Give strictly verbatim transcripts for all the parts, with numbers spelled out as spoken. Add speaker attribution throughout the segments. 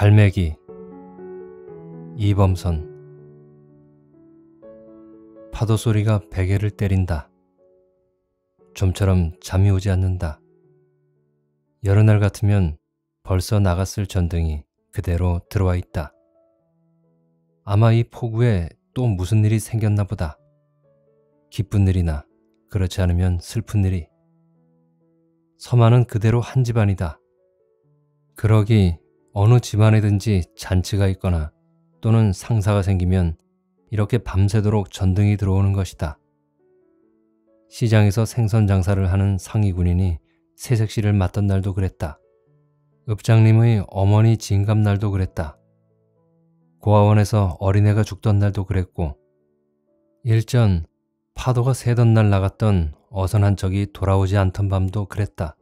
Speaker 1: 갈매기. 이범선. 파도 소리가 베개를 때린다. 좀처럼 잠이 오지 않는다. 여러 날 같으면 벌써 나갔을 전등이 그대로 들어와 있다. 아마 이 폭우에 또 무슨 일이 생겼나 보다. 기쁜 일이나 그렇지 않으면 슬픈 일이. 서만은 그대로 한 집안이다. 그러기 어느 집안에든지 잔치가 있거나 또는 상사가 생기면 이렇게 밤새도록 전등이 들어오는 것이다. 시장에서 생선 장사를 하는 상위 군인이 새색시를 맞던 날도 그랬다. 읍장님의 어머니 진갑날도 그랬다. 고아원에서 어린애가 죽던 날도 그랬고, 일전 파도가 새던 날 나갔던 어선한 척이 돌아오지 않던 밤도 그랬다.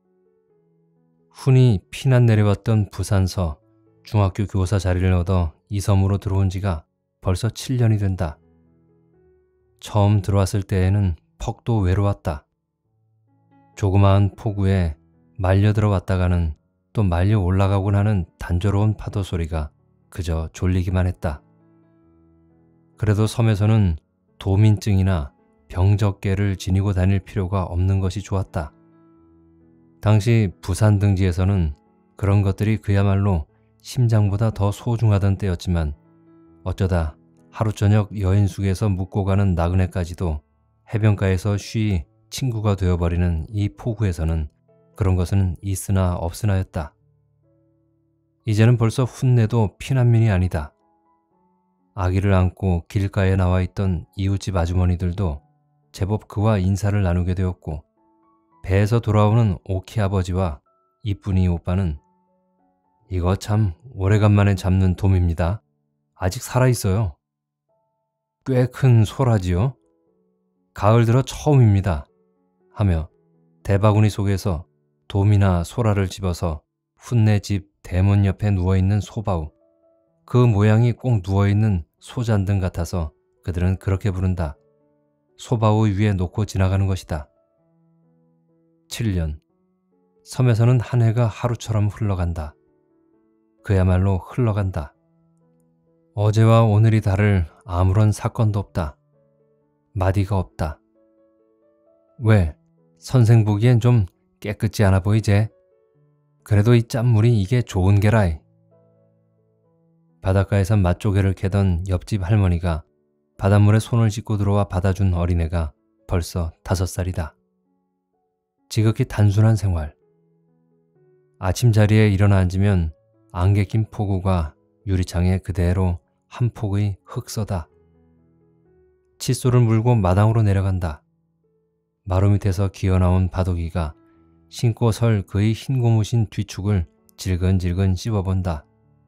Speaker 1: 훈이 피난 내려왔던 부산서 중학교 교사 자리를 얻어 이 섬으로 들어온 지가 벌써 칠 년이 된다. 처음 들어왔을 때에는 퍽도 외로웠다. 조그마한 폭우에 말려 들어왔다가는 또 말려 올라가곤 하는 단조로운 파도 소리가 그저 졸리기만 했다. 그래도 섬에서는 도민증이나 병적계를 지니고 다닐 필요가 없는 것이 좋았다. 당시 부산 등지에서는 그런 것들이 그야말로 심장보다 더 소중하던 때였지만 어쩌다 하루 저녁 여인숙에서 묵고 가는 나그네까지도 해변가에서 쉬이 친구가 되어버리는 이 폭우에서는 그런 것은 있으나 없으나였다. 이제는 벌써 훈내도 피난민이 아니다. 아기를 안고 길가에 나와 있던 이웃집 아주머니들도 제법 그와 인사를 나누게 되었고, 배에서 돌아오는 오키 아버지와 이쁜이 오빠는 이거 참 오래간만에 잡는 돔입니다. 아직 살아있어요. 꽤 큰 소라지요. 가을 들어 처음입니다. 하며 대바구니 속에서 돔이나 소라를 집어서 훈내 집 대문 옆에 누워있는 소바우, 그 모양이 꼭 누워있는 소잔등 같아서 그들은 그렇게 부른다. 소바우 위에 놓고 지나가는 것이다. 칠 년. 섬에서는 한 해가 하루처럼 흘러간다. 그야말로 흘러간다. 어제와 오늘이 다를 아무런 사건도 없다. 마디가 없다. 왜? 선생 보기엔 좀 깨끗지 않아 보이제? 그래도 이 짠물이 이게 좋은 게라이. 바닷가에서 맛조개를 캐던 옆집 할머니가 바닷물에 손을 씻고 들어와 받아준 어린애가 벌써 다섯 살이다. 지극히 단순한 생활. 아침 자리에 일어나 앉으면 안개 낀 폭우가 유리창에 그대로 한 폭의 흙서다. 칫솔을 물고 마당으로 내려간다. 마루 밑에서 기어나온 바둑이가 신고 설 그의 흰 고무신 뒤축을 질근질근 씹어본다.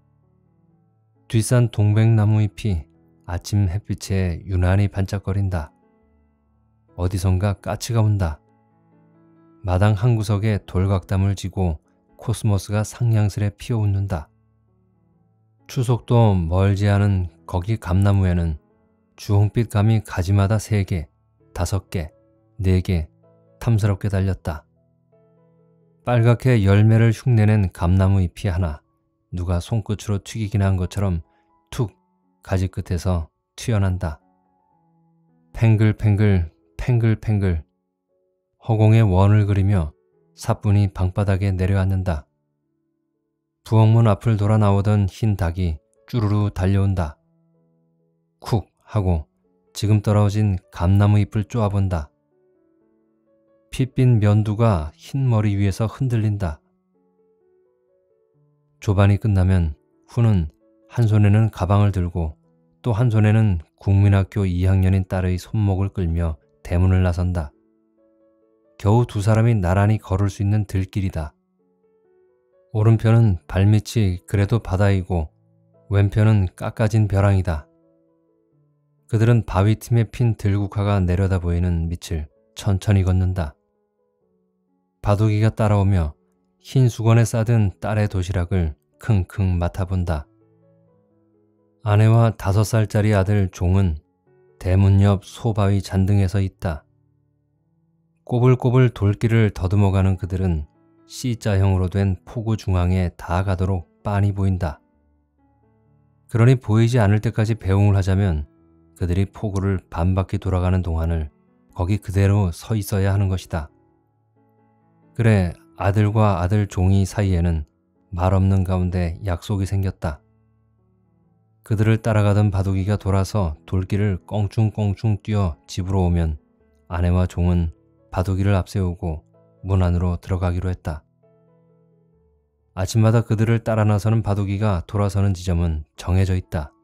Speaker 1: 뒷산 동백나무 잎이 아침 햇빛에 유난히 반짝거린다. 어디선가 까치가 온다. 마당 한 구석에 돌각담을 지고 코스모스가 상냥스레 피어웃는다. 추석도 멀지 않은 거기 감나무에는 주홍빛 감이 가지마다 세 개, 다섯 개, 네 개 탐스럽게 달렸다. 빨갛게 열매를 흉내낸 감나무 잎이 하나 누가 손끝으로 튀기기나 한 것처럼 툭 가지 끝에서 튀어난다. 팽글팽글 팽글팽글 허공에 원을 그리며 사뿐히 방바닥에 내려앉는다. 부엌문 앞을 돌아 나오던 흰 닭이 쭈루루 달려온다. 쿡 하고 지금 떨어진 감나무 잎을 쪼아본다. 핏빛 면두가 흰 머리 위에서 흔들린다. 조반이 끝나면 후는 한 손에는 가방을 들고 또 한 손에는 국민학교 이 학년인 딸의 손목을 끌며 대문을 나선다. 겨우 두 사람이 나란히 걸을 수 있는 들길이다. 오른편은 발밑이 그래도 바다이고 왼편은 깎아진 벼랑이다. 그들은 바위 틈에 핀 들국화가 내려다 보이는 밑을 천천히 걷는다. 바둑이가 따라오며 흰 수건에 싸든 딸의 도시락을 킁킁 맡아본다. 아내와 다섯 살짜리 아들 종은 대문 옆 소바위 잔등에 서 있다. 꼬불꼬불 돌길을 더듬어가는 그들은 C자형으로 된 폭우 중앙에 다 가도록 빤히 보인다. 그러니 보이지 않을 때까지 배웅을 하자면 그들이 포구를 반바퀴 돌아가는 동안을 거기 그대로 서 있어야 하는 것이다. 그래, 아들과 아들 종이 사이에는 말 없는 가운데 약속이 생겼다. 그들을 따라가던 바둑이가 돌아서 돌길을 껑충껑충 뛰어 집으로 오면 아내와 종은 바둑이를 앞세우고 문 안으로 들어가기로 했다. 아침마다 그들을 따라 나서는 바둑이가 돌아서는 지점은 정해져 있다.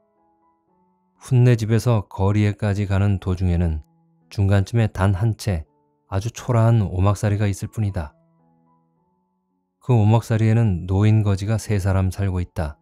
Speaker 1: 훗내 집에서 거리에까지 가는 도중에는 중간쯤에 단 한 채 아주 초라한 오막살이가 있을 뿐이다. 그 오막살이에는 노인 거지가 세 사람 살고 있다.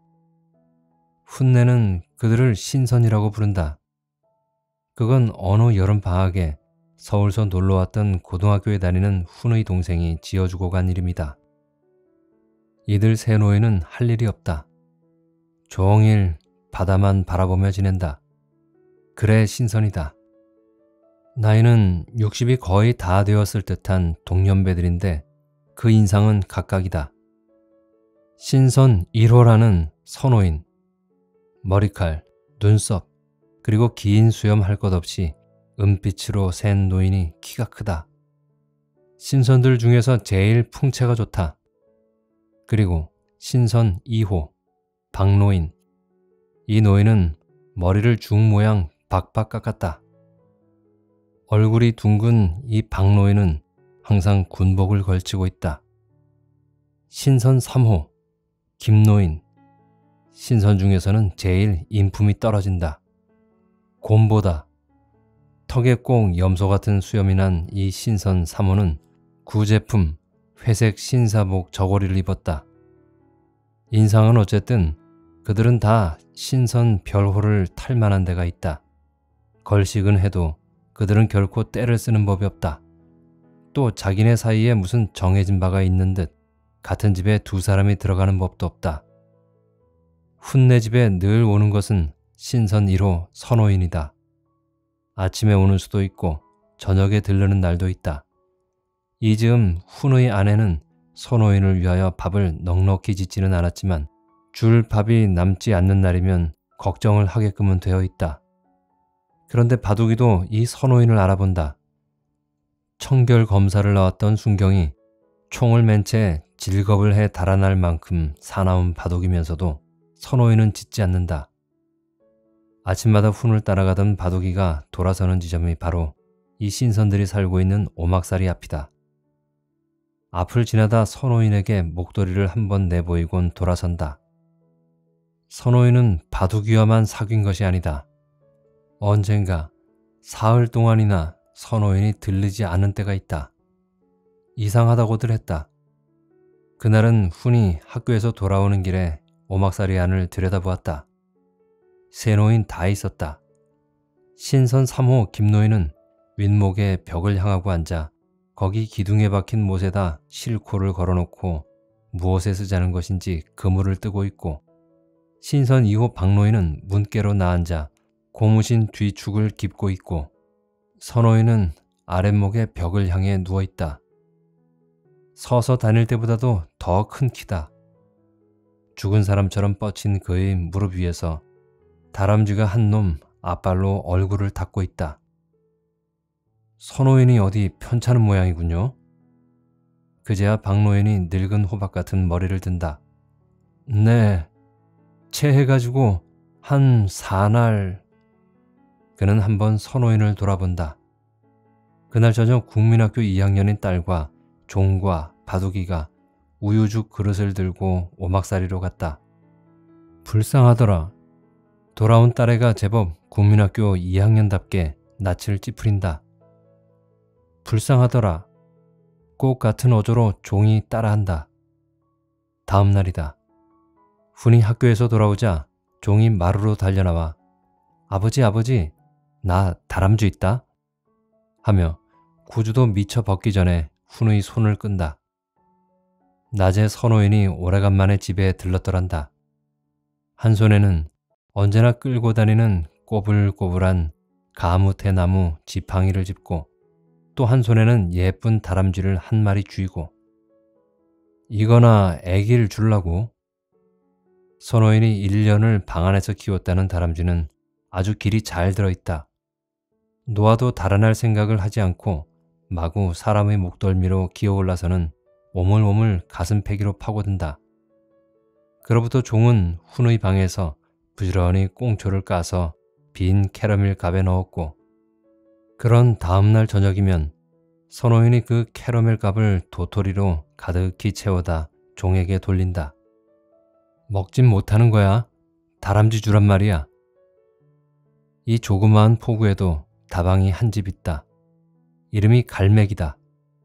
Speaker 1: 훗내는 그들을 신선이라고 부른다. 그건 어느 여름방학에 서울서 놀러왔던 고등학교에 다니는 훈의 동생이 지어주고 간 이름이다. 이들 세 노인은 할 일이 없다. 종일 바다만 바라보며 지낸다. 그래 신선이다. 나이는 육십이 거의 다 되었을 듯한 동년배들인데 그 인상은 각각이다. 신선 일 호라는 선호인, 머리칼, 눈썹, 그리고 긴 수염 할 것 없이 은빛으로 센 노인이 키가 크다. 신선들 중에서 제일 풍채가 좋다. 그리고 신선 이 호, 박노인. 이 노인은 머리를 중 모양 박박 깎았다. 얼굴이 둥근 이 박노인은 항상 군복을 걸치고 있다. 신선 삼 호, 김노인. 신선 중에서는 제일 인품이 떨어진다. 곰보다. 턱에 꼭 염소 같은 수염이 난 이 신선 삼 호는 구제품 회색 신사복 저고리를 입었다. 인상은 어쨌든 그들은 다 신선 별호를 탈 만한 데가 있다. 걸식은 해도 그들은 결코 때를 쓰는 법이 없다. 또 자기네 사이에 무슨 정해진 바가 있는 듯 같은 집에 두 사람이 들어가는 법도 없다. 훗내 집에 늘 오는 것은 신선 일 호 선호인이다. 아침에 오는 수도 있고 저녁에 들르는 날도 있다. 이 즈음 훈의 아내는 선호인을 위하여 밥을 넉넉히 짓지는 않았지만 줄 밥이 남지 않는 날이면 걱정을 하게끔은 되어 있다. 그런데 바둑이도 이 선호인을 알아본다. 청결 검사를 나왔던 순경이 총을 맨 채 질겁을 해 달아날 만큼 사나운 바둑이면서도 선호인은 짖지 않는다. 아침마다 훈을 따라가던 바둑이가 돌아서는 지점이 바로 이 신선들이 살고 있는 오막살이 앞이다. 앞을 지나다 선호인에게 목도리를 한번 내보이곤 돌아선다. 선호인은 바둑이와만 사귄 것이 아니다. 언젠가 사흘 동안이나 선호인이 들르지 않은 때가 있다. 이상하다고들 했다. 그날은 훈이 학교에서 돌아오는 길에 오막살이 안을 들여다보았다. 세 노인 다 있었다. 신선 삼 호 김노인은 윗목에 벽을 향하고 앉아 거기 기둥에 박힌 못에다 실코를 걸어놓고 무엇에 쓰자는 것인지 그물을 뜨고 있고, 신선 이 호 박노인은 문께로 나앉아 고무신 뒤축을 깁고 있고, 선호인은 아랫목에 벽을 향해 누워있다. 서서 다닐 때보다도 더 큰 키다. 죽은 사람처럼 뻗친 그의 무릎 위에서 다람쥐가 한 놈 앞발로 얼굴을 닦고 있다. 선호인이 어디 편찮은 모양이군요. 그제야 박노인이 늙은 호박 같은 머리를 든다. 네, 체해가지고 한 사날. 그는 한번 선호인을 돌아본다. 그날 저녁 국민학교 이 학년인 딸과 종과 바둑이가 우유죽 그릇을 들고 오막살이로 갔다. 불쌍하더라. 돌아온 딸애가 제법 국민학교 이 학년답게 낯을 찌푸린다. 불쌍하더라. 꼭 같은 어조로 종이 따라한다. 다음 날이다. 훈이 학교에서 돌아오자 종이 마루로 달려나와 아버지 아버지 나 다람쥐 있다 하며 구주도 미쳐 벗기 전에 훈의 손을 끈다. 낮에 선호인이 오래간만에 집에 들렀더란다. 한 손에는 언제나 끌고 다니는 꼬불꼬불한 가무태 나무 지팡이를 짚고 또 한 손에는 예쁜 다람쥐를 한 마리 쥐고, 이거나 애기를 주려고. 선호인이 일 년을 방 안에서 키웠다는 다람쥐는 아주 길이 잘 들어있다. 놓아도 달아날 생각을 하지 않고 마구 사람의 목덜미로 기어올라서는 오물오물 가슴패기로 파고든다. 그로부터 종은 훈의 방에서 부지런히 꽁초를 까서 빈 캐러멜 갑에 넣었고, 그런 다음날 저녁이면 선호인이 그 캐러멜 갑을 도토리로 가득히 채워다 종에게 돌린다. 먹진 못하는 거야. 다람쥐 주란 말이야. 이 조그마한 포구에도 다방이 한 집 있다. 이름이 갈매기다.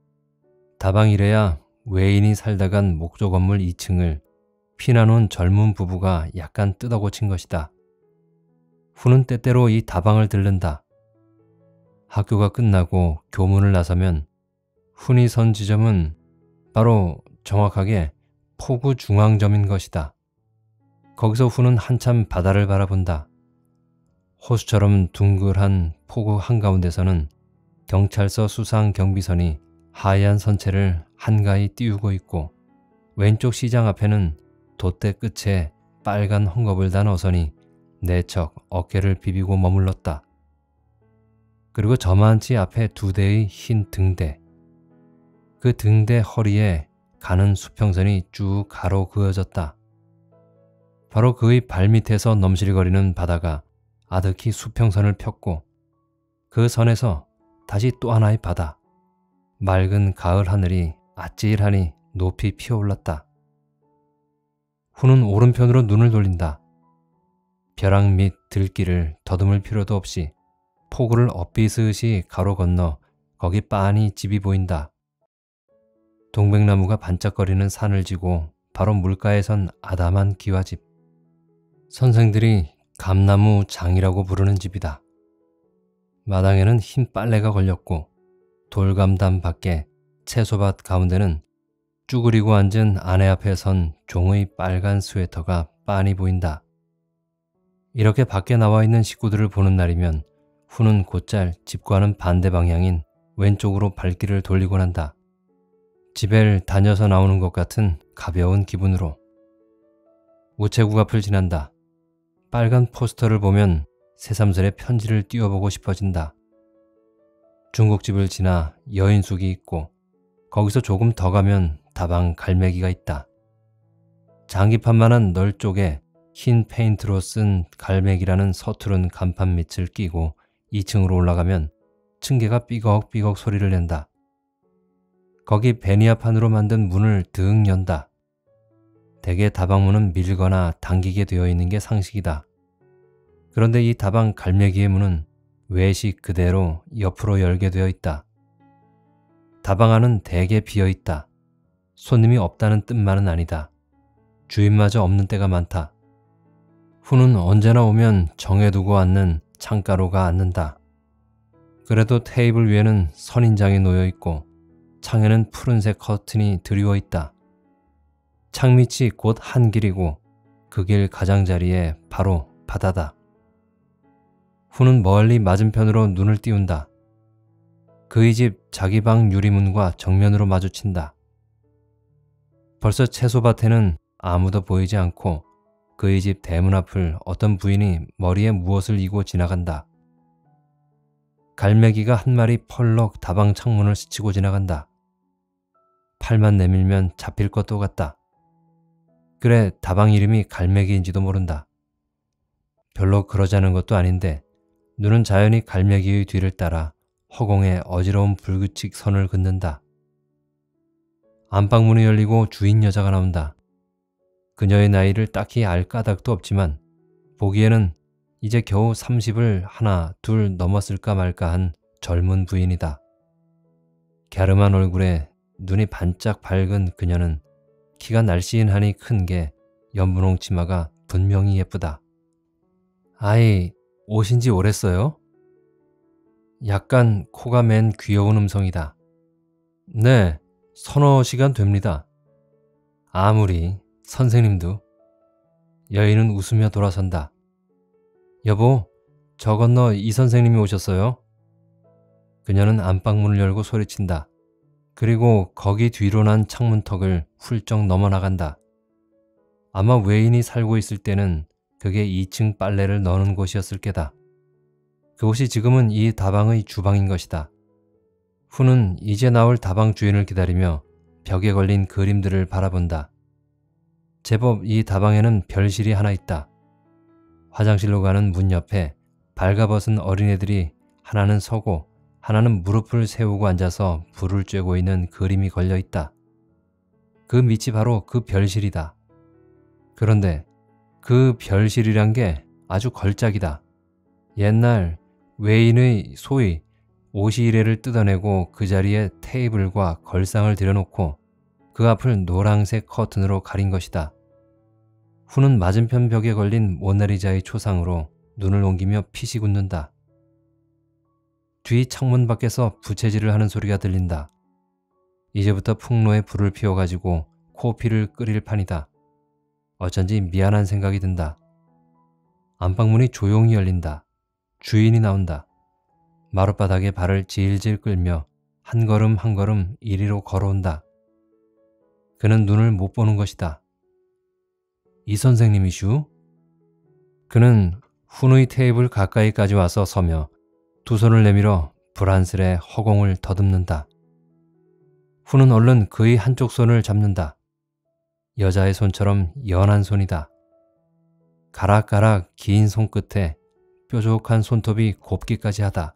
Speaker 1: 다방이래야 외인이 살다간 목조 건물 이 층을 피나놓은 젊은 부부가 약간 뜯어고친 것이다. 후는 때때로 이 다방을 들른다. 학교가 끝나고 교문을 나서면 훈이 선 지점은 바로 정확하게 포구 중앙점인 것이다. 거기서 후는 한참 바다를 바라본다. 호수처럼 둥글한 포구 한가운데서는 경찰서 수상 경비선이 하얀 선체를 한가히 띄우고 있고, 왼쪽 시장 앞에는 돛대 끝에 빨간 헝겊을 단 어선이 내척 어깨를 비비고 머물렀다. 그리고 저만치 앞에 두 대의 흰 등대, 그 등대 허리에 가는 수평선이 쭉 가로 그어졌다. 바로 그의 발밑에서 넘실거리는 바다가 아득히 수평선을 폈고, 그 선에서 다시 또 하나의 바다, 맑은 가을 하늘이 아찔하니 높이 피어올랐다. 후는 오른편으로 눈을 돌린다. 벼랑 밑 들길을 더듬을 필요도 없이 포구를 엇비스듯이 가로 건너 거기 빤히 집이 보인다. 동백나무가 반짝거리는 산을 지고 바로 물가에 선 아담한 기와집. 선생들이 감나무 장이라고 부르는 집이다. 마당에는 흰 빨래가 걸렸고, 돌감담 밖에 채소밭 가운데는 쭈그리고 앉은 아내 앞에 선 종의 빨간 스웨터가 빤히 보인다. 이렇게 밖에 나와 있는 식구들을 보는 날이면 후는 곧잘 집과는 반대 방향인 왼쪽으로 발길을 돌리곤 한다. 집을 다녀서 나오는 것 같은 가벼운 기분으로. 우체국 앞을 지난다. 빨간 포스터를 보면 새삼스레 편지를 띄워보고 싶어진다. 중국집을 지나 여인숙이 있고, 거기서 조금 더 가면 다방 갈매기가 있다. 장기판만한 널 쪽에 흰 페인트로 쓴 갈매기라는 서투른 간판 밑을 끼고 이 층으로 올라가면 층계가 삐걱삐걱 소리를 낸다. 거기 베니아판으로 만든 문을 등 연다. 대개 다방문은 밀거나 당기게 되어 있는 게 상식이다. 그런데 이 다방 갈매기의 문은 외식 그대로 옆으로 열게 되어 있다. 다방 안은 대개 비어 있다. 손님이 없다는 뜻만은 아니다. 주인마저 없는 때가 많다. 후는 언제나 오면 정해두고 앉는 창가로가 앉는다. 그래도 테이블 위에는 선인장이 놓여 있고 창에는 푸른색 커튼이 드리워 있다. 창밑이 곧 한 길이고 그 길 가장자리에 바로 바다다. 후는 멀리 맞은편으로 눈을 띄운다. 그의 집 자기 방 유리문과 정면으로 마주친다. 벌써 채소밭에는 아무도 보이지 않고 그의 집 대문 앞을 어떤 부인이 머리에 무엇을 이고 지나간다. 갈매기가 한 마리 펄럭 다방 창문을 스치고 지나간다. 팔만 내밀면 잡힐 것도 같다. 그래, 다방 이름이 갈매기인지도 모른다. 별로 그러자는 것도 아닌데 눈은 자연히 갈매기의 뒤를 따라 허공에 어지러운 불규칙 선을 긋는다. 안방문이 열리고 주인 여자가 나온다. 그녀의 나이를 딱히 알 까닭도 없지만 보기에는 이제 겨우 삼십을 하나 둘 넘었을까 말까 한 젊은 부인이다. 갸름한 얼굴에 눈이 반짝 밝은 그녀는 키가 날씬하니 큰 게 연분홍 치마가 분명히 예쁘다. 아이, 오신 지 오랬어요? 약간 코가 맨 귀여운 음성이다. 네, 서너 시간 됩니다. 아무리 선생님도. 여인은 웃으며 돌아선다. 여보, 저 건너 이 선생님이 오셨어요? 그녀는 안방문을 열고 소리친다. 그리고 거기 뒤로 난 창문턱을 훌쩍 넘어나간다. 아마 외인이 살고 있을 때는 그게 이 층 빨래를 넣는 곳이었을 게다. 그곳이 지금은 이 다방의 주방인 것이다. 후는 이제 나올 다방 주인을 기다리며 벽에 걸린 그림들을 바라본다. 제법 이 다방에는 별실이 하나 있다. 화장실로 가는 문 옆에 발가벗은 어린애들이 하나는 서고 하나는 무릎을 세우고 앉아서 불을 쬐고 있는 그림이 걸려 있다. 그 밑이 바로 그 별실이다. 그런데 그 별실이란 게 아주 걸작이다. 옛날 외인의 소위 옷이래를 뜯어내고 그 자리에 테이블과 걸상을 들여놓고 그 앞을 노란색 커튼으로 가린 것이다. 후는 맞은편 벽에 걸린 모나리자의 초상으로 눈을 옮기며 피식 웃는다. 뒤 창문 밖에서 부채질을 하는 소리가 들린다. 이제부터 풍로에 불을 피워가지고 코피를 끓일 판이다. 어쩐지 미안한 생각이 든다. 안방문이 조용히 열린다. 주인이 나온다. 마룻바닥에 발을 질질 끌며 한 걸음 한 걸음 이리로 걸어온다. 그는 눈을 못 보는 것이다. 이 선생님이슈? 그는 훈의 테이블 가까이까지 와서 서며 두 손을 내밀어 불안스레 허공을 더듬는다. 훈은 얼른 그의 한쪽 손을 잡는다. 여자의 손처럼 연한 손이다. 가락가락 긴 손끝에 뾰족한 손톱이 곱기까지 하다.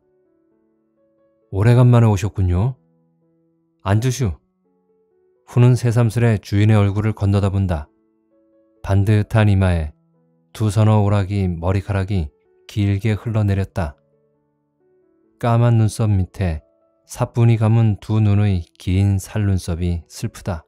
Speaker 1: 오래간만에 오셨군요. 앉으슈. 후는 새삼스레 주인의 얼굴을 건너다 본다. 반듯한 이마에 두 서너 오락이 머리카락이 길게 흘러내렸다. 까만 눈썹 밑에 사뿐히 감은 두 눈의 긴 살눈썹이 슬프다.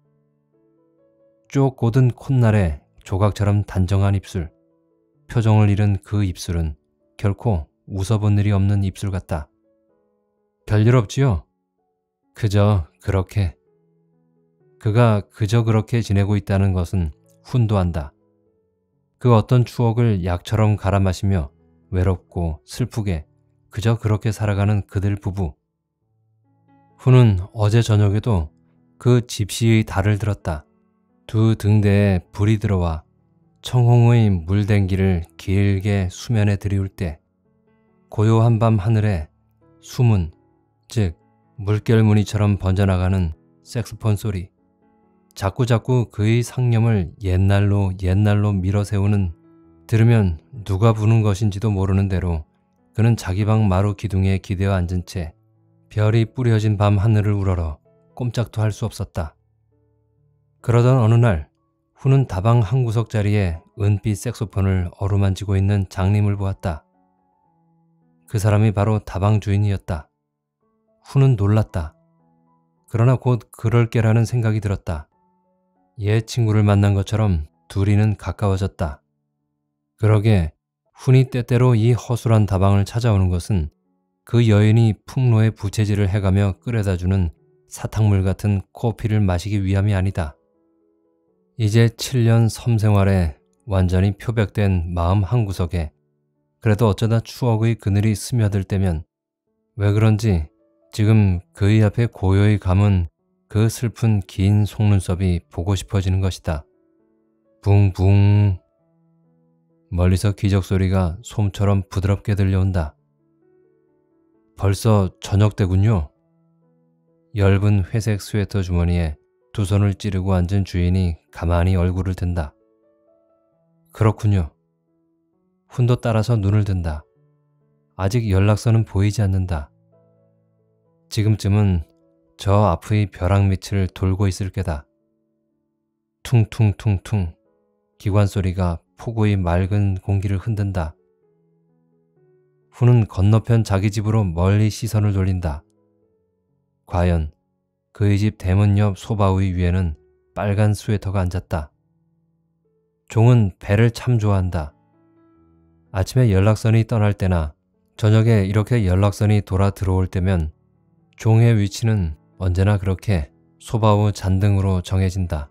Speaker 1: 쭉 곧은 콧날에 조각처럼 단정한 입술, 표정을 잃은 그 입술은 결코 웃어본 일이 없는 입술 같다. 별일 없지요? 그저 그렇게. 그가 그저 그렇게 지내고 있다는 것은 훈도 안다. 그 어떤 추억을 약처럼 갈아 마시며 외롭고 슬프게 그저 그렇게 살아가는 그들 부부. 훈은 어제 저녁에도 그 집시의 달을 들었다. 두 등대에 불이 들어와 청홍의 물댕기를 길게 수면에 들이울 때 고요한 밤 하늘에 수문, 즉 물결무늬처럼 번져나가는 색소폰 소리, 자꾸자꾸 그의 상념을 옛날로 옛날로 밀어세우는, 들으면 누가 부는 것인지도 모르는 대로 그는 자기 방 마루 기둥에 기대어 앉은 채 별이 뿌려진 밤 하늘을 우러러 꼼짝도 할 수 없었다. 그러던 어느 날 후는 다방 한 구석 자리에 은빛 색소폰을 어루만지고 있는 장님을 보았다. 그 사람이 바로 다방 주인이었다. 후는 놀랐다. 그러나 곧 그럴 게라는 생각이 들었다. 옛 친구를 만난 것처럼 둘이는 가까워졌다. 그러게 훈이 때때로 이 허술한 다방을 찾아오는 것은 그 여인이 풍로에 부채질을 해가며 끓여다주는 사탕물 같은 커피를 마시기 위함이 아니다. 이제 칠 년 섬생활에 완전히 표백된 마음 한구석에 그래도 어쩌다 추억의 그늘이 스며들 때면 왜 그런지 지금 그의 앞에 고요히 감은 그 슬픈 긴 속눈썹이 보고 싶어지는 것이다. 붕붕. 멀리서 기적소리가 솜처럼 부드럽게 들려온다. 벌써 저녁 때군요. 엷은 회색 스웨터 주머니에 두 손을 찌르고 앉은 주인이 가만히 얼굴을 든다. 그렇군요. 훈도 따라서 눈을 든다. 아직 연락선은 보이지 않는다. 지금쯤은 저 앞의 벼락 밑을 돌고 있을 게다. 퉁퉁퉁퉁 기관 소리가 폭우의 맑은 공기를 흔든다. 훈은 건너편 자기 집으로 멀리 시선을 돌린다. 과연 그의 집 대문 옆 소바위 위에는 빨간 스웨터가 앉았다. 종은 배를 참 좋아한다. 아침에 연락선이 떠날 때나 저녁에 이렇게 연락선이 돌아 들어올 때면 종의 위치는 언제나 그렇게 소바우 잔등으로 정해진다.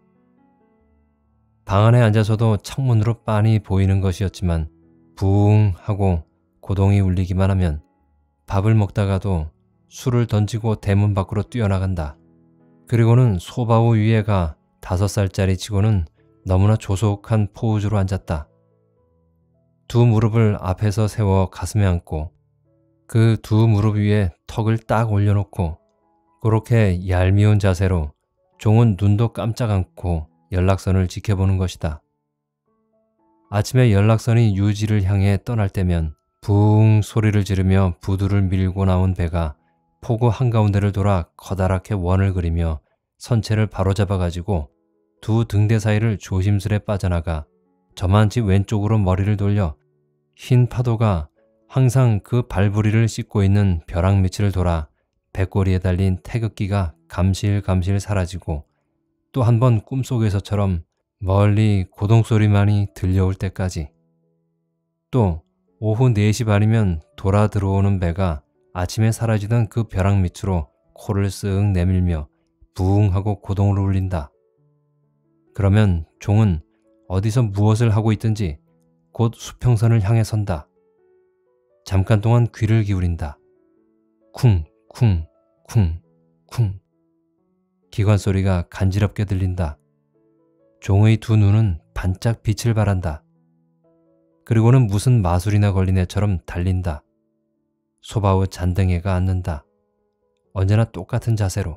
Speaker 1: 방 안에 앉아서도 창문으로 빤히 보이는 것이었지만 부웅 하고 고동이 울리기만 하면 밥을 먹다가도 술을 던지고 대문 밖으로 뛰어나간다. 그리고는 소바우 위에가 다섯 살짜리 치고는 너무나 조속한 포즈로 앉았다. 두 무릎을 앞에서 세워 가슴에 안고 그 두 무릎 위에 턱을 딱 올려놓고 그렇게 얄미운 자세로 종은 눈도 깜짝 않고 연락선을 지켜보는 것이다. 아침에 연락선이 유지를 향해 떠날 때면 붕 소리를 지르며 부두를 밀고 나온 배가 포구 한가운데를 돌아 커다랗게 원을 그리며 선체를 바로잡아 가지고 두 등대 사이를 조심스레 빠져나가 저만치 왼쪽으로 머리를 돌려 흰 파도가 항상 그 발부리를 씻고 있는 벼락 밑을 돌아 배꼬리에 달린 태극기가 감실감실 사라지고 또 한 번 꿈속에서처럼 멀리 고동소리만이 들려올 때까지, 또 오후 네 시 반이면 돌아 들어오는 배가 아침에 사라지던 그 벼락 밑으로 코를 쓱 내밀며 부웅 하고 고동을 울린다. 그러면 종은 어디서 무엇을 하고 있든지 곧 수평선을 향해 선다. 잠깐 동안 귀를 기울인다. 쿵, 쿵, 쿵, 쿵. 기관 소리가 간지럽게 들린다. 종의 두 눈은 반짝 빛을 발한다. 그리고는 무슨 마술이나 걸린 애처럼 달린다. 소바우 잔등해가 앉는다. 언제나 똑같은 자세로.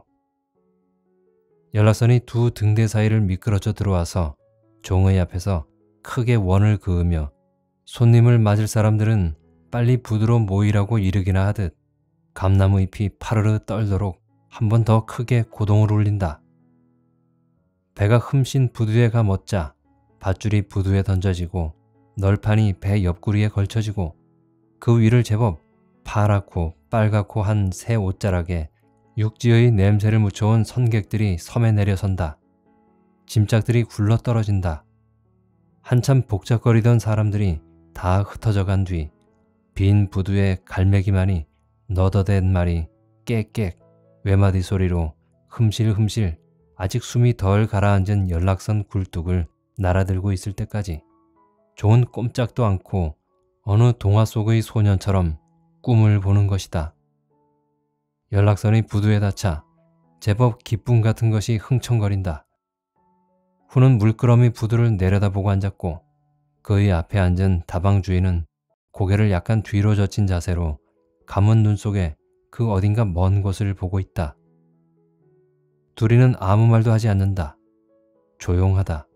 Speaker 1: 연락선이 두 등대 사이를 미끄러져 들어와서 종의 앞에서 크게 원을 그으며 손님을 맞을 사람들은 빨리 부두로 모이라고 이르기나 하듯 감나무 잎이 파르르 떨도록 한 번 더 크게 고동을 울린다. 배가 흠씬 부두에 가 멎자 밧줄이 부두에 던져지고 널판이 배 옆구리에 걸쳐지고 그 위를 제법 파랗고 빨갛고 한 새 옷자락에 육지의 냄새를 묻혀온 선객들이 섬에 내려선다. 짐짝들이 굴러떨어진다. 한참 복잡거리던 사람들이 다 흩어져 간 뒤 빈 부두에 갈매기만이 너더댄 말이 깨깨 외마디 소리로 흠실흠실 아직 숨이 덜 가라앉은 연락선 굴뚝을 날아들고 있을 때까지 종은 꼼짝도 않고 어느 동화 속의 소년처럼 꿈을 보는 것이다. 연락선이 부두에 닿자 제법 기쁨 같은 것이 흥청거린다. 후는 물끄러미 부두를 내려다보고 앉았고 그의 앞에 앉은 다방 주인은 고개를 약간 뒤로 젖힌 자세로 감은 눈 속에 그 어딘가 먼 곳을 보고 있다. 둘이는 아무 말도 하지 않는다. 조용하다.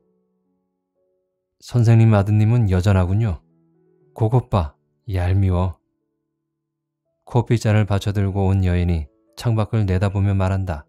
Speaker 1: 선생님 아드님은 여전하군요. 그것 봐, 얄미워. 커피잔을 받쳐들고 온 여인이 창밖을 내다보며 말한다.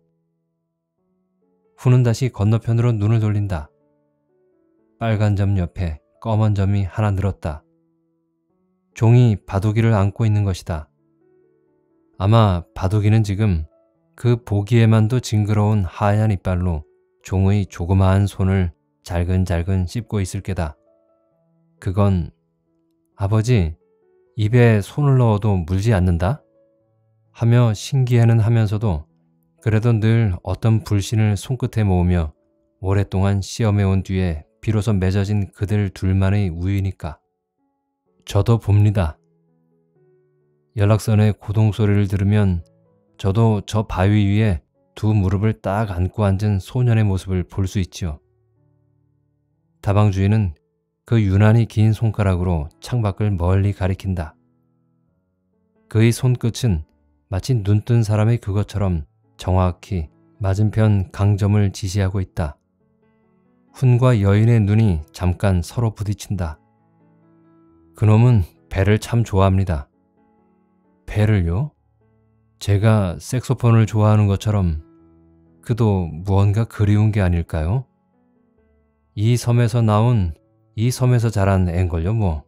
Speaker 1: 후는 다시 건너편으로 눈을 돌린다. 빨간 점 옆에 검은 점이 하나 늘었다. 종이 바둑이를 안고 있는 것이다. 아마 바둑이는 지금 그 보기에만도 징그러운 하얀 이빨로 종의 조그마한 손을 잘근잘근 씹고 있을 게다. 그건 아버지, 입에 손을 넣어도 물지 않는다? 하며 신기해는 하면서도 그래도 늘 어떤 불신을 손끝에 모으며 오랫동안 시험해온 뒤에 비로소 맺어진 그들 둘만의 우유니까. 저도 봅니다. 연락선의 고동소리를 들으면 저도 저 바위 위에 두 무릎을 딱 안고 앉은 소년의 모습을 볼 수 있지요. 다방 주인은 그 유난히 긴 손가락으로 창밖을 멀리 가리킨다. 그의 손끝은 마치 눈뜬 사람의 그것처럼 정확히 맞은편 강점을 지시하고 있다. 훈과 여인의 눈이 잠깐 서로 부딪힌다. 그놈은 배를 참 좋아합니다. 배를요? 제가 색소폰을 좋아하는 것처럼 그도 무언가 그리운 게 아닐까요? 이 섬에서 나온, 이 섬에서 자란 앤걸요 뭐.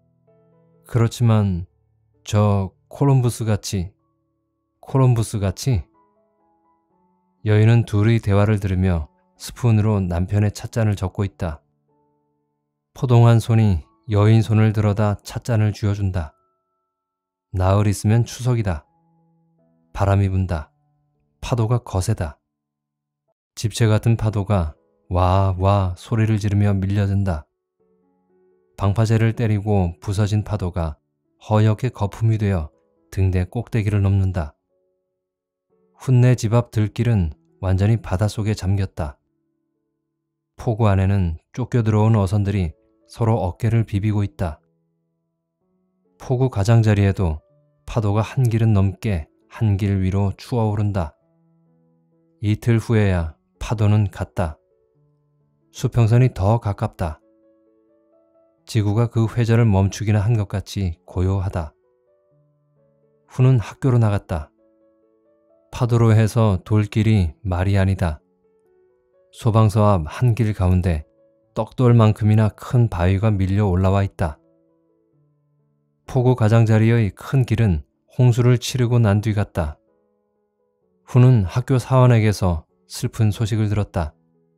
Speaker 1: 그렇지만 저 콜럼부스 같이, 콜럼부스 같이? 여인은 둘의 대화를 들으며 스푼으로 남편의 찻잔을 젓고 있다. 포동한 손이 여인 손을 들어다 찻잔을 쥐어준다. 나흘 있으면 추석이다. 바람이 분다. 파도가 거세다. 집채 같은 파도가 와, 와 소리를 지르며 밀려든다. 방파제를 때리고 부서진 파도가 허옇게 거품이 되어 등대 꼭대기를 넘는다. 훈내 집 앞 들길은 완전히 바닷속에 잠겼다. 포구 안에는 쫓겨 들어온 어선들이 서로 어깨를 비비고 있다. 포구 가장자리에도 파도가 한 길은 넘게 한 길 위로 추어오른다. 이틀 후에야 파도는 갔다. 수평선이 더 가깝다. 지구가 그 회전을 멈추기나 한 것 같이 고요하다. 후는 학교로 나갔다. 파도로 해서 돌길이 말이 아니다. 소방서 앞 한 길 가운데 떡돌만큼이나 큰 바위가 밀려 올라와 있다. 포구 가장자리의 큰 길은 홍수를 치르고 난 뒤 같다. 후는 학교 사원에게서 슬픈 소식을 들었다.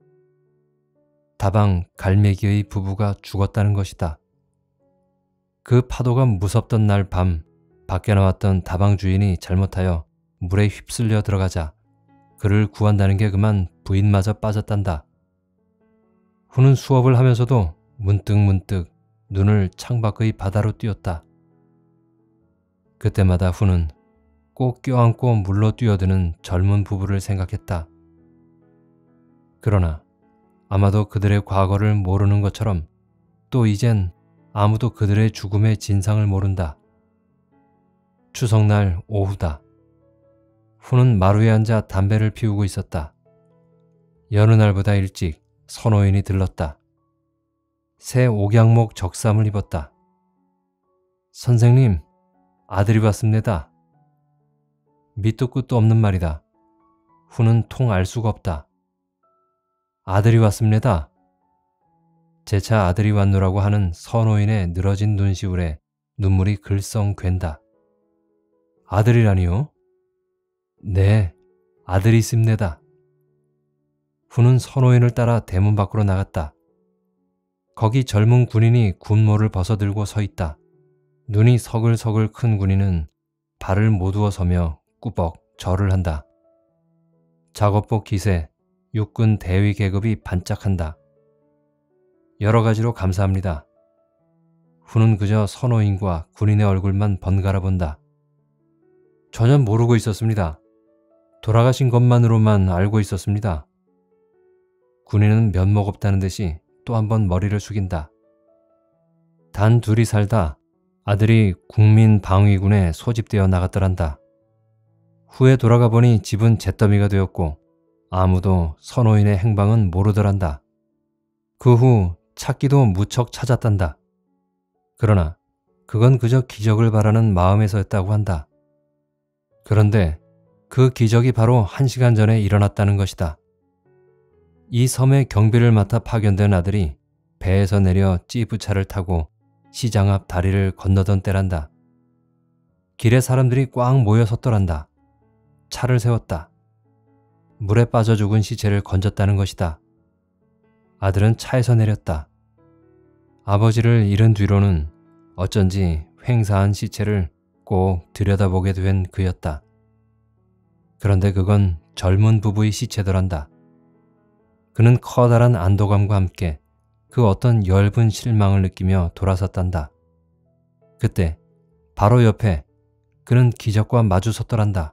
Speaker 1: 다방 갈매기의 부부가 죽었다는 것이다. 그 파도가 무섭던 날 밤 밖에 나왔던 다방 주인이 잘못하여 물에 휩쓸려 들어가자 그를 구한다는 게 그만 부인마저 빠졌단다. 후는 수업을 하면서도 문득문득 눈을 창밖의 바다로 띄웠다. 그때마다 후는 꼭 껴안고 물로 뛰어드는 젊은 부부를 생각했다. 그러나 아마도 그들의 과거를 모르는 것처럼 또 이젠 아무도 그들의 죽음의 진상을 모른다. 추석날 오후다. 후는 마루에 앉아 담배를 피우고 있었다. 여느 날보다 일찍 선호인이 들렀다. 새 옥양목 적삼을 입었다. 선생님, 아들이 왔습니다. 밑도 끝도 없는 말이다. 후는 통 알 수가 없다. 아들이 왔습니다. 재차 아들이 왔노라고 하는 선호인의 늘어진 눈시울에 눈물이 글썽 괜다. 아들이라니요? 네, 아들이 있습니다. 후는 선호인을 따라 대문 밖으로 나갔다. 거기 젊은 군인이 군모를 벗어들고 서 있다. 눈이 서글서글 큰 군인은 발을 모두어 서며 꾸벅 절을 한다. 작업복 깃에 육군 대위 계급이 반짝한다. 여러 가지로 감사합니다. 후는 그저 선호인과 군인의 얼굴만 번갈아 본다. 전혀 모르고 있었습니다. 돌아가신 것만으로만 알고 있었습니다. 군인은 면목 없다는 듯이 또 한 번 머리를 숙인다. 단 둘이 살다 아들이 국민방위군에 소집되어 나갔더란다. 후에 돌아가 보니 집은 잿더미가 되었고 아무도 선호인의 행방은 모르더란다. 그 후 찾기도 무척 찾았단다. 그러나 그건 그저 기적을 바라는 마음에서였다고 한다. 그런데 그 기적이 바로 한 시간 전에 일어났다는 것이다. 이 섬의 경비를 맡아 파견된 아들이 배에서 내려 찌부차를 타고 시장 앞 다리를 건너던 때란다. 길에 사람들이 꽉 모여 섰더란다. 차를 세웠다. 물에 빠져 죽은 시체를 건졌다는 것이다. 아들은 차에서 내렸다. 아버지를 잃은 뒤로는 어쩐지 횡사한 시체를 꼭 들여다보게 된 그였다. 그런데 그건 젊은 부부의 시체더란다. 그는 커다란 안도감과 함께 그 어떤 엷은 실망을 느끼며 돌아섰단다. 그때 바로 옆에 그는 기적과 마주 섰더란다.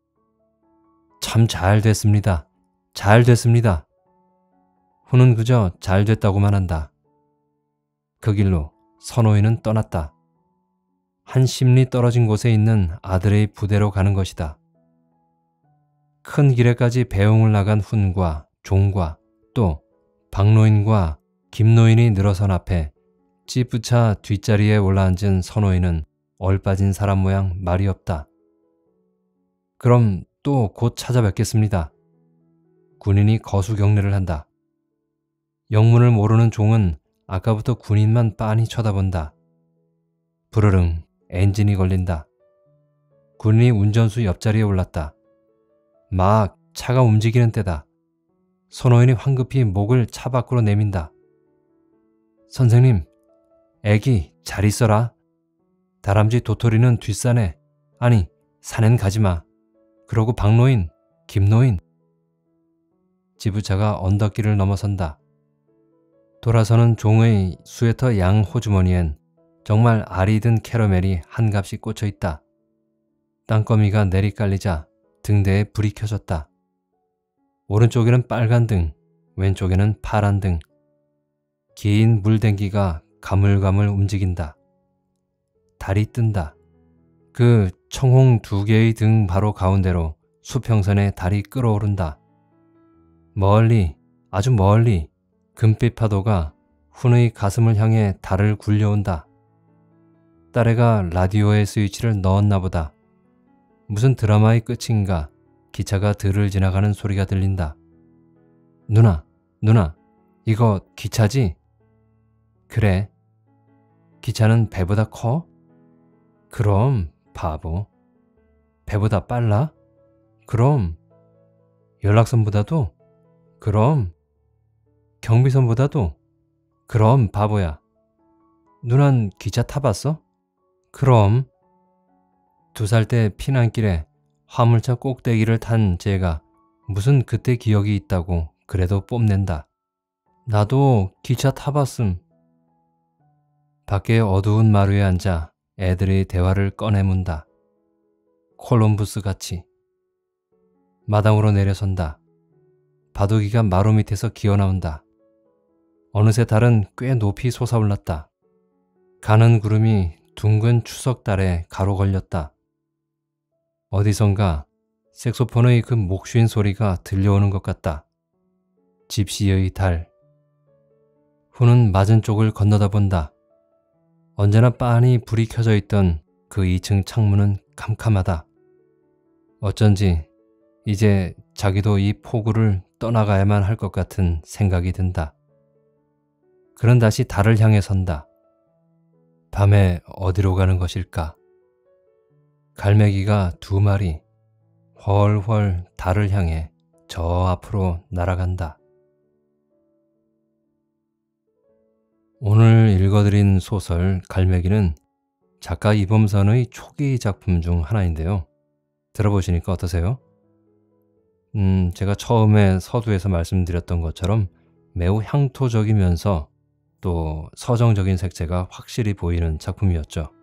Speaker 1: 참 잘 됐습니다. 잘 됐습니다. 후는 그저 잘 됐다고만 한다. 그 길로 선호인은 떠났다. 한 심리 떨어진 곳에 있는 아들의 부대로 가는 것이다. 큰 길에까지 배웅을 나간 훈과 종과 또 박노인과 김노인이 늘어선 앞에 찌부차 뒷자리에 올라앉은 선호인은 얼빠진 사람 모양 말이 없다. 그럼 또 곧 찾아뵙겠습니다. 군인이 거수경례를 한다. 영문을 모르는 종은 아까부터 군인만 빤히 쳐다본다. 부르릉 엔진이 걸린다. 군인이 운전수 옆자리에 올랐다. 막 차가 움직이는 때다. 선호인이 황급히 목을 차 밖으로 내민다. 선생님, 애기 잘 있어라. 다람쥐 도토리는 뒷산에, 아니 산엔 가지마. 그러고 박노인, 김노인. 지부차가 언덕길을 넘어선다. 돌아서는 종의 스웨터 양 호주머니엔 정말 알이 든 캐러멜이 한 값이 꽂혀 있다. 땅거미가 내리깔리자 등대에 불이 켜졌다. 오른쪽에는 빨간 등, 왼쪽에는 파란 등, 긴 물댕기가 가물가물 움직인다. 달이 뜬다. 그 청홍 두 개의 등 바로 가운데로 수평선에 달이 끓어오른다. 멀리, 아주 멀리 금빛 파도가 훈의 가슴을 향해 달을 굴려온다. 딸애가 라디오에 스위치를 넣었나 보다. 무슨 드라마의 끝인가 기차가 들을 지나가는 소리가 들린다. 누나, 누나, 이거 기차지? 그래. 기차는 배보다 커? 그럼, 바보. 배보다 빨라? 그럼. 연락선보다도? 그럼. 경비선보다도? 그럼, 바보야. 누난 기차 타봤어? 그럼. 두 살 때 피난길에 화물차 꼭대기를 탄 제가 무슨 그때 기억이 있다고 그래도 뽐낸다. 나도 기차 타봤음. 밖에 어두운 마루에 앉아 애들의 대화를 꺼내문다. 콜럼부스 같이. 마당으로 내려선다. 바둑이가 마루 밑에서 기어나온다. 어느새 달은 꽤 높이 솟아올랐다. 가는 구름이 둥근 추석달에 가로 걸렸다. 어디선가 색소폰의 그 목쉰 소리가 들려오는 것 같다. 집시의 달. 후는 맞은 쪽을 건너다 본다. 언제나 빤히 불이 켜져 있던 그 이 층 창문은 캄캄하다. 어쩐지 이제 자기도 이 포구를 떠나가야만 할 것 같은 생각이 든다. 그는 다시 달을 향해 선다. 밤에 어디로 가는 것일까? 갈매기가 두 마리 훨훨 달을 향해 저 앞으로 날아간다. 오늘 읽어드린 소설 갈매기는 작가 이범선의 초기 작품 중 하나인데요. 들어보시니까 어떠세요? 음, 제가 처음에 서두에서 말씀드렸던 것처럼 매우 향토적이면서 또 서정적인 색채가 확실히 보이는 작품이었죠.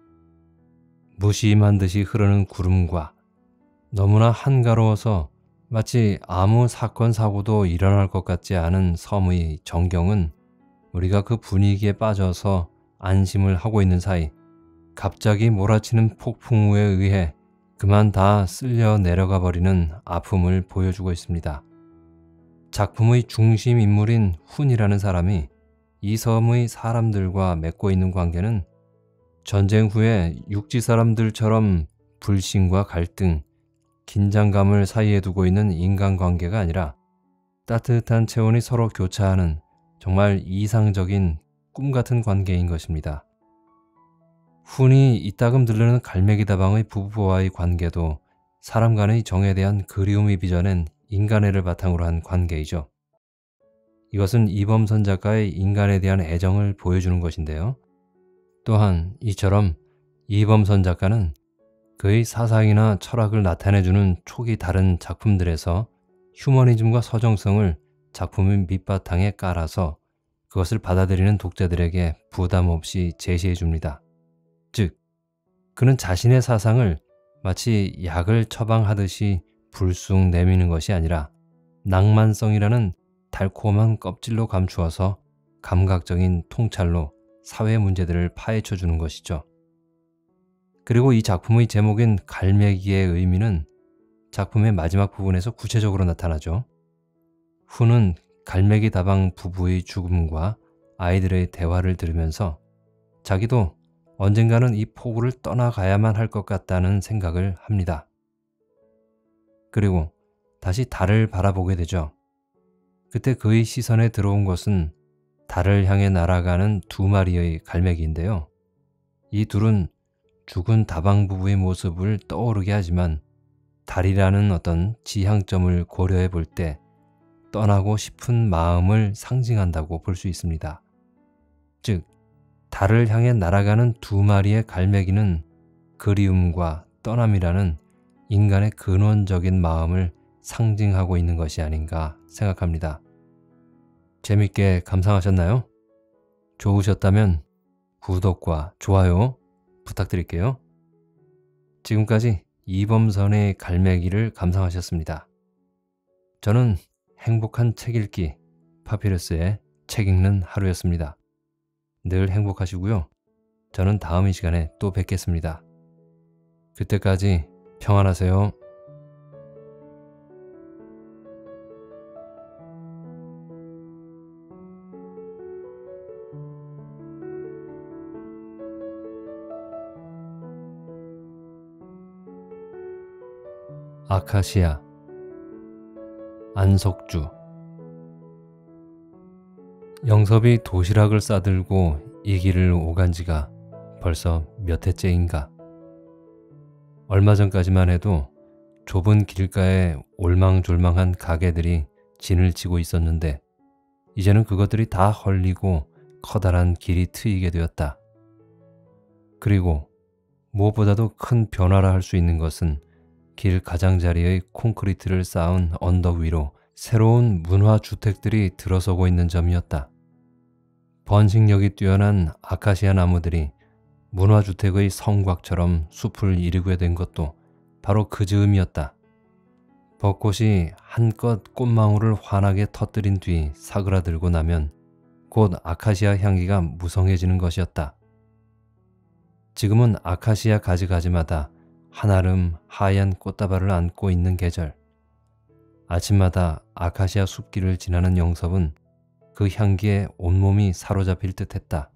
Speaker 1: 무심한 듯이 흐르는 구름과 너무나 한가로워서 마치 아무 사건 사고도 일어날 것 같지 않은 섬의 전경은 우리가 그 분위기에 빠져서 안심을 하고 있는 사이 갑자기 몰아치는 폭풍우에 의해 그만 다 쓸려 내려가 버리는 아픔을 보여주고 있습니다. 작품의 중심 인물인 훈이라는 사람이 이 섬의 사람들과 맺고 있는 관계는 전쟁 후에 육지 사람들처럼 불신과 갈등, 긴장감을 사이에 두고 있는 인간관계가 아니라 따뜻한 체온이 서로 교차하는 정말 이상적인 꿈같은 관계인 것입니다. 훈이 이따금 들르는 갈매기다방의 부부와의 관계도 사람 간의 정에 대한 그리움이 빚어낸 인간애를 바탕으로 한 관계이죠. 이것은 이범선 작가의 인간에 대한 애정을 보여주는 것인데요. 또한 이처럼 이범선 작가는 그의 사상이나 철학을 나타내주는 촉이 다른 작품들에서 휴머니즘과 서정성을 작품의 밑바탕에 깔아서 그것을 받아들이는 독자들에게 부담 없이 제시해 줍니다. 즉, 그는 자신의 사상을 마치 약을 처방하듯이 불쑥 내미는 것이 아니라 낭만성이라는 달콤한 껍질로 감추어서 감각적인 통찰로 사회 문제들을 파헤쳐 주는 것이죠. 그리고 이 작품의 제목인 갈매기의 의미는 작품의 마지막 부분에서 구체적으로 나타나죠. 훈은 갈매기 다방 부부의 죽음과 아이들의 대화를 들으면서 자기도 언젠가는 이 포구를 떠나가야만 할 것 같다는 생각을 합니다. 그리고 다시 달을 바라보게 되죠. 그때 그의 시선에 들어온 것은 달을 향해 날아가는 두 마리의 갈매기인데요. 이 둘은 죽은 다방 부부의 모습을 떠오르게 하지만 달이라는 어떤 지향점을 고려해 볼 때 떠나고 싶은 마음을 상징한다고 볼 수 있습니다. 즉, 달을 향해 날아가는 두 마리의 갈매기는 그리움과 떠남이라는 인간의 근원적인 마음을 상징하고 있는 것이 아닌가 생각합니다. 재밌게 감상하셨나요? 좋으셨다면 구독과 좋아요 부탁드릴게요. 지금까지 이범선의 갈매기를 감상하셨습니다. 저는 행복한 책 읽기 파피루스의 책 읽는 하루였습니다. 늘 행복하시고요. 저는 다음 이 시간에 또 뵙겠습니다. 그때까지 평안하세요. 아카시아. 안석주. 영섭이 도시락을 싸들고 이 길을 오간 지가 벌써 몇 해째인가. 얼마 전까지만 해도 좁은 길가에 올망졸망한 가게들이 진을 치고 있었는데 이제는 그것들이 다 헐리고 커다란 길이 트이게 되었다. 그리고 무엇보다도 큰 변화라 할 수 있는 것은 길 가장자리의 콘크리트를 쌓은 언덕 위로 새로운 문화주택들이 들어서고 있는 점이었다. 번식력이 뛰어난 아카시아 나무들이 문화주택의 성곽처럼 숲을 이루게 된 것도 바로 그 즈음이었다. 벚꽃이 한껏 꽃망울을 환하게 터뜨린 뒤 사그라들고 나면 곧 아카시아 향기가 무성해지는 것이었다. 지금은 아카시아 가지가지마다 한아름 하얀 꽃다발을 안고 있는 계절. 아침마다 아카시아 숲길을 지나는 영섭은 그 향기에 온몸이 사로잡힐 듯했다.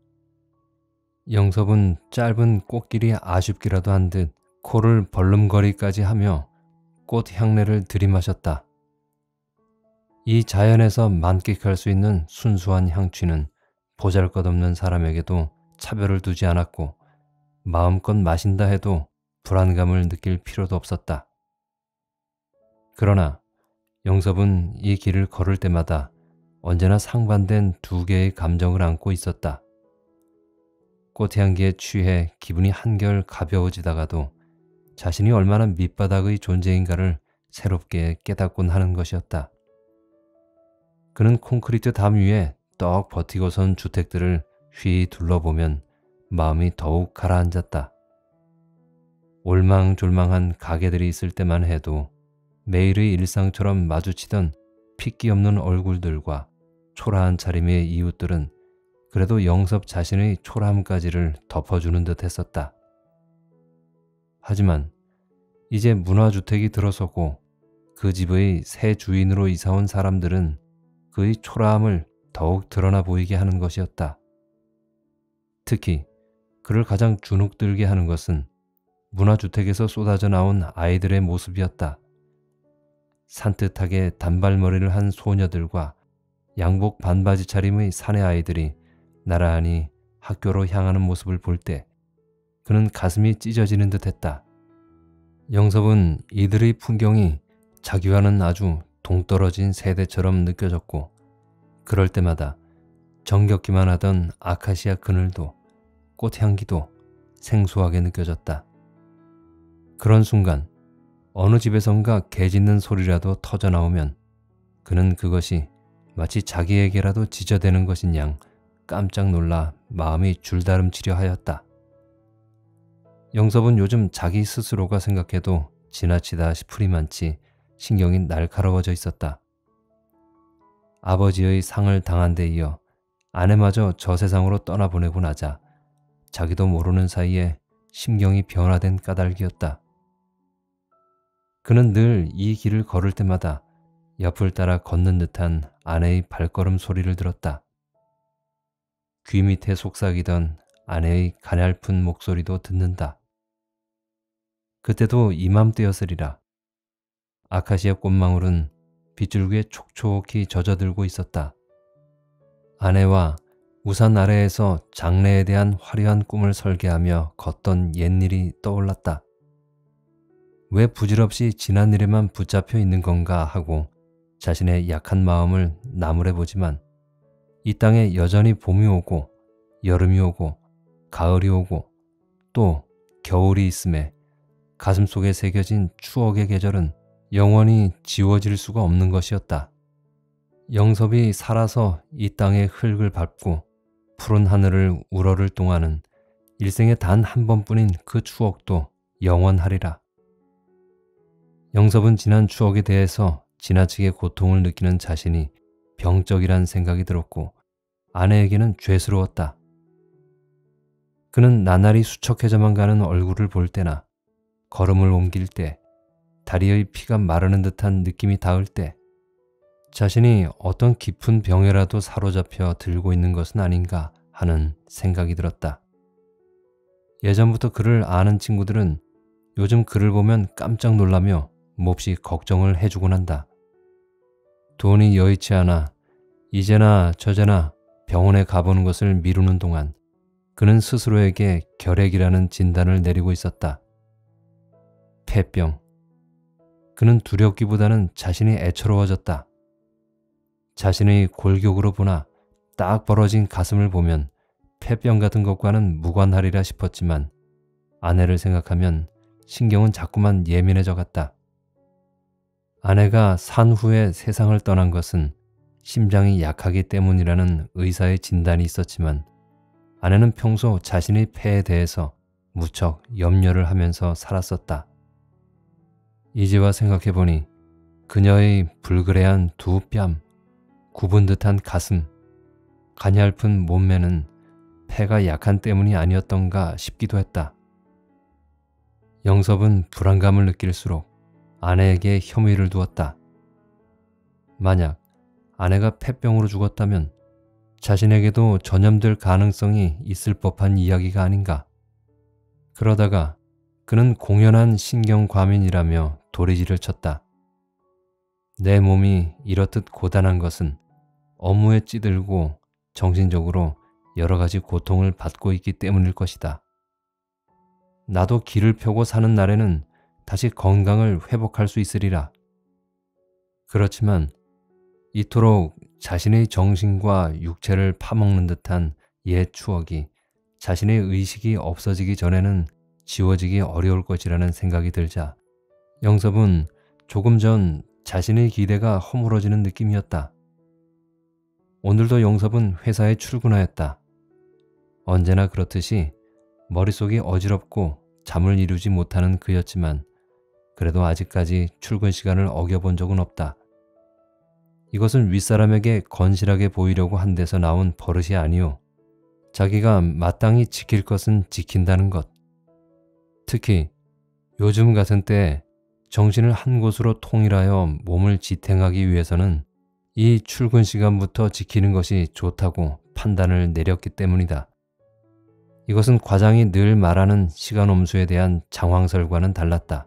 Speaker 1: 영섭은 짧은 꽃길이 아쉽기라도 한 듯 코를 벌름거리까지 하며 꽃 향내를 들이마셨다. 이 자연에서 만끽할 수 있는 순수한 향취는 보잘것없는 사람에게도 차별을 두지 않았고 마음껏 마신다 해도 불안감을 느낄 필요도 없었다. 그러나 영섭은 이 길을 걸을 때마다 언제나 상반된 두 개의 감정을 안고 있었다. 꽃향기에 취해 기분이 한결 가벼워지다가도 자신이 얼마나 밑바닥의 존재인가를 새롭게 깨닫곤 하는 것이었다. 그는 콘크리트 담 위에 떡 버티고 선 주택들을 휘 둘러보면 마음이 더욱 가라앉았다. 올망졸망한 가게들이 있을 때만 해도 매일의 일상처럼 마주치던 핏기 없는 얼굴들과 초라한 차림의 이웃들은 그래도 영섭 자신의 초라함까지를 덮어주는 듯 했었다. 하지만 이제 문화주택이 들어서고 그 집의 새 주인으로 이사온 사람들은 그의 초라함을 더욱 드러나 보이게 하는 것이었다. 특히 그를 가장 주눅들게 하는 것은 문화주택에서 쏟아져 나온 아이들의 모습이었다. 산뜻하게 단발머리를 한 소녀들과 양복 반바지 차림의 사내 아이들이 나란히 학교로 향하는 모습을 볼 때 그는 가슴이 찢어지는 듯했다. 영섭은 이들의 풍경이 자기와는 아주 동떨어진 세대처럼 느껴졌고 그럴 때마다 정겹기만 하던 아카시아 그늘도 꽃향기도 생소하게 느껴졌다. 그런 순간 어느 집에선가 개 짖는 소리라도 터져나오면 그는 그것이 마치 자기에게라도 지저대는 것인 양 깜짝 놀라 마음이 줄다름치려 하였다. 영섭은 요즘 자기 스스로가 생각해도 지나치다 싶으리만치 신경이 날카로워져 있었다. 아버지의 상을 당한 데 이어 아내마저 저 세상으로 떠나보내고 나자 자기도 모르는 사이에 심경이 변화된 까닭이었다. 그는 늘 이 길을 걸을 때마다 옆을 따라 걷는 듯한 아내의 발걸음 소리를 들었다. 귀 밑에 속삭이던 아내의 가냘픈 목소리도 듣는다. 그때도 이맘때였으리라. 아카시아 꽃망울은 빗줄기에 촉촉히 젖어들고 있었다. 아내와 우산 아래에서 장래에 대한 화려한 꿈을 설계하며 걷던 옛일이 떠올랐다. 왜 부질없이 지난 일에만 붙잡혀 있는 건가 하고 자신의 약한 마음을 나무래보지만 이 땅에 여전히 봄이 오고 여름이 오고 가을이 오고 또 겨울이 있음에 가슴속에 새겨진 추억의 계절은 영원히 지워질 수가 없는 것이었다. 영섭이 살아서 이 땅의 흙을 밟고 푸른 하늘을 우러를 동안은 일생에 단 한 번뿐인 그 추억도 영원하리라. 영섭은 지난 추억에 대해서 지나치게 고통을 느끼는 자신이 병적이란 생각이 들었고 아내에게는 죄스러웠다. 그는 나날이 수척해져만 가는 얼굴을 볼 때나 걸음을 옮길 때 다리의 피가 마르는 듯한 느낌이 닿을 때 자신이 어떤 깊은 병에라도 사로잡혀 들고 있는 것은 아닌가 하는 생각이 들었다. 예전부터 그를 아는 친구들은 요즘 그를 보면 깜짝 놀라며 몹시 걱정을 해주곤 한다. 돈이 여의치 않아 이제나 저제나 병원에 가보는 것을 미루는 동안 그는 스스로에게 결핵이라는 진단을 내리고 있었다. 폐병. 그는 두렵기보다는 자신이 애처로워졌다. 자신의 골격으로 보나 딱 벌어진 가슴을 보면 폐병 같은 것과는 무관하리라 싶었지만 아내를 생각하면 신경은 자꾸만 예민해져 갔다. 아내가 산 후에 세상을 떠난 것은 심장이 약하기 때문이라는 의사의 진단이 있었지만 아내는 평소 자신의 폐에 대해서 무척 염려를 하면서 살았었다. 이제와 생각해보니 그녀의 불그레한 두 뺨, 굽은 듯한 가슴, 가냘픈 몸매는 폐가 약한 때문이 아니었던가 싶기도 했다. 영섭은 불안감을 느낄수록 아내에게 혐의를 두었다. 만약 아내가 폐병으로 죽었다면 자신에게도 전염될 가능성이 있을 법한 이야기가 아닌가. 그러다가 그는 공연한 신경과민이라며 도리지를 쳤다. 내 몸이 이렇듯 고단한 것은 업무에 찌들고 정신적으로 여러 가지 고통을 받고 있기 때문일 것이다. 나도 길을 펴고 사는 날에는 다시 건강을 회복할 수 있으리라. 그렇지만 이토록 자신의 정신과 육체를 파먹는 듯한 옛 추억이 자신의 의식이 없어지기 전에는 지워지기 어려울 것이라는 생각이 들자 영섭은 조금 전 자신의 기대가 허물어지는 느낌이었다. 오늘도 영섭은 회사에 출근하였다. 언제나 그렇듯이 머릿속이 어지럽고 잠을 이루지 못하는 그였지만 그래도 아직까지 출근 시간을 어겨본 적은 없다. 이것은 윗사람에게 건실하게 보이려고 한 데서 나온 버릇이 아니오. 자기가 마땅히 지킬 것은 지킨다는 것. 특히 요즘 같은 때에 정신을 한 곳으로 통일하여 몸을 지탱하기 위해서는 이 출근 시간부터 지키는 것이 좋다고 판단을 내렸기 때문이다. 이것은 과장이 늘 말하는 시간 엄수에 대한 장황설과는 달랐다.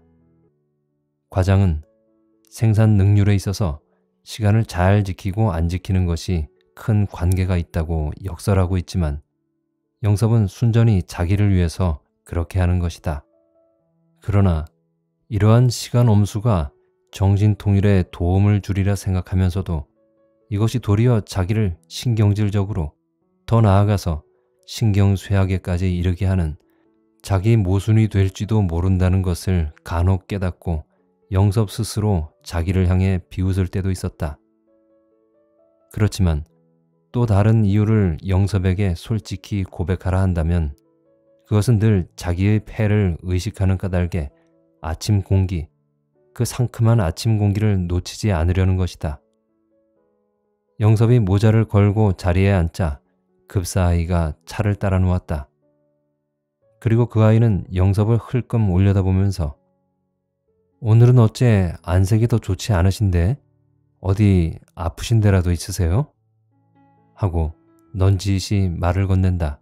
Speaker 1: 과장은 생산 능률에 있어서 시간을 잘 지키고 안 지키는 것이 큰 관계가 있다고 역설하고 있지만 영섭은 순전히 자기를 위해서 그렇게 하는 것이다. 그러나 이러한 시간 엄수가 정신 통일에 도움을 주리라 생각하면서도 이것이 도리어 자기를 신경질적으로 더 나아가서 신경쇠약에까지 이르게 하는 자기 모순이 될지도 모른다는 것을 간혹 깨닫고 영섭 스스로 자기를 향해 비웃을 때도 있었다. 그렇지만 또 다른 이유를 영섭에게 솔직히 고백하라 한다면 그것은 늘 자기의 폐를 의식하는 까닭에 아침 공기, 그 상큼한 아침 공기를 놓치지 않으려는 것이다. 영섭이 모자를 걸고 자리에 앉자 급사 아이가 차를 따라 놓았다. 그리고 그 아이는 영섭을 흘끔 올려다보면서 오늘은 어째 안색이 더 좋지 않으신데 어디 아프신 데라도 있으세요? 하고 넌지시 말을 건넨다.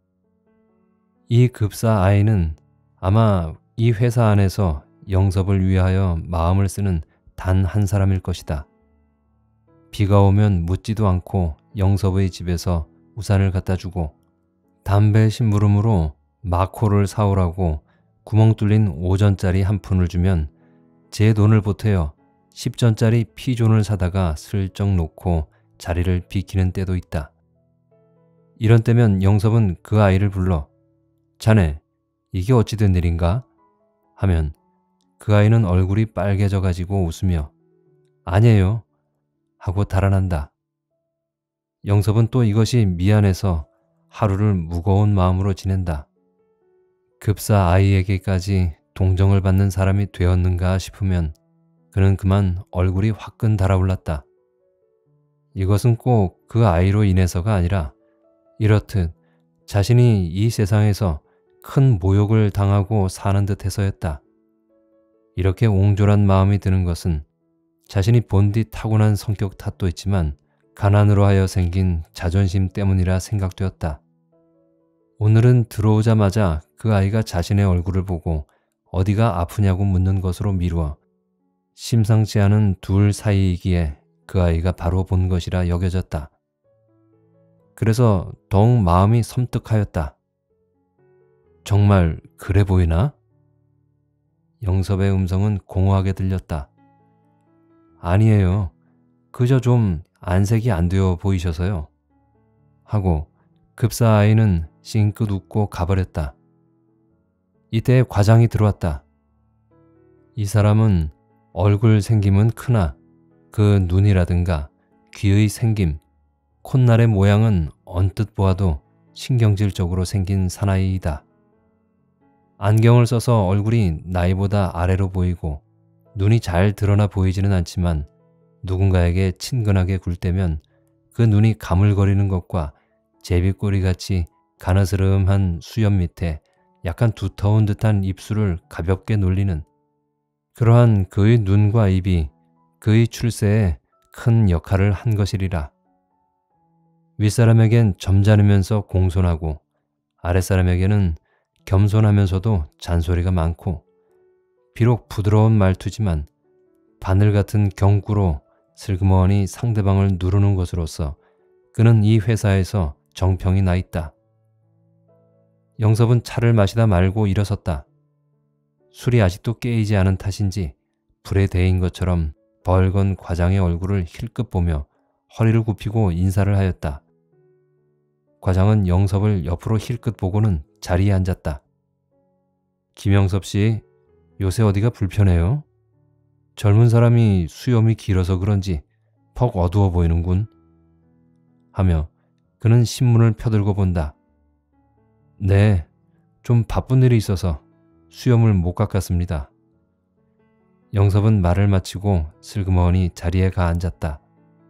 Speaker 1: 이 급사 아이는 아마 이 회사 안에서 영섭을 위하여 마음을 쓰는 단 한 사람일 것이다. 비가 오면 묻지도 않고 영섭의 집에서 우산을 갖다 주고 담배 심부름으로 마코를 사오라고 구멍 뚫린 오 전짜리 한 푼을 주면 제 돈을 보태어 십 전짜리 피존을 사다가 슬쩍 놓고 자리를 비키는 때도 있다. 이런 때면 영섭은 그 아이를 불러 자네 이게 어찌 된 일인가? 하면 그 아이는 얼굴이 빨개져 가지고 웃으며 아니에요 하고 달아난다. 영섭은 또 이것이 미안해서 하루를 무거운 마음으로 지낸다. 급사 아이에게까지 동정을 받는 사람이 되었는가 싶으면 그는 그만 얼굴이 화끈 달아올랐다. 이것은 꼭 그 아이로 인해서가 아니라 이렇듯 자신이 이 세상에서 큰 모욕을 당하고 사는 듯해서였다. 이렇게 옹졸한 마음이 드는 것은 자신이 본디 타고난 성격 탓도 있지만 가난으로 하여 생긴 자존심 때문이라 생각되었다. 오늘은 들어오자마자 그 아이가 자신의 얼굴을 보고 어디가 아프냐고 묻는 것으로 미루어 심상치 않은 둘 사이이기에 그 아이가 바로 본 것이라 여겨졌다. 그래서 더욱 마음이 섬뜩하였다. 정말 그래 보이나? 영섭의 음성은 공허하게 들렸다. 아니에요. 그저 좀 안색이 안 되어 보이셔서요. 하고 급사 아이는 싱긋 웃고 가버렸다. 이때 과장이 들어왔다. 이 사람은 얼굴 생김은 크나 그 눈이라든가 귀의 생김, 콧날의 모양은 언뜻 보아도 신경질적으로 생긴 사나이이다. 안경을 써서 얼굴이 나이보다 아래로 보이고 눈이 잘 드러나 보이지는 않지만 누군가에게 친근하게 굴 때면 그 눈이 가물거리는 것과 제비꼬리같이 가느스름한 수염 밑에 약간 두터운 듯한 입술을 가볍게 놀리는 그러한 그의 눈과 입이 그의 출세에 큰 역할을 한 것이리라. 윗사람에겐 점잖으면서 공손하고 아랫사람에게는 겸손하면서도 잔소리가 많고 비록 부드러운 말투지만 바늘 같은 경구로 슬그머니 상대방을 누르는 것으로서 그는 이 회사에서 정평이 나 있다. 영섭은 차를 마시다 말고 일어섰다. 술이 아직도 깨이지 않은 탓인지 불에 데인 것처럼 벌건 과장의 얼굴을 힐끗 보며 허리를 굽히고 인사를 하였다. 과장은 영섭을 옆으로 힐끗 보고는 자리에 앉았다. 김영섭 씨, 요새 어디가 불편해요? 젊은 사람이 수염이 길어서 그런지 퍽 어두워 보이는군. 하며 그는 신문을 펴들고 본다. 네, 좀 바쁜 일이 있어서 수염을 못 깎았습니다. 영섭은 말을 마치고 슬그머니 자리에 가 앉았다.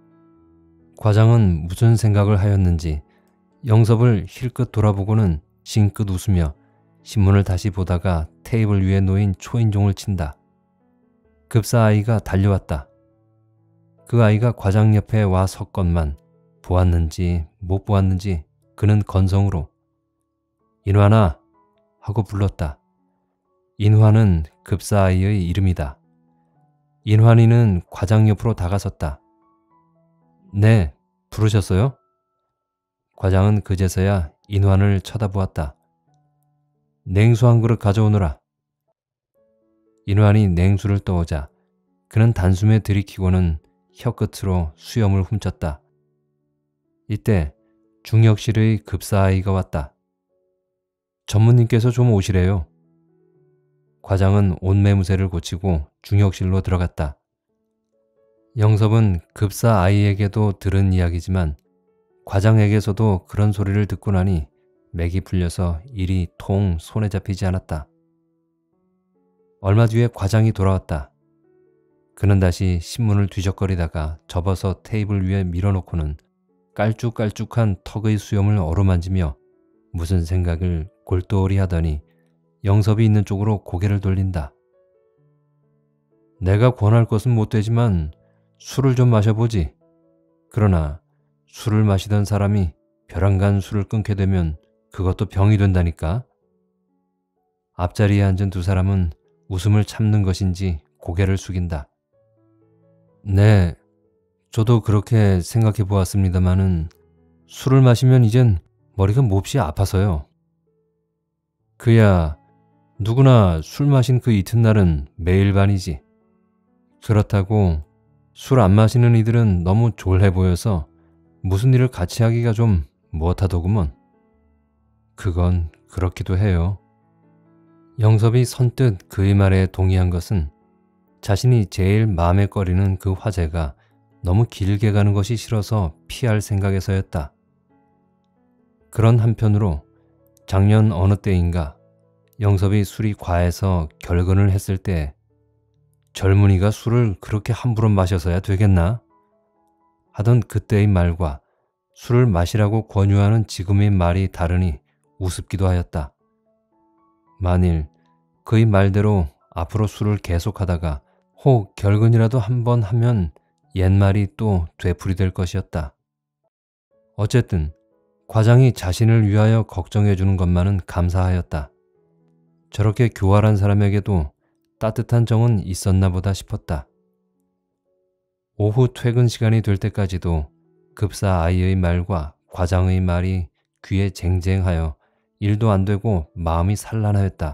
Speaker 1: 과장은 무슨 생각을 하였는지 영섭을 힐끗 돌아보고는 싱긋 웃으며 신문을 다시 보다가 테이블 위에 놓인 초인종을 친다. 급사 아이가 달려왔다. 그 아이가 과장 옆에 와 섰건만 보았는지 못 보았는지 그는 건성으로 인환아 하고 불렀다. 인환은 급사 아이의 이름이다. 인환이는 과장 옆으로 다가섰다. 네, 부르셨어요? 과장은 그제서야 인환을 쳐다보았다. 냉수 한 그릇 가져오너라. 인환이 냉수를 떠오자 그는 단숨에 들이키고는 혀끝으로 수염을 훔쳤다. 이때 중역실의 급사 아이가 왔다. 전무님께서 좀 오시래요. 과장은 옷매무새를 고치고 중역실로 들어갔다. 영섭은 급사 아이에게도 들은 이야기지만 과장에게서도 그런 소리를 듣고 나니 맥이 풀려서 일이 통 손에 잡히지 않았다. 얼마 뒤에 과장이 돌아왔다. 그는 다시 신문을 뒤적거리다가 접어서 테이블 위에 밀어놓고는 깔쭉깔쭉한 턱의 수염을 어루만지며 무슨 생각을 골똘히 하더니 영섭이 있는 쪽으로 고개를 돌린다. 내가 권할 것은 못 되지만 술을 좀 마셔보지. 그러나 술을 마시던 사람이 벼랑간 술을 끊게 되면 그것도 병이 된다니까. 앞자리에 앉은 두 사람은 웃음을 참는 것인지 고개를 숙인다. 네, 저도 그렇게 생각해 보았습니다마는 술을 마시면 이젠 머리가 몹시 아파서요. 그야 누구나 술 마신 그 이튿날은 매일 반이지. 그렇다고 술 안 마시는 이들은 너무 졸해 보여서 무슨 일을 같이 하기가 좀 못하더구먼. 그건 그렇기도 해요. 영섭이 선뜻 그의 말에 동의한 것은 자신이 제일 마음에 꺼리는 그 화제가 너무 길게 가는 것이 싫어서 피할 생각에서였다. 그런 한편으로 작년 어느 때인가 영섭이 술이 과해서 결근을 했을 때 젊은이가 술을 그렇게 함부로 마셔서야 되겠나? 하던 그때의 말과 술을 마시라고 권유하는 지금의 말이 다르니 우습기도 하였다. 만일 그의 말대로 앞으로 술을 계속하다가 혹 결근이라도 한번 하면 옛말이 또 되풀이될 것이었다. 어쨌든 과장이 자신을 위하여 걱정해 주는 것만은 감사하였다. 저렇게 교활한 사람에게도 따뜻한 정은 있었나 보다 싶었다. 오후 퇴근 시간이 될 때까지도 급사 아이의 말과 과장의 말이 귀에 쟁쟁하여 일도 안 되고 마음이 산란하였다.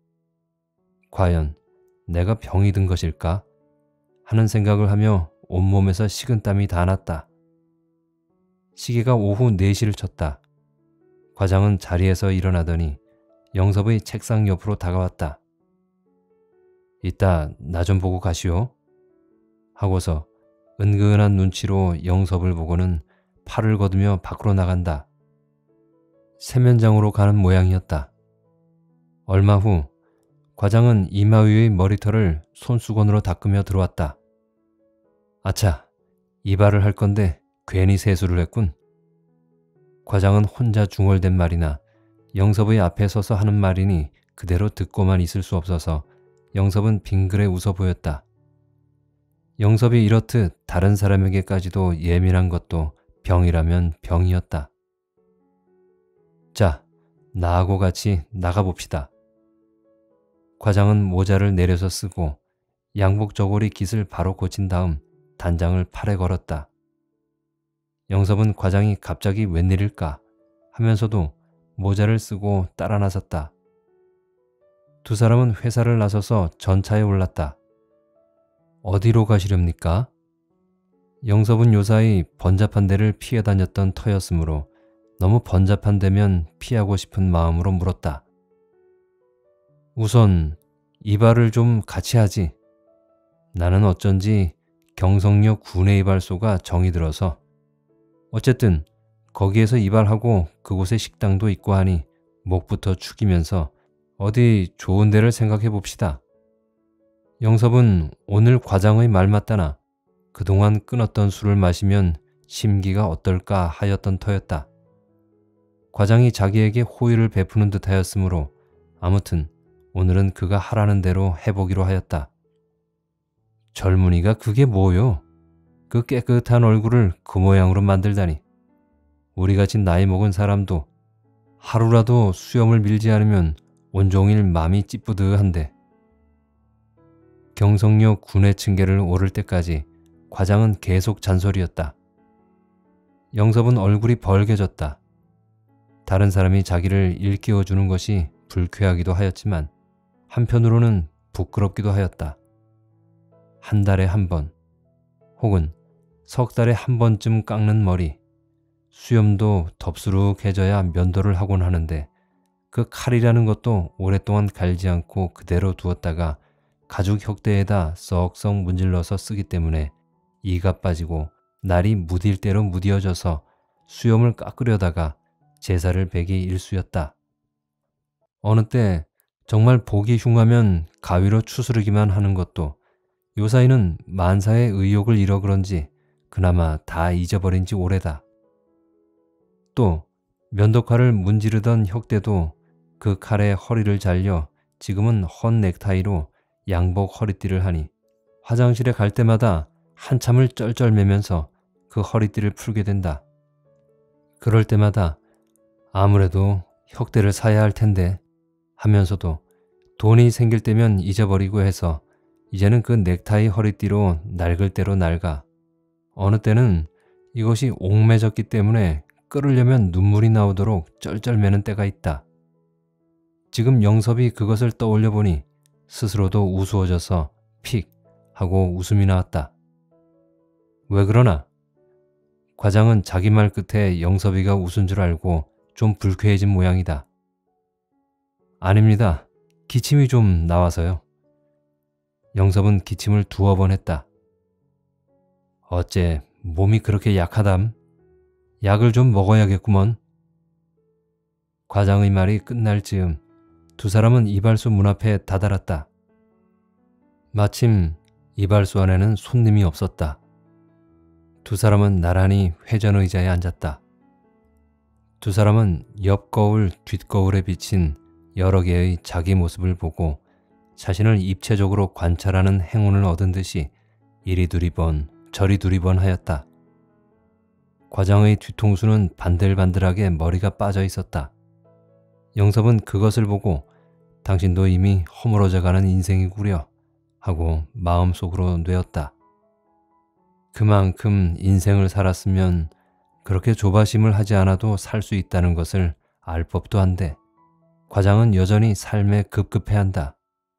Speaker 1: 과연 내가 병이 든 것일까 하는 생각을 하며 온몸에서 식은땀이 다 났다. 시계가 오후 네 시를 쳤다. 과장은 자리에서 일어나더니 영섭의 책상 옆으로 다가왔다. 이따 나 좀 보고 가시오. 하고서 은근한 눈치로 영섭을 보고는 팔을 걷으며 밖으로 나간다. 세면장으로 가는 모양이었다. 얼마 후 과장은 이마 위의 머리털을 손수건으로 닦으며 들어왔다. 아차, 이발을 할 건데 괜히 세수를 했군. 과장은 혼자 중얼댄 말이나 영섭의 앞에 서서 하는 말이니 그대로 듣고만 있을 수 없어서 영섭은 빙그레 웃어 보였다. 영섭이 이렇듯 다른 사람에게까지도 예민한 것도 병이라면 병이었다. 자, 나하고 같이 나가봅시다. 과장은 모자를 내려서 쓰고 양복 저고리 깃을 바로 고친 다음 단장을 팔에 걸었다. 영섭은 과장이 갑자기 웬일일까 하면서도 모자를 쓰고 따라 나섰다. 두 사람은 회사를 나서서 전차에 올랐다. 어디로 가시렵니까? 영섭은 요사이 번잡한 데를 피해 다녔던 터였으므로 너무 번잡한 데면 피하고 싶은 마음으로 물었다. 우선 이발을 좀 같이 하지. 나는 어쩐지 경성역 구내 이발소가 정이 들어서 어쨌든 거기에서 이발하고 그곳에 식당도 있고 하니 목부터 축이면서 어디 좋은 데를 생각해 봅시다. 영섭은 오늘 과장의 말 맞다나 그동안 끊었던 술을 마시면 심기가 어떨까 하였던 터였다. 과장이 자기에게 호의를 베푸는 듯 하였으므로 아무튼 오늘은 그가 하라는 대로 해보기로 하였다. 젊은이가 그게 뭐요? 그 깨끗한 얼굴을 그 모양으로 만들다니. 우리같이 나이 먹은 사람도 하루라도 수염을 밀지 않으면 온종일 맘이 찌뿌드한데. 경성역 구내 층계를 오를 때까지 과장은 계속 잔소리였다. 영섭은 얼굴이 벌개졌다. 다른 사람이 자기를 일깨워주는 것이 불쾌하기도 하였지만 한편으로는 부끄럽기도 하였다. 한 달에 한 번 혹은 석 달에 한 번쯤 깎는 머리, 수염도 덥수룩해져야 면도를 하곤 하는데 그 칼이라는 것도 오랫동안 갈지 않고 그대로 두었다가 가죽 혁대에다 썩썩 문질러서 쓰기 때문에 이가 빠지고 날이 무딜 대로 무디어져서 수염을 깎으려다가 제사를 베기 일쑤였다. 어느 때 정말 보기 흉하면 가위로 추스르기만 하는 것도 요사이는 만사의 의욕을 잃어 그런지 그나마 다 잊어버린 지 오래다. 또 면도칼을 문지르던 혁대도 그 칼에 허리를 잘려 지금은 헌 넥타이로 양복 허리띠를 하니 화장실에 갈 때마다 한참을 쩔쩔매면서 그 허리띠를 풀게 된다. 그럴 때마다 아무래도 혁대를 사야 할 텐데 하면서도 돈이 생길 때면 잊어버리고 해서 이제는 그 넥타이 허리띠로 낡을 대로 낡아. 어느 때는 이것이 옥매졌기 때문에 끌으려면 눈물이 나오도록 쩔쩔매는 때가 있다. 지금 영섭이 그것을 떠올려 보니 스스로도 우스워져서 픽 하고 웃음이 나왔다. 왜 그러나? 과장은 자기 말 끝에 영섭이가 웃은 줄 알고 좀 불쾌해진 모양이다. 아닙니다. 기침이 좀 나와서요. 영섭은 기침을 두어 번 했다. 어째 몸이 그렇게 약하담? 약을 좀 먹어야겠구먼. 과장의 말이 끝날 즈음 두 사람은 이발소 문 앞에 다다랐다. 마침 이발소 안에는 손님이 없었다. 두 사람은 나란히 회전 의자에 앉았다. 두 사람은 옆 거울, 뒷 거울에 비친 여러 개의 자기 모습을 보고 자신을 입체적으로 관찰하는 행운을 얻은 듯이 이리 두리번 저리 두리번 하였다. 과장의 뒤통수는 반들반들하게 머리가 빠져 있었다. 영섭은 그것을 보고 당신도 이미 허물어져가는 인생이구려 하고 마음속으로 뇌었다. 그만큼 인생을 살았으면 그렇게 조바심을 하지 않아도 살 수 있다는 것을 알 법도 한데 과장은 여전히 삶에 급급해한다.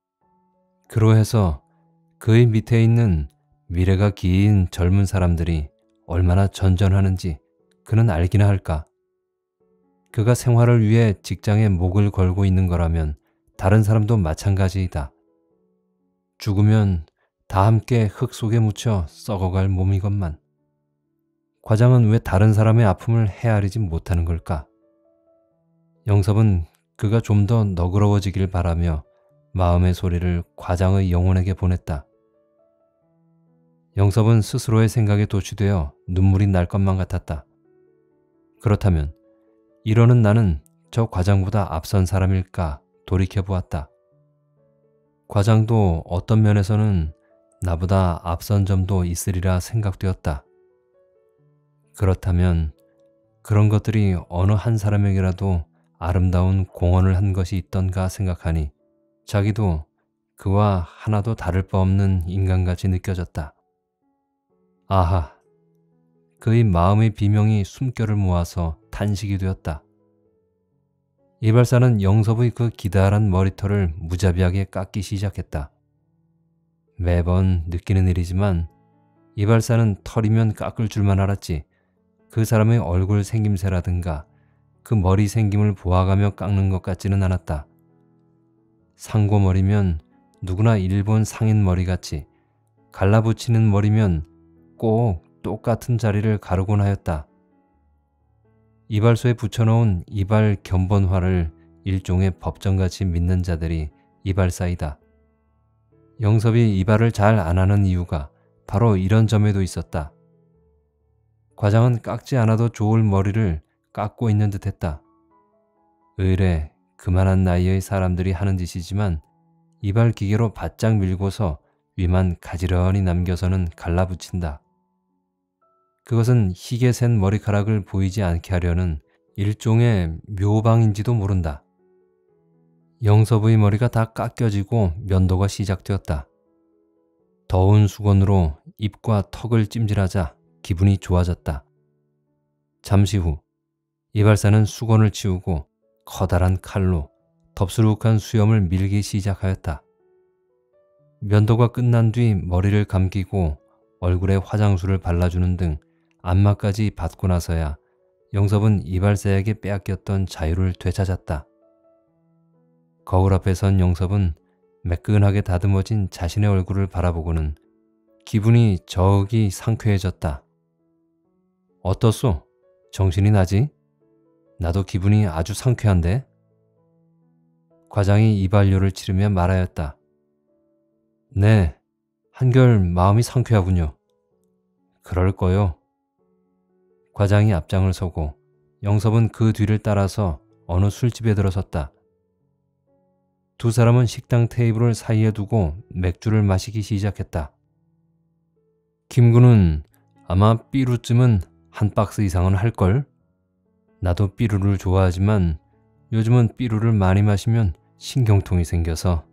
Speaker 1: 그로해서 그의 밑에 있는 미래가 긴 젊은 사람들이 얼마나 전전하는지 그는 알기나 할까. 그가 생활을 위해 직장에 목을 걸고 있는 거라면 다른 사람도 마찬가지이다. 죽으면 다 함께 흙 속에 묻혀 썩어갈 몸이건만. 과장은 왜 다른 사람의 아픔을 헤아리지 못하는 걸까? 영섭은 그가 좀 더 너그러워지길 바라며 마음의 소리를 과장의 영혼에게 보냈다. 영섭은 스스로의 생각에 도취되어 눈물이 날 것만 같았다. 그렇다면 이러는 나는 저 과장보다 앞선 사람일까 돌이켜보았다. 과장도 어떤 면에서는 나보다 앞선 점도 있으리라 생각되었다. 그렇다면 그런 것들이 어느 한 사람에게라도 아름다운 공헌을 한 것이 있던가 생각하니 자기도 그와 하나도 다를 바 없는 인간같이 느껴졌다. 아하, 그의 마음의 비명이 숨결을 모아서 탄식이 되었다. 이발사는 영섭의 그 기다란 머리털을 무자비하게 깎기 시작했다. 매번 느끼는 일이지만 이발사는 털이면 깎을 줄만 알았지 그 사람의 얼굴 생김새라든가 그 머리 생김을 보아가며 깎는 것 같지는 않았다. 상고머리면 누구나 일본 상인 머리같이 갈라붙이는 머리면 꼭 똑같은 자리를 가르곤 하였다. 이발소에 붙여놓은 이발 견본화를 일종의 법정같이 믿는 자들이 이발사이다. 영섭이 이발을 잘 안하는 이유가 바로 이런 점에도 있었다. 과장은 깎지 않아도 좋을 머리를 깎고 있는 듯 했다. 의례 그만한 나이의 사람들이 하는 짓이지만 이발 기계로 바짝 밀고서 위만 가지런히 남겨서는 갈라붙인다. 그것은 희게 센 머리카락을 보이지 않게 하려는 일종의 묘방인지도 모른다. 영섭의 머리가 다 깎여지고 면도가 시작되었다. 더운 수건으로 입과 턱을 찜질하자 기분이 좋아졌다. 잠시 후 이발사는 수건을 치우고 커다란 칼로 덥수룩한 수염을 밀기 시작하였다. 면도가 끝난 뒤 머리를 감기고 얼굴에 화장수를 발라주는 등 안마까지 받고 나서야 영섭은 이발사에게 빼앗겼던 자유를 되찾았다. 거울 앞에 선 영섭은 매끈하게 다듬어진 자신의 얼굴을 바라보고는 기분이 저기 상쾌해졌다. 어떻소? 정신이 나지? 나도 기분이 아주 상쾌한데? 과장이 이발료를 치르며 말하였다. 네, 한결 마음이 상쾌하군요. 그럴 거요. 과장이 앞장을 서고 영섭은 그 뒤를 따라서 어느 술집에 들어섰다. 두 사람은 식당 테이블을 사이에 두고 맥주를 마시기 시작했다. 김구는 아마 삐루쯤은 한 박스 이상은 할걸? 나도 삐루를 좋아하지만 요즘은 삐루를 많이 마시면 신경통이 생겨서.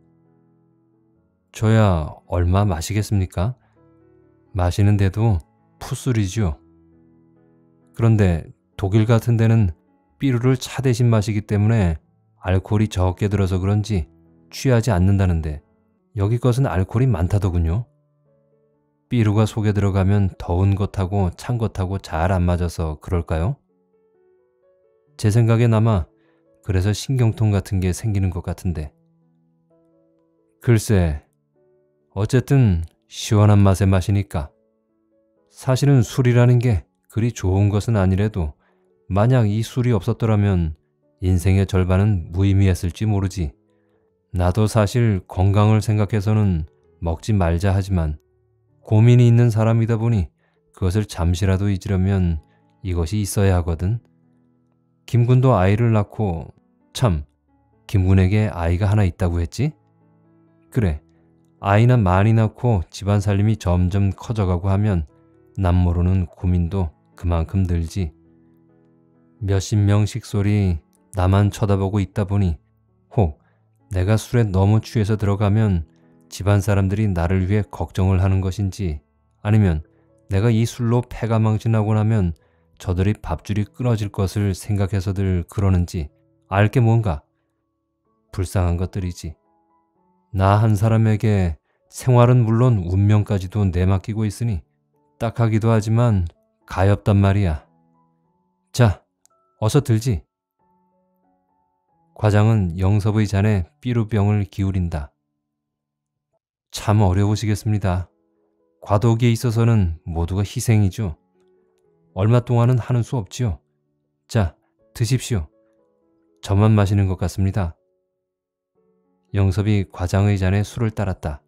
Speaker 1: 저야 얼마 마시겠습니까? 마시는데도 풋술이죠. 그런데 독일 같은 데는 삐루를 차 대신 마시기 때문에 알코올이 적게 들어서 그런지 취하지 않는다는데 여기 것은 알코올이 많다더군요. 삐루가 속에 들어가면 더운 것하고 찬 것하고 잘 안 맞아서 그럴까요? 제 생각엔 아마 그래서 신경통 같은 게 생기는 것 같은데. 글쎄, 어쨌든 시원한 맛의 맛이니까. 사실은 술이라는 게 그리 좋은 것은 아니래도 만약 이 술이 없었더라면 인생의 절반은 무의미했을지 모르지. 나도 사실 건강을 생각해서는 먹지 말자 하지만 고민이 있는 사람이다 보니 그것을 잠시라도 잊으려면 이것이 있어야 하거든. 김군도 아이를 낳고, 참, 김군에게 아이가 하나 있다고 했지? 그래, 아이나 많이 낳고 집안 살림이 점점 커져가고 하면 남모르는 고민도 그만큼 늘지. 몇십 명씩 소리 나만 쳐다보고 있다 보니 혹 내가 술에 너무 취해서 들어가면 집안 사람들이 나를 위해 걱정을 하는 것인지, 아니면 내가 이 술로 패가 망신하고 나면 저들이 밥줄이 끊어질 것을 생각해서들 그러는지 알게 뭔가. 불쌍한 것들이지. 나 한 사람에게 생활은 물론 운명까지도 내맡기고 있으니 딱하기도 하지만 가엾단 말이야. 자, 어서 들지. 과장은 영섭의 잔에 삐루병을 기울인다. 참 어려우시겠습니다. 과도기에 있어서는 모두가 희생이죠. 얼마 동안은 하는 수 없지요. 자, 드십시오. 저만 마시는 것 같습니다. 영섭이 과장의 잔에 술을 따랐다.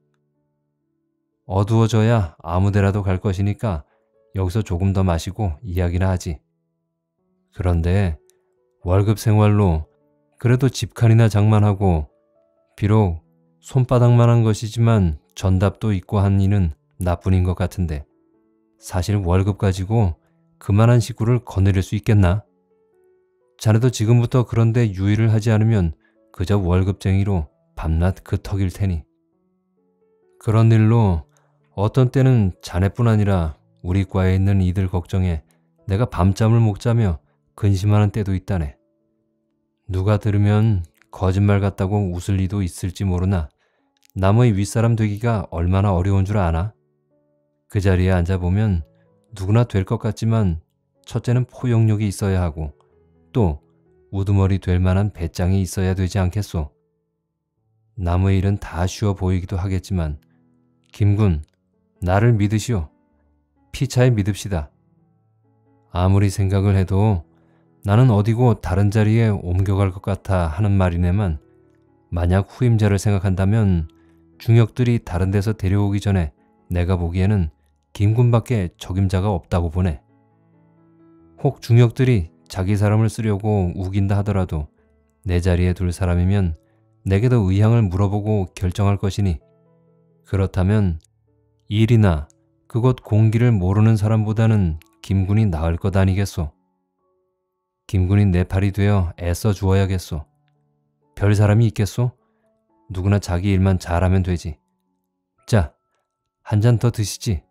Speaker 1: 어두워져야 아무데라도 갈 것이니까 여기서 조금 더 마시고 이야기나 하지. 그런데 월급 생활로 그래도 집칸이나 장만하고, 비록 손바닥만한 것이지만 전답도 있고 한 이는 나뿐인 것 같은데, 사실 월급 가지고 그만한 식구를 거느릴 수 있겠나? 자네도 지금부터 그런데 유의를 하지 않으면 그저 월급쟁이로 밤낮 그 턱일 테니. 그런 일로 어떤 때는 자네뿐 아니라 우리 과에 있는 이들 걱정에 내가 밤잠을 못 자며 근심하는 때도 있다네. 누가 들으면 거짓말 같다고 웃을 리도 있을지 모르나 남의 윗사람 되기가 얼마나 어려운 줄 아나? 그 자리에 앉아보면 누구나 될 것 같지만 첫째는 포용력이 있어야 하고 또 우두머리 될 만한 배짱이 있어야 되지 않겠소? 남의 일은 다 쉬워 보이기도 하겠지만 김군, 나를 믿으시오. 피차에 믿읍시다. 아무리 생각을 해도 나는 어디고 다른 자리에 옮겨갈 것 같아 하는 말이네만, 만약 후임자를 생각한다면 중역들이 다른 데서 데려오기 전에 내가 보기에는 김군밖에 적임자가 없다고 보네. 혹 중역들이 자기 사람을 쓰려고 우긴다 하더라도 내 자리에 둘 사람이면 내게도 의향을 물어보고 결정할 것이니, 그렇다면 일이나 그곳 공기를 모르는 사람보다는 김군이 나을 것 아니겠소? 김군이 내 팔이 되어 애써 주어야겠소. 별 사람이 있겠소? 누구나 자기 일만 잘하면 되지. 자, 한 잔 더 드시지.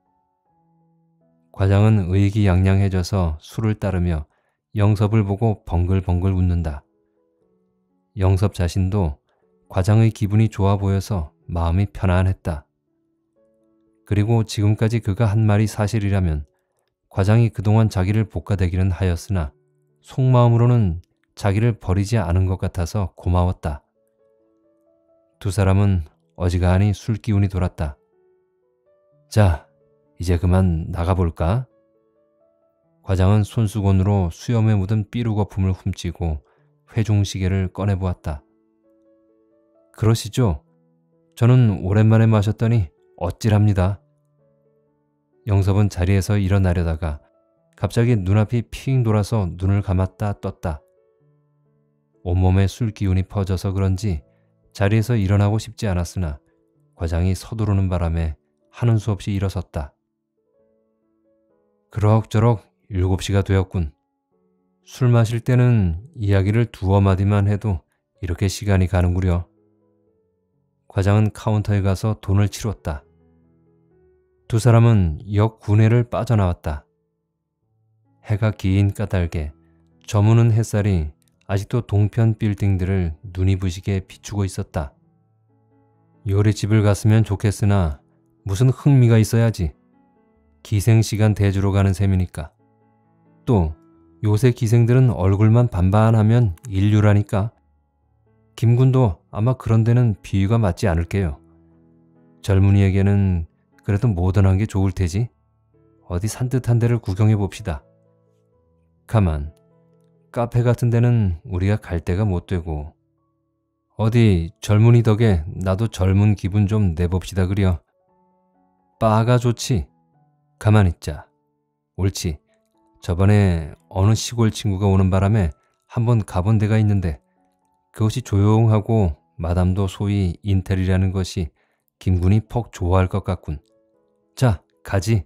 Speaker 1: 과장은 의기양양해져서 술을 따르며 영섭을 보고 벙글벙글 웃는다. 영섭 자신도 과장의 기분이 좋아 보여서 마음이 편안했다. 그리고 지금까지 그가 한 말이 사실이라면 과장이 그동안 자기를 볶아대기는 하였으나 속마음으로는 자기를 버리지 않은 것 같아서 고마웠다. 두 사람은 어지간히 술 기운이 돌았다. 자, 이제 그만 나가볼까? 과장은 손수건으로 수염에 묻은 삐루 거품을 훔치고 회중시계를 꺼내보았다. 그러시죠? 저는 오랜만에 마셨더니 어찔합니다. 영섭은 자리에서 일어나려다가 갑자기 눈앞이 핑 돌아서 눈을 감았다 떴다. 온몸에 술 기운이 퍼져서 그런지 자리에서 일어나고 싶지 않았으나 과장이 서두르는 바람에 하는 수 없이 일어섰다. 그럭저럭 일곱 시가 되었군. 술 마실 때는 이야기를 두어 마디만 해도 이렇게 시간이 가는구려. 과장은 카운터에 가서 돈을 치렀다. 두 사람은 역 구내를 빠져나왔다. 해가 긴 까닭에 저무는 햇살이 아직도 동편 빌딩들을 눈이 부시게 비추고 있었다. 요리집을 갔으면 좋겠으나 무슨 흥미가 있어야지. 기생시간 대주로 가는 셈이니까. 또 요새 기생들은 얼굴만 반반하면 인류라니까. 김군도 아마 그런 데는 비유가 맞지 않을게요. 젊은이에게는 그래도 모던한 게 좋을 테지. 어디 산뜻한 데를 구경해 봅시다. 가만, 카페 같은 데는 우리가 갈 데가 못 되고. 어디 젊은이 덕에 나도 젊은 기분 좀 내봅시다 그려. 바가 좋지. 가만 있자. 옳지. 저번에 어느 시골 친구가 오는 바람에 한번 가본 데가 있는데 그것이 조용하고 마담도 소위 인텔이라는 것이 김군이 퍽 좋아할 것 같군. 자, 가지.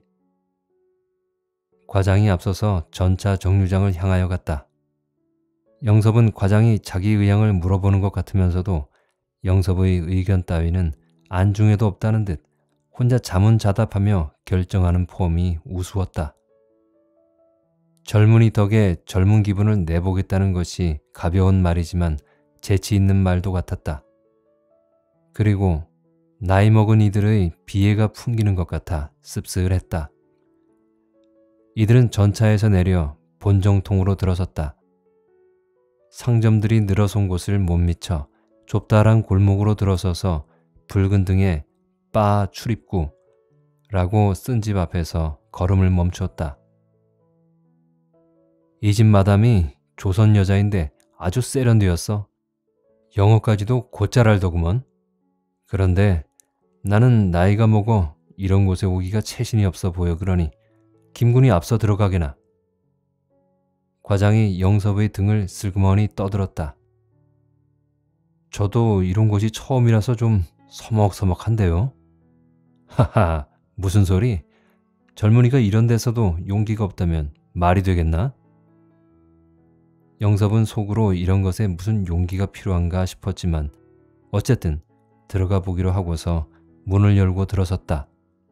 Speaker 1: 과장이 앞서서 전차 정류장을 향하여 갔다. 영섭은 과장이 자기 의향을 물어보는 것 같으면서도 영섭의 의견 따위는 안중에도 없다는 듯 혼자 자문자답하며 결정하는 폼이 우스웠다. 젊은이 덕에 젊은 기분을 내보겠다는 것이 가벼운 말이지만 재치 있는 말도 같았다. 그리고 나이 먹은 이들의 비애가 풍기는 것 같아 씁쓸했다. 이들은 전차에서 내려 본정통으로 들어섰다. 상점들이 늘어선 곳을 못 미쳐 좁다란 골목으로 들어서서 붉은 등에 바 출입구라고 쓴 집 앞에서 걸음을 멈추었다. 이 집 마담이 조선 여자인데 아주 세련되었어. 영어까지도 곧잘 알더구먼. 그런데 나는 나이가 먹어 이런 곳에 오기가 체신이 없어 보여 그러니 김군이 앞서 들어가게나. 과장이 영섭의 등을 슬그머니 떠들었다. 저도 이런 곳이 처음이라서 좀 서먹서먹한데요. 하하, 무슨 소리? 젊은이가 이런 데서도 용기가 없다면 말이 되겠나? 영섭은 속으로 이런 것에 무슨 용기가 필요한가 싶었지만 어쨌든 들어가 보기로 하고서 문을 열고 들어섰다.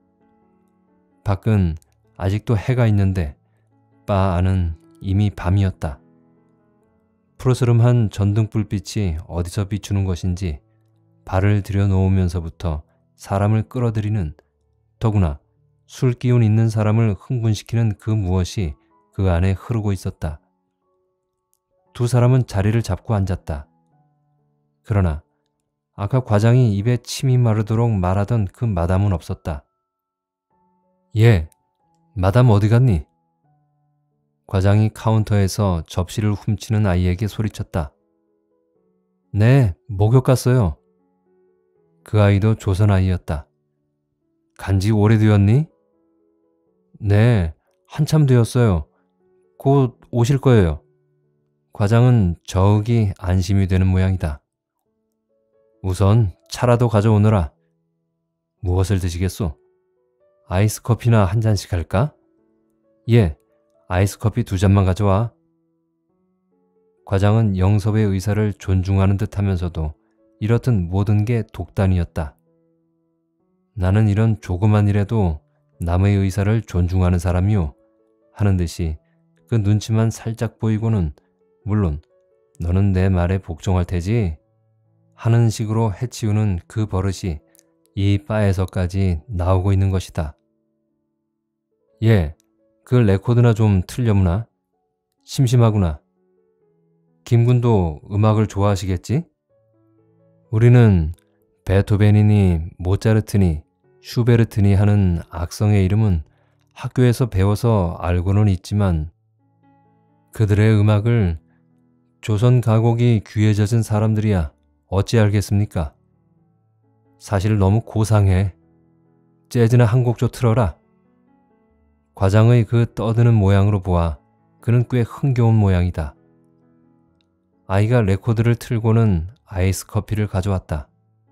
Speaker 1: 밖은 아직도 해가 있는데 바 안은 이미 밤이었다. 푸르스름한 전등불빛이 어디서 비추는 것인지 발을 들여놓으면서부터 사람을 끌어들이는, 더구나 술 기운 있는 사람을 흥분시키는 그 무엇이 그 안에 흐르고 있었다. 두 사람은 자리를 잡고 앉았다. 그러나 아까 과장이 입에 침이 마르도록 말하던 그 마담은 없었다. 예, 마담 어디 갔니? 과장이 카운터에서 접시를 훔치는 아이에게 소리쳤다. 네, 목욕 갔어요. 그 아이도 조선 아이였다. 간지 오래되었니? 네, 한참 되었어요. 곧 오실 거예요. 과장은 저욱이 안심이 되는 모양이다. 우선 차라도 가져오너라. 무엇을 드시겠소? 아이스 커피나 한 잔씩 할까? 예, 아이스 커피 두 잔만 가져와. 과장은 영섭의 의사를 존중하는 듯 하면서도 이렇듯 모든 게 독단이었다. 나는 이런 조그만 일에도 남의 의사를 존중하는 사람이요 하는 듯이 그 눈치만 살짝 보이고는 물론 너는 내 말에 복종할 테지 하는 식으로 해치우는 그 버릇이 이 바에서까지 나오고 있는 것이다. 예, 그 레코드나 좀 틀려무나? 심심하구나. 김군도 음악을 좋아하시겠지? 우리는 베토벤이니 모차르트니 슈베르트니 하는 악성의 이름은 학교에서 배워서 알고는 있지만 그들의 음악을 조선 가곡이 귀에 젖은 사람들이야 어찌 알겠습니까? 사실 너무 고상해. 재즈나 한 곡 좀 틀어라. 과장의 그 떠드는 모양으로 보아 그는 꽤 흥겨운 모양이다. 아이가 레코드를 틀고는 아이스 커피를 가져왔다.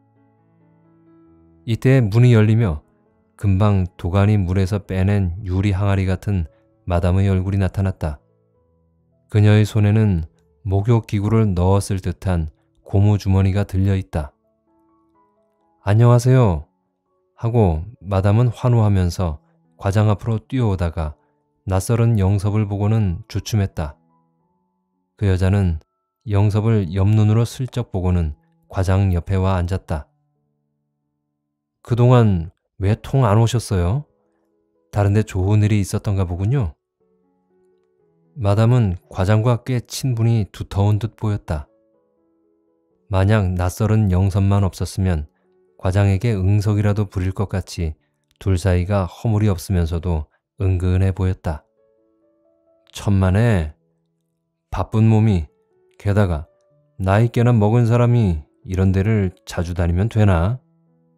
Speaker 1: 이때 문이 열리며 금방 도가니 물에서 빼낸 유리 항아리 같은 마담의 얼굴이 나타났다. 그녀의 손에는 목욕기구를 넣었을 듯한 고무주머니가 들려있다. 안녕하세요 하고 마담은 환호하면서 과장 앞으로 뛰어오다가 낯설은 영섭을 보고는 주춤했다. 그 여자는 영섭을 옆눈으로 슬쩍 보고는 과장 옆에 와 앉았다. 그동안 왜 통 안 오셨어요? 다른데 좋은 일이 있었던가 보군요. 마담은 과장과 꽤 친분이 두터운 듯 보였다. 만약 낯설은 영섭만 없었으면 과장에게 응석이라도 부릴 것 같이 둘 사이가 허물이 없으면서도 은근해 보였다. 천만에 바쁜 몸이 게다가 나이 꽤나 먹은 사람이 이런 데를 자주 다니면 되나?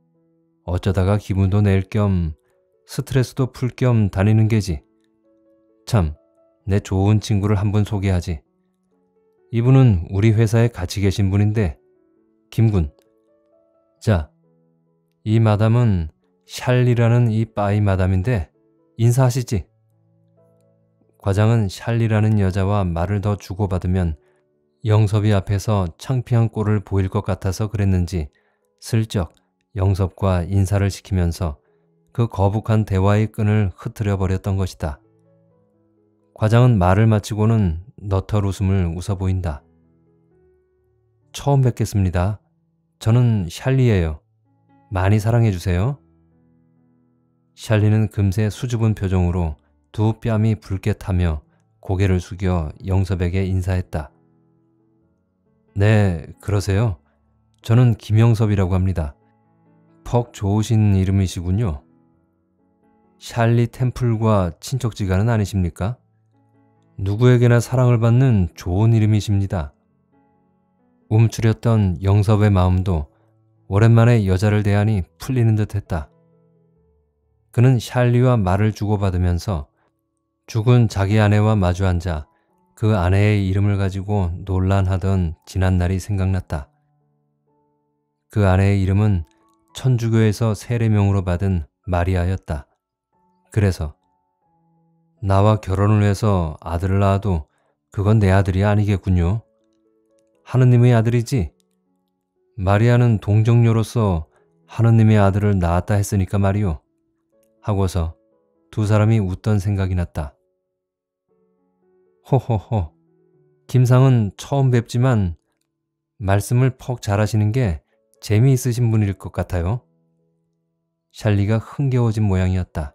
Speaker 1: 어쩌다가 기분도 낼 겸 스트레스도 풀 겸 다니는 게지. 참, 내 좋은 친구를 한 분 소개하지. 이분은 우리 회사에 같이 계신 분인데 김군. 자, 이 마담은 샬리라는 이 빠이 마담인데 인사하시지. 과장은 샬리라는 여자와 말을 더 주고받으면 영섭이 앞에서 창피한 꼴을 보일 것 같아서 그랬는지 슬쩍 영섭과 인사를 시키면서 그 거북한 대화의 끈을 흐트려 버렸던 것이다. 과장은 말을 마치고는 너털 웃음을 웃어 보인다. 처음 뵙겠습니다. 저는 샬리예요. 많이 사랑해 주세요. 샬리는 금세 수줍은 표정으로 두 뺨이 붉게 타며 고개를 숙여 영섭에게 인사했다. 네, 그러세요. 저는 김영섭이라고 합니다. 퍽 좋으신 이름이시군요. 샬리 템플과 친척지간은 아니십니까? 누구에게나 사랑을 받는 좋은 이름이십니다. 움츠렸던 영섭의 마음도 오랜만에 여자를 대하니 풀리는 듯 했다. 그는 샬리와 말을 주고받으면서 죽은 자기 아내와 마주 앉아 그 아내의 이름을 가지고 논란하던 지난날이 생각났다. 그 아내의 이름은 천주교에서 세례명으로 받은 마리아였다. 그래서 나와 결혼을 해서 아들을 낳아도 그건 내 아들이 아니겠군요. 하느님의 아들이지. 마리아는 동정녀로서 하느님의 아들을 낳았다 했으니까 말이오. 하고서 두 사람이 웃던 생각이 났다. 호호호. 김상은 처음 뵙지만 말씀을 퍽 잘하시는 게 재미있으신 분일 것 같아요. 샬리가 흥겨워진 모양이었다.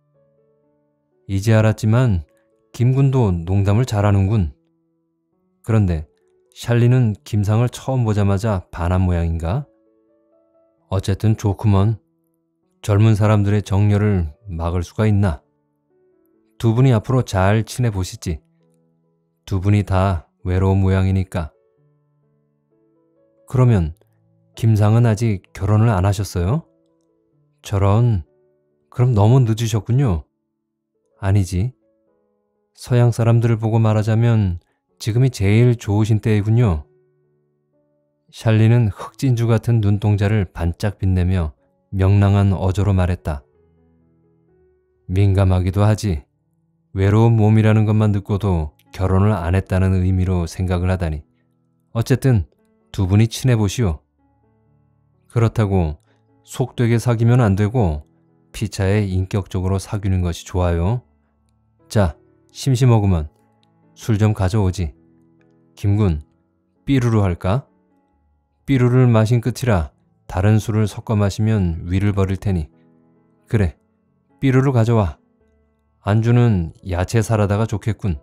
Speaker 1: 이제 알았지만 김군도 농담을 잘하는군. 그런데 샬리는 김상을 처음 보자마자 반한 모양인가? 어쨌든 좋구먼. 젊은 사람들의 정열을 막을 수가 있나? 두 분이 앞으로 잘 지내보시지. 두 분이 다 외로운 모양이니까. 그러면 김상은 아직 결혼을 안 하셨어요? 저런, 그럼 너무 늦으셨군요. 아니지. 서양 사람들을 보고 말하자면 지금이 제일 좋으신 때이군요. 샬리는 흑진주 같은 눈동자를 반짝 빛내며 명랑한 어조로 말했다. 민감하기도 하지. 외로운 몸이라는 것만 듣고도 결혼을 안 했다는 의미로 생각을 하다니. 어쨌든 두 분이 친해보시오. 그렇다고 속되게 사귀면 안 되고 피차에 인격적으로 사귀는 것이 좋아요. 자, 심심하구먼. 술 좀 가져오지. 김군, 삐루루 할까? 삐루를 마신 끝이라 다른 술을 섞어 마시면 위를 버릴 테니. 그래, 삐루를 가져와. 안주는 야채 사라다가 좋겠군.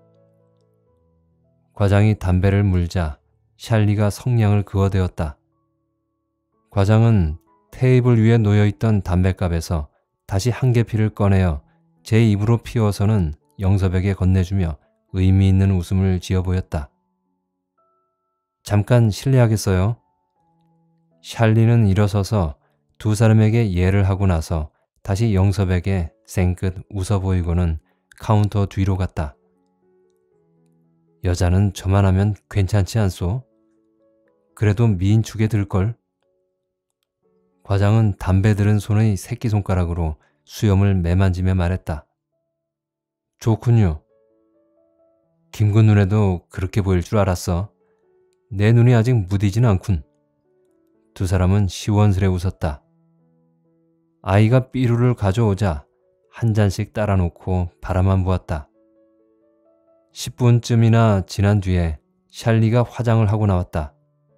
Speaker 1: 과장이 담배를 물자 샬리가 성냥을 그어대었다. 과장은 테이블 위에 놓여있던 담뱃갑에서 다시 한 개피를 꺼내어 제 입으로 피워서는 영섭에게 건네주며 의미 있는 웃음을 지어 보였다. 잠깐 실례하겠어요. 샬리는 일어서서 두 사람에게 예를 하고 나서 다시 영섭에게 생긋 웃어 보이고는 카운터 뒤로 갔다. 여자는 저만 하면 괜찮지 않소? 그래도 미인축에 들걸. 과장은 담배 들은 손의 새끼손가락으로 수염을 매만지며 말했다. 좋군요. 김군 눈에도 그렇게 보일 줄 알았어. 내 눈이 아직 무디진 않군. 두 사람은 시원스레 웃었다. 아이가 삐루를 가져오자 한 잔씩 따라 놓고 바라만 보았다. 십 분쯤이나 지난 뒤에 샬리가 화장을 하고 나왔다.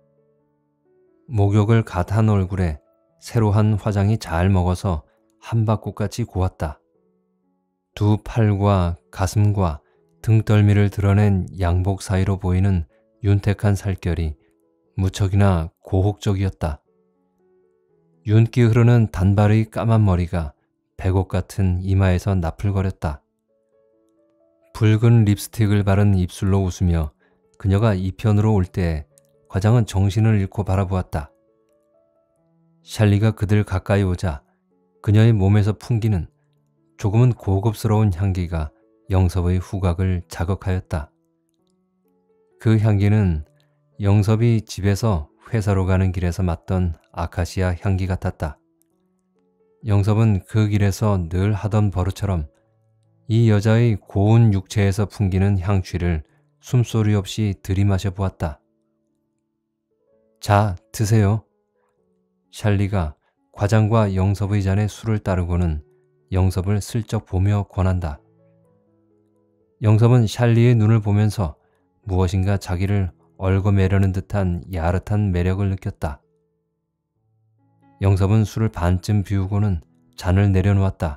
Speaker 1: 목욕을 갓 한 얼굴에 새로 한 화장이 잘 먹어서 한박꽃같이 고왔다. 두 팔과 가슴과 등덜미를 드러낸 양복 사이로 보이는 윤택한 살결이 무척이나 고혹적이었다. 윤기 흐르는 단발의 까만 머리가 백옥 같은 이마에서 나풀거렸다. 붉은 립스틱을 바른 입술로 웃으며 그녀가 이편으로 올 때 과장은 정신을 잃고 바라보았다. 샬리가 그들 가까이 오자 그녀의 몸에서 풍기는 조금은 고급스러운 향기가 영섭의 후각을 자극하였다. 그 향기는 영섭이 집에서 회사로 가는 길에서 맡던 아카시아 향기 같았다. 영섭은 그 길에서 늘 하던 버릇처럼 이 여자의 고운 육체에서 풍기는 향취를 숨소리 없이 들이마셔 보았다. 자, 드세요. 샬리가 과장과 영섭의 잔에 술을 따르고는 영섭을 슬쩍 보며 권한다. 영섭은 샬리의 눈을 보면서 무엇인가 자기를 얽어매려는 듯한 야릇한 매력을 느꼈다. 영섭은 술을 반쯤 비우고는 잔을 내려놓았다.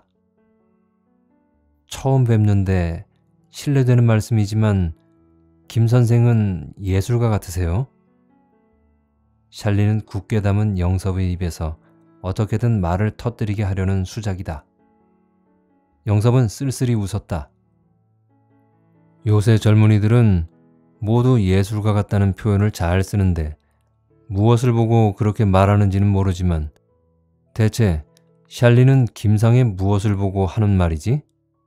Speaker 1: 처음 뵙는데 실례되는 말씀이지만 김 선생은 예술가 같으세요? 샬리는 굳게 담은 영섭의 입에서 어떻게든 말을 터뜨리게 하려는 수작이다. 영섭은 쓸쓸히 웃었다. 요새 젊은이들은 모두 예술가 같다는 표현을 잘 쓰는데 무엇을 보고 그렇게 말하는지는 모르지만 대체 샬리는 김상의 무엇을 보고 하는 말이지?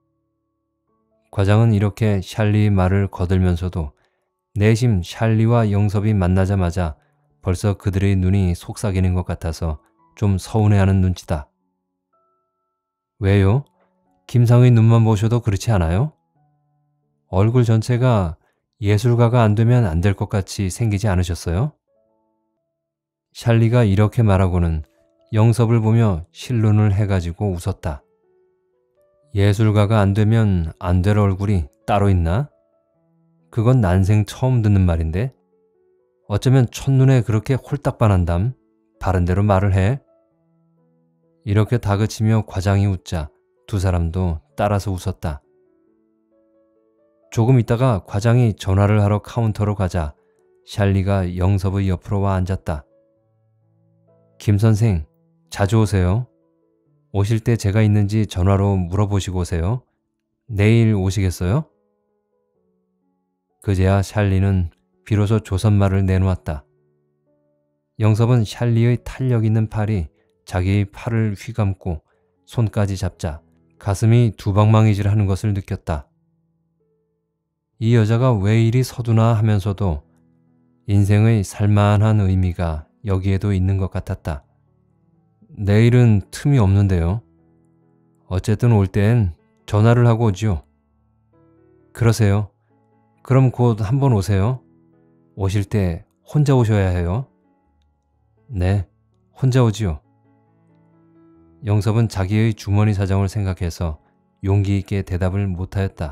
Speaker 1: 과장은 이렇게 샬리의 말을 거들면서도 내심 샬리와 영섭이 만나자마자 벌써 그들의 눈이 속삭이는 것 같아서 좀 서운해하는 눈치다. 왜요? 김상의 눈만 보셔도 그렇지 않아요? 얼굴 전체가 예술가가 안 되면 안 될 것 같이 생기지 않으셨어요? 샬리가 이렇게 말하고는 영섭을 보며 실눈을 해가지고 웃었다. 예술가가 안 되면 안 될 얼굴이 따로 있나? 그건 난생 처음 듣는 말인데 어쩌면 첫눈에 그렇게 홀딱 반한담 바른 대로 말을 해. 이렇게 다그치며 과장이 웃자 두 사람도 따라서 웃었다. 조금 있다가 과장이 전화를 하러 카운터로 가자 샬리가 영섭의 옆으로 와 앉았다. 김 선생, 자주 오세요. 오실 때 제가 있는지 전화로 물어보시고 오세요. 내일 오시겠어요? 그제야 샬리는 비로소 조선말을 내놓았다. 영섭은 샬리의 탄력 있는 팔이 자기의 팔을 휘감고 손까지 잡자 가슴이 두방망이질 하는 것을 느꼈다. 이 여자가 왜 이리 서두나 하면서도 인생의 살만한 의미가 여기에도 있는 것 같았다. 내일은 틈이 없는데요. 어쨌든 올 땐 전화를 하고 오지요. 그러세요. 그럼 곧 한번 오세요. 오실 때 혼자 오셔야 해요. 네, 혼자 오지요. 영섭은 자기의 주머니 사정을 생각해서 용기 있게 대답을 못하였다.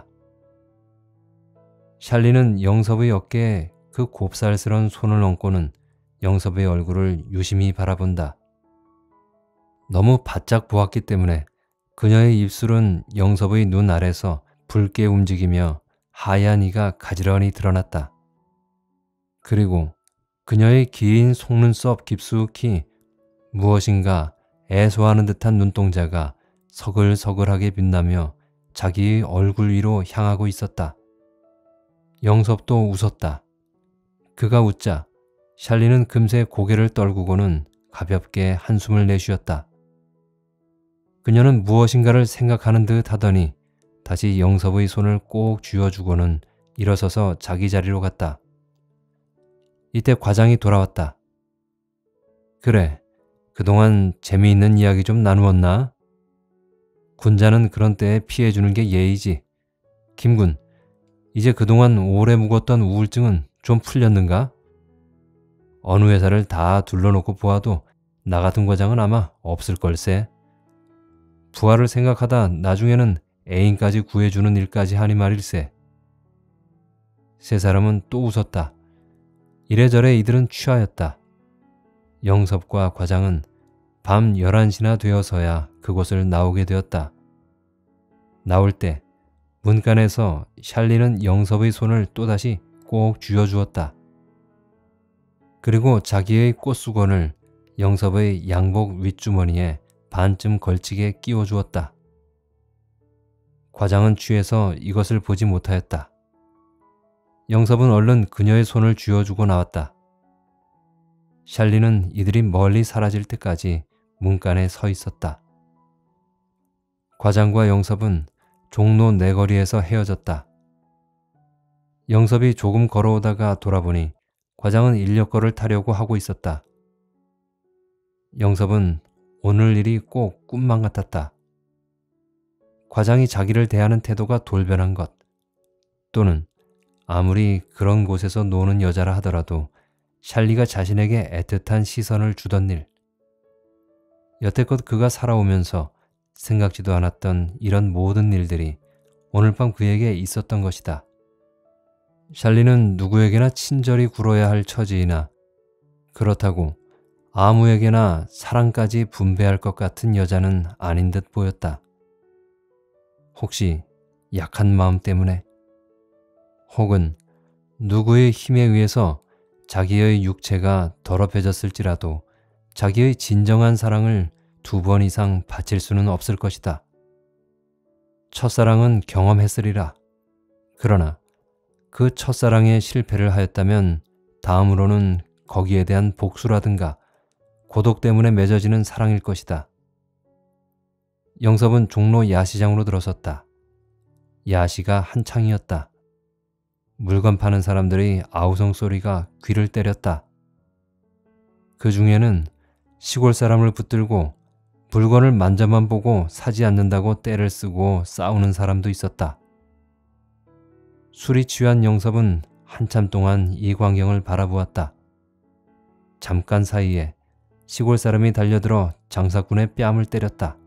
Speaker 1: 샬리는 영섭의 어깨에 그 곱살스런 손을 얹고는 영섭의 얼굴을 유심히 바라본다. 너무 바짝 보았기 때문에 그녀의 입술은 영섭의 눈 아래서 붉게 움직이며 하얀 이가 가지런히 드러났다. 그리고 그녀의 긴 속눈썹 깊숙이 무엇인가 애소하는 듯한 눈동자가 서글서글하게 빛나며 자기의 얼굴 위로 향하고 있었다. 영섭도 웃었다. 그가 웃자 샬리는 금세 고개를 떨구고는 가볍게 한숨을 내쉬었다. 그녀는 무엇인가를 생각하는 듯 하더니 다시 영섭의 손을 꼭 쥐어주고는 일어서서 자기 자리로 갔다. 이때 과장이 돌아왔다. 그래, 그동안 재미있는 이야기 좀 나누었나? 군자는 그런 때에 피해주는 게 예의지. 김군, 이제 그동안 오래 묵었던 우울증은 좀 풀렸는가? 어느 회사를 다 둘러놓고 보아도 나 같은 과장은 아마 없을 걸세. 부하를 생각하다 나중에는 애인까지 구해주는 일까지 하니 말일세. 세 사람은 또 웃었다. 이래저래 이들은 취하였다. 영섭과 과장은 밤 열한 시나 되어서야 그곳을 나오게 되었다. 나올 때 문간에서 샬리는 영섭의 손을 또다시 꼭 쥐어주었다. 그리고 자기의 꽃수건을 영섭의 양복 윗주머니에 반쯤 걸치게 끼워주었다. 과장은 취해서 이것을 보지 못하였다. 영섭은 얼른 그녀의 손을 쥐어주고 나왔다. 샬리는 이들이 멀리 사라질 때까지 문간에 서 있었다. 과장과 영섭은 종로 내거리에서 헤어졌다. 영섭이 조금 걸어오다가 돌아보니 과장은 인력거를 타려고 하고 있었다. 영섭은 오늘 일이 꼭 꿈만 같았다. 과장이 자기를 대하는 태도가 돌변한 것, 또는 아무리 그런 곳에서 노는 여자라 하더라도 샬리가 자신에게 애틋한 시선을 주던 일, 여태껏 그가 살아오면서 생각지도 않았던 이런 모든 일들이 오늘 밤 그에게 있었던 것이다. 샬리는 누구에게나 친절히 굴어야 할 처지이나 그렇다고 아무에게나 사랑까지 분배할 것 같은 여자는 아닌 듯 보였다. 혹시 약한 마음 때문에? 혹은 누구의 힘에 의해서 자기의 육체가 더럽혀졌을지라도 자기의 진정한 사랑을 두 번 이상 바칠 수는 없을 것이다. 첫사랑은 경험했으리라. 그러나 그 첫사랑에 실패를 하였다면 다음으로는 거기에 대한 복수라든가 고독 때문에 맺어지는 사랑일 것이다. 영섭은 종로 야시장으로 들어섰다. 야시가 한창이었다. 물건 파는 사람들의 아우성 소리가 귀를 때렸다. 그 중에는 시골 사람을 붙들고 물건을 만져만 보고 사지 않는다고 떼를 쓰고 싸우는 사람도 있었다. 술이 취한 영섭은 한참 동안 이 광경을 바라보았다. 잠깐 사이에 시골 사람이 달려들어 장사꾼의 뺨을 때렸다.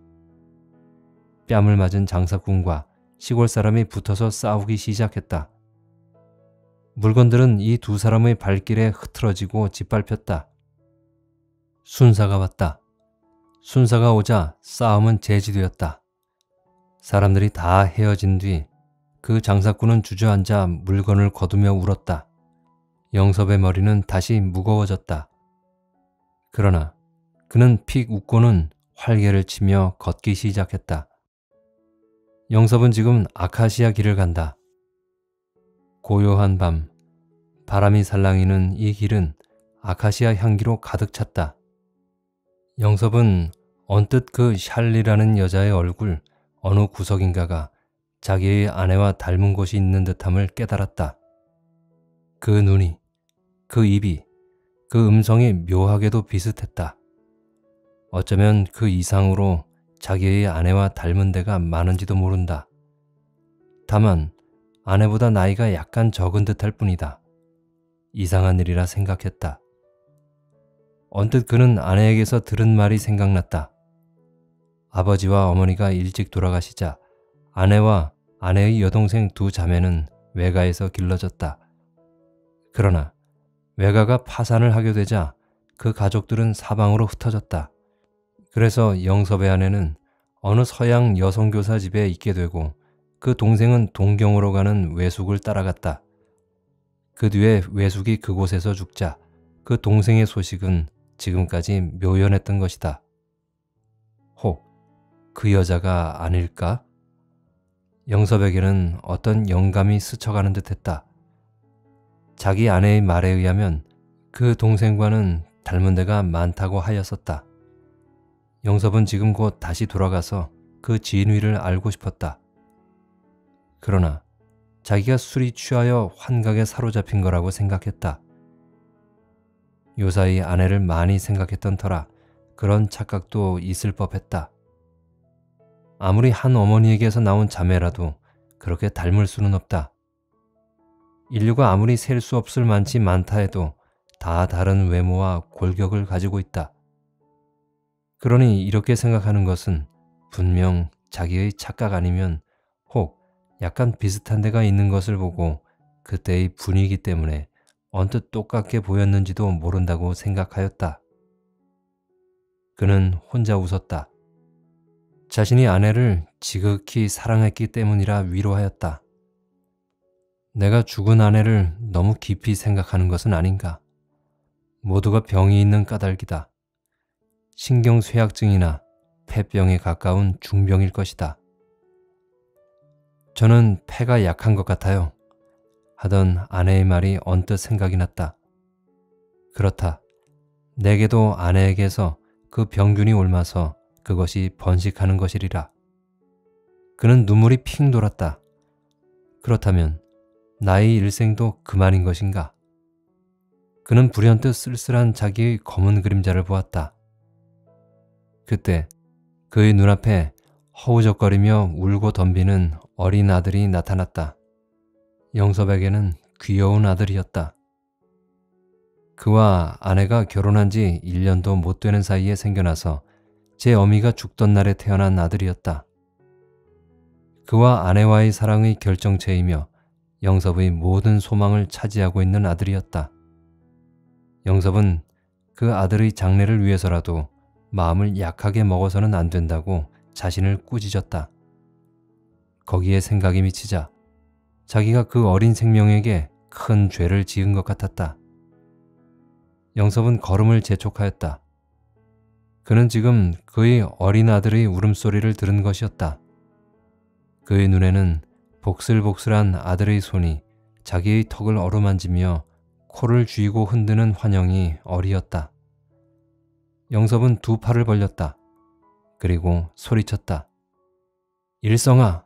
Speaker 1: 뺨을 맞은 장사꾼과 시골 사람이 붙어서 싸우기 시작했다. 물건들은 이 두 사람의 발길에 흐트러지고 짓밟혔다. 순사가 왔다. 순사가 오자 싸움은 재지되었다. 사람들이 다 헤어진 뒤 그 장사꾼은 주저앉아 물건을 거두며 울었다. 영섭의 머리는 다시 무거워졌다. 그러나 그는 픽 웃고는 활개를 치며 걷기 시작했다. 영섭은 지금 아카시아 길을 간다. 고요한 밤, 바람이 살랑이는 이 길은 아카시아 향기로 가득 찼다. 영섭은 언뜻 그 샬리라는 여자의 얼굴 어느 구석인가가 자기의 아내와 닮은 곳이 있는 듯함을 깨달았다. 그 눈이, 그 입이, 그 음성이 묘하게도 비슷했다. 어쩌면 그 이상으로 자기의 아내와 닮은 데가 많은지도 모른다. 다만 아내보다 나이가 약간 적은 듯할 뿐이다. 이상한 일이라 생각했다. 언뜻 그는 아내에게서 들은 말이 생각났다. 아버지와 어머니가 일찍 돌아가시자 아내와 아내의 여동생 두 자매는 외가에서 길러졌다. 그러나 외가가 파산을 하게 되자 그 가족들은 사방으로 흩어졌다. 그래서 영섭의 아내는 어느 서양 여성교사 집에 있게 되고 그 동생은 동경으로 가는 외숙을 따라갔다. 그 뒤에 외숙이 그곳에서 죽자 그 동생의 소식은 지금까지 묘연했던 것이다. 혹 그 여자가 아닐까? 영섭에게는 어떤 영감이 스쳐가는 듯했다. 자기 아내의 말에 의하면 그 동생과는 닮은 데가 많다고 하였었다. 영섭은 지금 곧 다시 돌아가서 그 진위를 알고 싶었다. 그러나 자기가 술이 취하여 환각에 사로잡힌 거라고 생각했다. 요사이 아내를 많이 생각했던 터라 그런 착각도 있을 법했다. 아무리 한 어머니에게서 나온 자매라도 그렇게 닮을 수는 없다. 인류가 아무리 셀 수 없을 만치 많다 해도 다 다른 외모와 골격을 가지고 있다. 그러니 이렇게 생각하는 것은 분명 자기의 착각 아니면 혹 약간 비슷한 데가 있는 것을 보고 그때의 분위기 때문에 언뜻 똑같게 보였는지도 모른다고 생각하였다. 그는 혼자 웃었다. 자신이 아내를 지극히 사랑했기 때문이라 위로하였다. 내가 죽은 아내를 너무 깊이 생각하는 것은 아닌가. 모두가 병이 있는 까닭이다. 신경쇠약증이나 폐병에 가까운 중병일 것이다. 저는 폐가 약한 것 같아요. 하던 아내의 말이 언뜻 생각이 났다. 그렇다. 내게도 아내에게서 그 병균이 옮아서 그것이 번식하는 것이리라. 그는 눈물이 핑 돌았다. 그렇다면 나의 일생도 그만인 것인가? 그는 불현듯 쓸쓸한 자기의 검은 그림자를 보았다. 그때 그의 눈앞에 허우적거리며 울고 덤비는 어린 아들이 나타났다. 영섭에게는 귀여운 아들이었다. 그와 아내가 결혼한 지 일 년도 못 되는 사이에 생겨나서 제 어미가 죽던 날에 태어난 아들이었다. 그와 아내와의 사랑의 결정체이며 영섭의 모든 소망을 차지하고 있는 아들이었다. 영섭은 그 아들의 장래를 위해서라도 마음을 약하게 먹어서는 안 된다고 자신을 꾸짖었다. 거기에 생각이 미치자 자기가 그 어린 생명에게 큰 죄를 지은 것 같았다. 영섭은 걸음을 재촉하였다. 그는 지금 그의 어린 아들의 울음소리를 들은 것이었다. 그의 눈에는 복슬복슬한 아들의 손이 자기의 턱을 어루만지며 코를 쥐고 흔드는 환영이 어리었다. 영섭은 두 팔을 벌렸다. 그리고 소리쳤다. 일성아!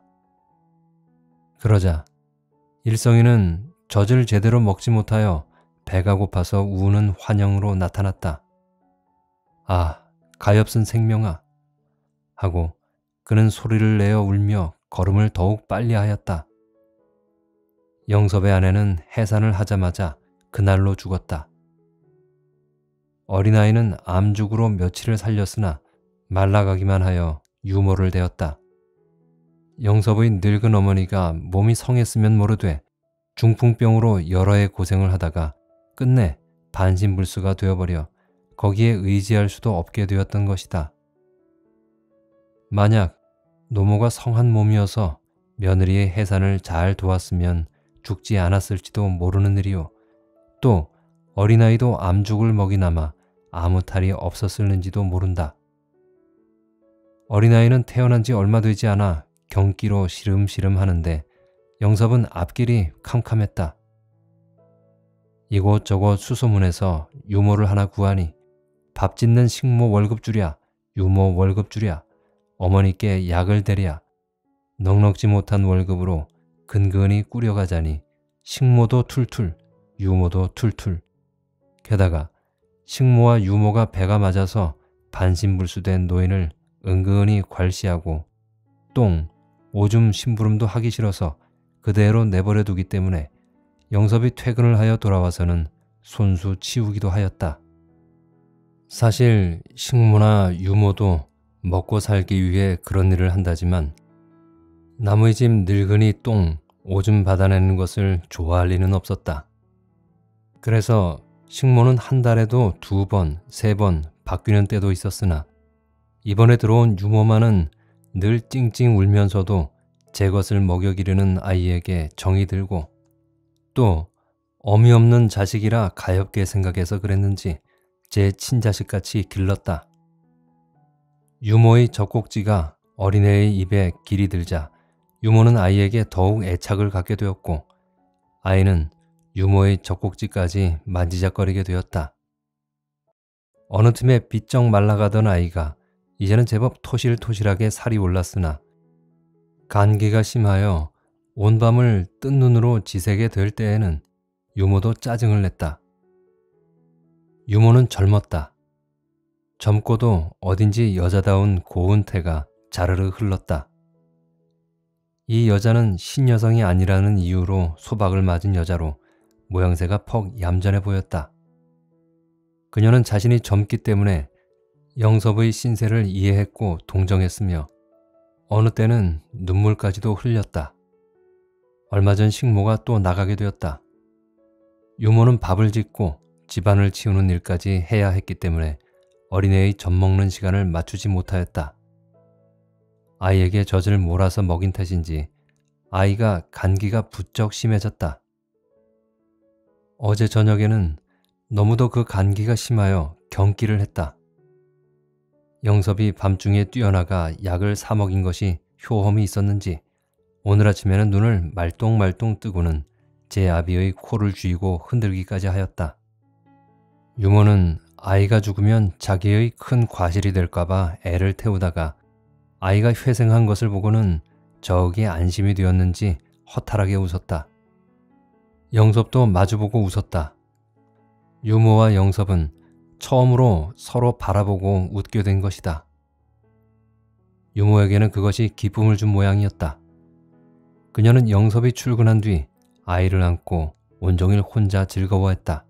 Speaker 1: 그러자 일성이는 젖을 제대로 먹지 못하여 배가 고파서 우는 환영으로 나타났다. 아, 가엾은 생명아! 하고 그는 소리를 내어 울며 걸음을 더욱 빨리 하였다. 영섭의 아내는 해산을 하자마자 그날로 죽었다. 어린아이는 암죽으로 며칠을 살렸으나 말라가기만 하여 유모를 되었다. 영섭의 늙은 어머니가 몸이 성했으면 모르되 중풍병으로 여러 해 고생을 하다가 끝내 반신불수가 되어버려 거기에 의지할 수도 없게 되었던 것이다. 만약 노모가 성한 몸이어서 며느리의 해산을 잘 도왔으면 죽지 않았을지도 모르는 일이요. 또 어린아이도 암죽을 먹이나마 아무 탈이 없었을는지도 모른다. 어린아이는 태어난 지 얼마 되지 않아 경기로 시름시름 하는데 영섭은 앞길이 캄캄했다. 이곳저곳 수소문에서 유모를 하나 구하니 밥 짓는 식모 월급 주랴, 유모 월급 주랴, 어머니께 약을 대랴, 넉넉지 못한 월급으로 근근히 꾸려가자니 식모도 툴툴, 유모도 툴툴. 게다가 식모와 유모가 배가 맞아서 반신불수된 노인을 은근히 괄시하고 똥, 오줌 심부름도 하기 싫어서 그대로 내버려 두기 때문에 영섭이 퇴근을 하여 돌아와서는 손수 치우기도 하였다. 사실 식모나 유모도 먹고 살기 위해 그런 일을 한다지만 남의 집 늙은이 똥, 오줌 받아내는 것을 좋아할 리는 없었다. 그래서 식모는 한 달에도 두 번, 세 번 바뀌는 때도 있었으나 이번에 들어온 유모만은 늘 찡찡 울면서도 제 것을 먹여 기르는 아이에게 정이 들고 또 어미 없는 자식이라 가엾게 생각해서 그랬는지 제 친자식같이 길렀다. 유모의 젖꼭지가 어린애의 입에 길이 들자 유모는 아이에게 더욱 애착을 갖게 되었고 아이는 유모의 젖꼭지까지 만지작거리게 되었다. 어느 틈에 비쩍 말라가던 아이가 이제는 제법 토실토실하게 살이 올랐으나 감기가 심하여 온 밤을 뜬 눈으로 지새게 될 때에는 유모도 짜증을 냈다. 유모는 젊었다. 젊고도 어딘지 여자다운 고운 태가 자르르 흘렀다. 이 여자는 신여성이 아니라는 이유로 소박을 맞은 여자로 모양새가 퍽 얌전해 보였다. 그녀는 자신이 젊기 때문에 영섭의 신세를 이해했고 동정했으며 어느 때는 눈물까지도 흘렸다. 얼마 전 식모가 또 나가게 되었다. 유모는 밥을 짓고 집안을 치우는 일까지 해야 했기 때문에 어린애의 젖 먹는 시간을 맞추지 못하였다. 아이에게 젖을 몰아서 먹인 탓인지 아이가 감기가 부쩍 심해졌다. 어제 저녁에는 너무도 그 감기가 심하여 경기를 했다. 영섭이 밤중에 뛰어나가 약을 사 먹인 것이 효험이 있었는지 오늘 아침에는 눈을 말똥말똥 뜨고는 제 아비의 코를 쥐고 흔들기까지 하였다. 유모는 아이가 죽으면 자기의 큰 과실이 될까봐 애를 태우다가 아이가 회생한 것을 보고는 저기에 안심이 되었는지 허탈하게 웃었다. 영섭도 마주보고 웃었다. 유모와 영섭은 처음으로 서로 바라보고 웃게 된 것이다. 유모에게는 그것이 기쁨을 준 모양이었다. 그녀는 영섭이 출근한 뒤 아이를 안고 온종일 혼자 즐거워했다.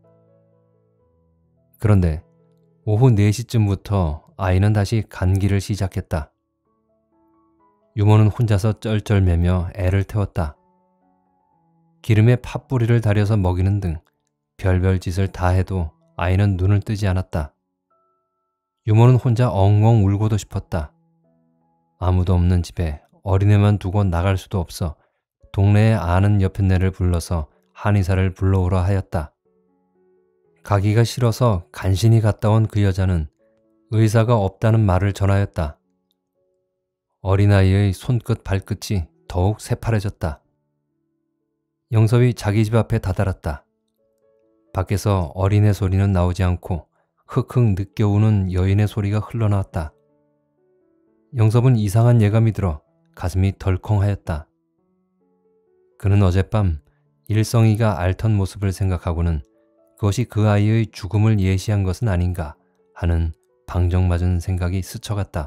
Speaker 1: 그런데 오후 네 시쯤부터 아이는 다시 간기를 시작했다. 유모는 혼자서 쩔쩔매며 애를 태웠다. 기름에 팥뿌리를 달여서 먹이는 등 별별 짓을 다 해도 아이는 눈을 뜨지 않았다. 유모는 혼자 엉엉 울고도 싶었다. 아무도 없는 집에 어린애만 두고 나갈 수도 없어 동네에 아는 여편네를 불러서 한의사를 불러오라 하였다. 가기가 싫어서 간신히 갔다 온 그 여자는 의사가 없다는 말을 전하였다. 어린아이의 손끝 발끝이 더욱 새파래졌다. 영섭이 자기 집 앞에 다다랐다. 밖에서 어린애 소리는 나오지 않고 흑흑 느껴 우는 여인의 소리가 흘러나왔다. 영섭은 이상한 예감이 들어 가슴이 덜컹하였다. 그는 어젯밤 일성이가 앓던 모습을 생각하고는 그것이 그 아이의 죽음을 예시한 것은 아닌가 하는 방정맞은 생각이 스쳐갔다.